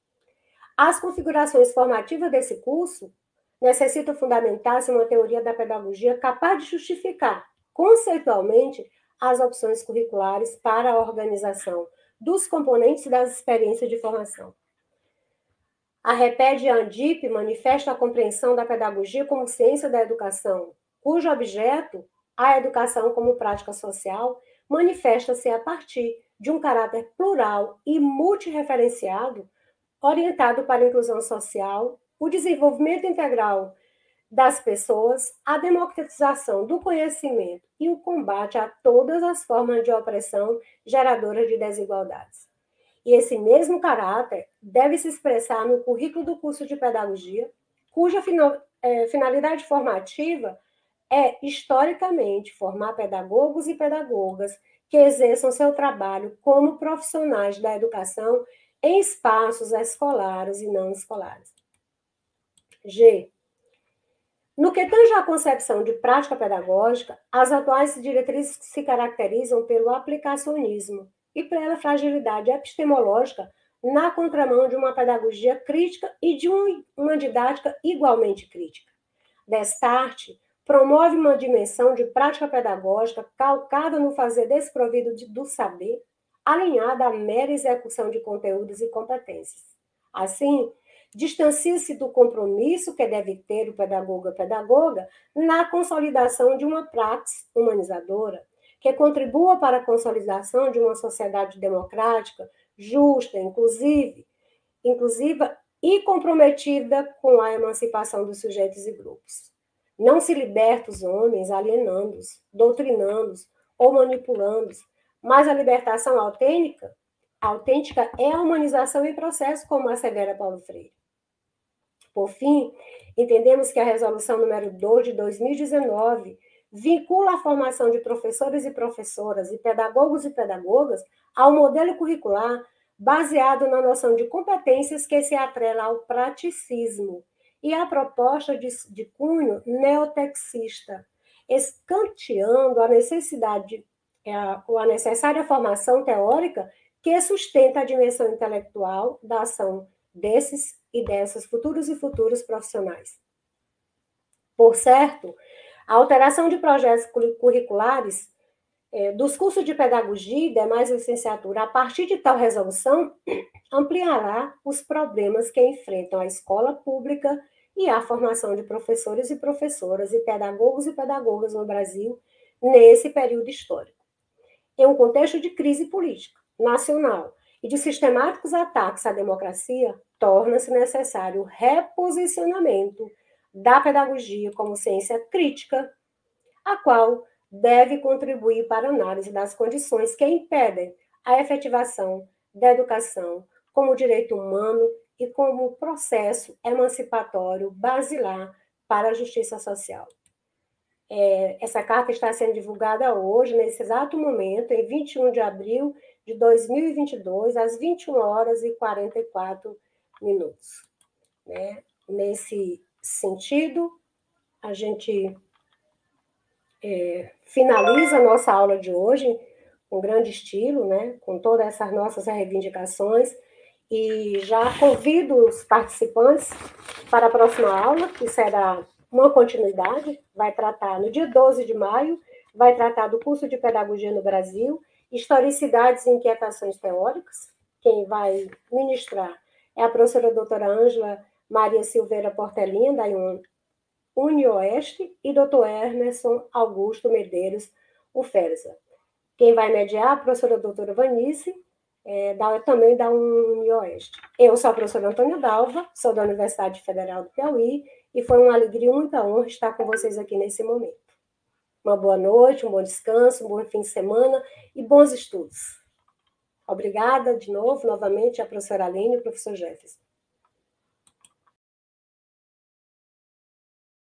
As configurações formativas desse curso necessitam fundamentar-se uma teoria da pedagogia capaz de justificar conceitualmente as opções curriculares para a organização dos componentes das experiências de formação. A REPED e a ANDIP manifestam a compreensão da pedagogia como ciência da educação, cujo objeto, a educação como prática social, manifesta-se a partir de um caráter plural e multireferenciado, orientado para a inclusão social, o desenvolvimento integral das pessoas, a democratização do conhecimento e o combate a todas as formas de opressão geradoras de desigualdades. E esse mesmo caráter deve se expressar no currículo do curso de pedagogia, cuja finalidade formativa é, historicamente, formar pedagogos e pedagogas que exerçam seu trabalho como profissionais da educação em espaços escolares e não escolares. G. No que tange à concepção de prática pedagógica, as atuais diretrizes se caracterizam pelo aplicacionismo e pela fragilidade epistemológica na contramão de uma pedagogia crítica e de uma didática igualmente crítica. Destarte, promove uma dimensão de prática pedagógica calcada no fazer desprovido do saber, alinhada à mera execução de conteúdos e competências. Assim, distancia-se do compromisso que deve ter o pedagoga na consolidação de uma praxis humanizadora, que contribua para a consolidação de uma sociedade democrática, justa, inclusiva e comprometida com a emancipação dos sujeitos e grupos. Não se liberta os homens alienando-os, doutrinando-os ou manipulando-os, mas a libertação autêntica é a humanização em processo, como assevera Paulo Freire. Por fim, entendemos que a resolução número 2 de 2019 vincula a formação de professores e professoras e pedagogos e pedagogas ao modelo curricular baseado na noção de competências que se atrela ao praticismo e à proposta de cunho neotexista, escanteando a necessária formação teórica que sustenta a dimensão intelectual da ação desses e dessas futuros e futuros profissionais. Por certo, a alteração de projetos curriculares dos cursos de pedagogia e demais licenciatura a partir de tal resolução ampliará os problemas que enfrentam a escola pública e a formação de professores e professoras e pedagogas no Brasil nesse período histórico. Em um contexto de crise política nacional e de sistemáticos ataques à democracia, torna-se necessário o reposicionamento da pedagogia como ciência crítica, a qual deve contribuir para a análise das condições que impedem a efetivação da educação como direito humano e como processo emancipatório basilar para a justiça social. Essa carta está sendo divulgada hoje, nesse exato momento, em 21 de abril de 2022, às 21h44. Nesse sentido, a gente finaliza a nossa aula de hoje com grande estilo, com todas essas nossas reivindicações, e já convido os participantes para a próxima aula, que será uma continuidade, vai tratar no dia 12 de maio, vai tratar do curso de pedagogia no Brasil, Historicidades e Inquietações Teóricas. Quem vai ministrar é a professora doutora Ângela Maria Silveira Portelinha, da UniOeste, e doutor Emerson Augusto Medeiros Uferza. Quem vai mediar é a professora doutora Vanice, também da UniOeste. Eu sou a professora Antônia Dalva, sou da Universidade Federal do Piauí, e foi uma alegria e muita honra estar com vocês aqui nesse momento. Uma boa noite, um bom descanso, um bom fim de semana e bons estudos. Obrigada de novo, novamente, a professora Aline e o professor Jefferson.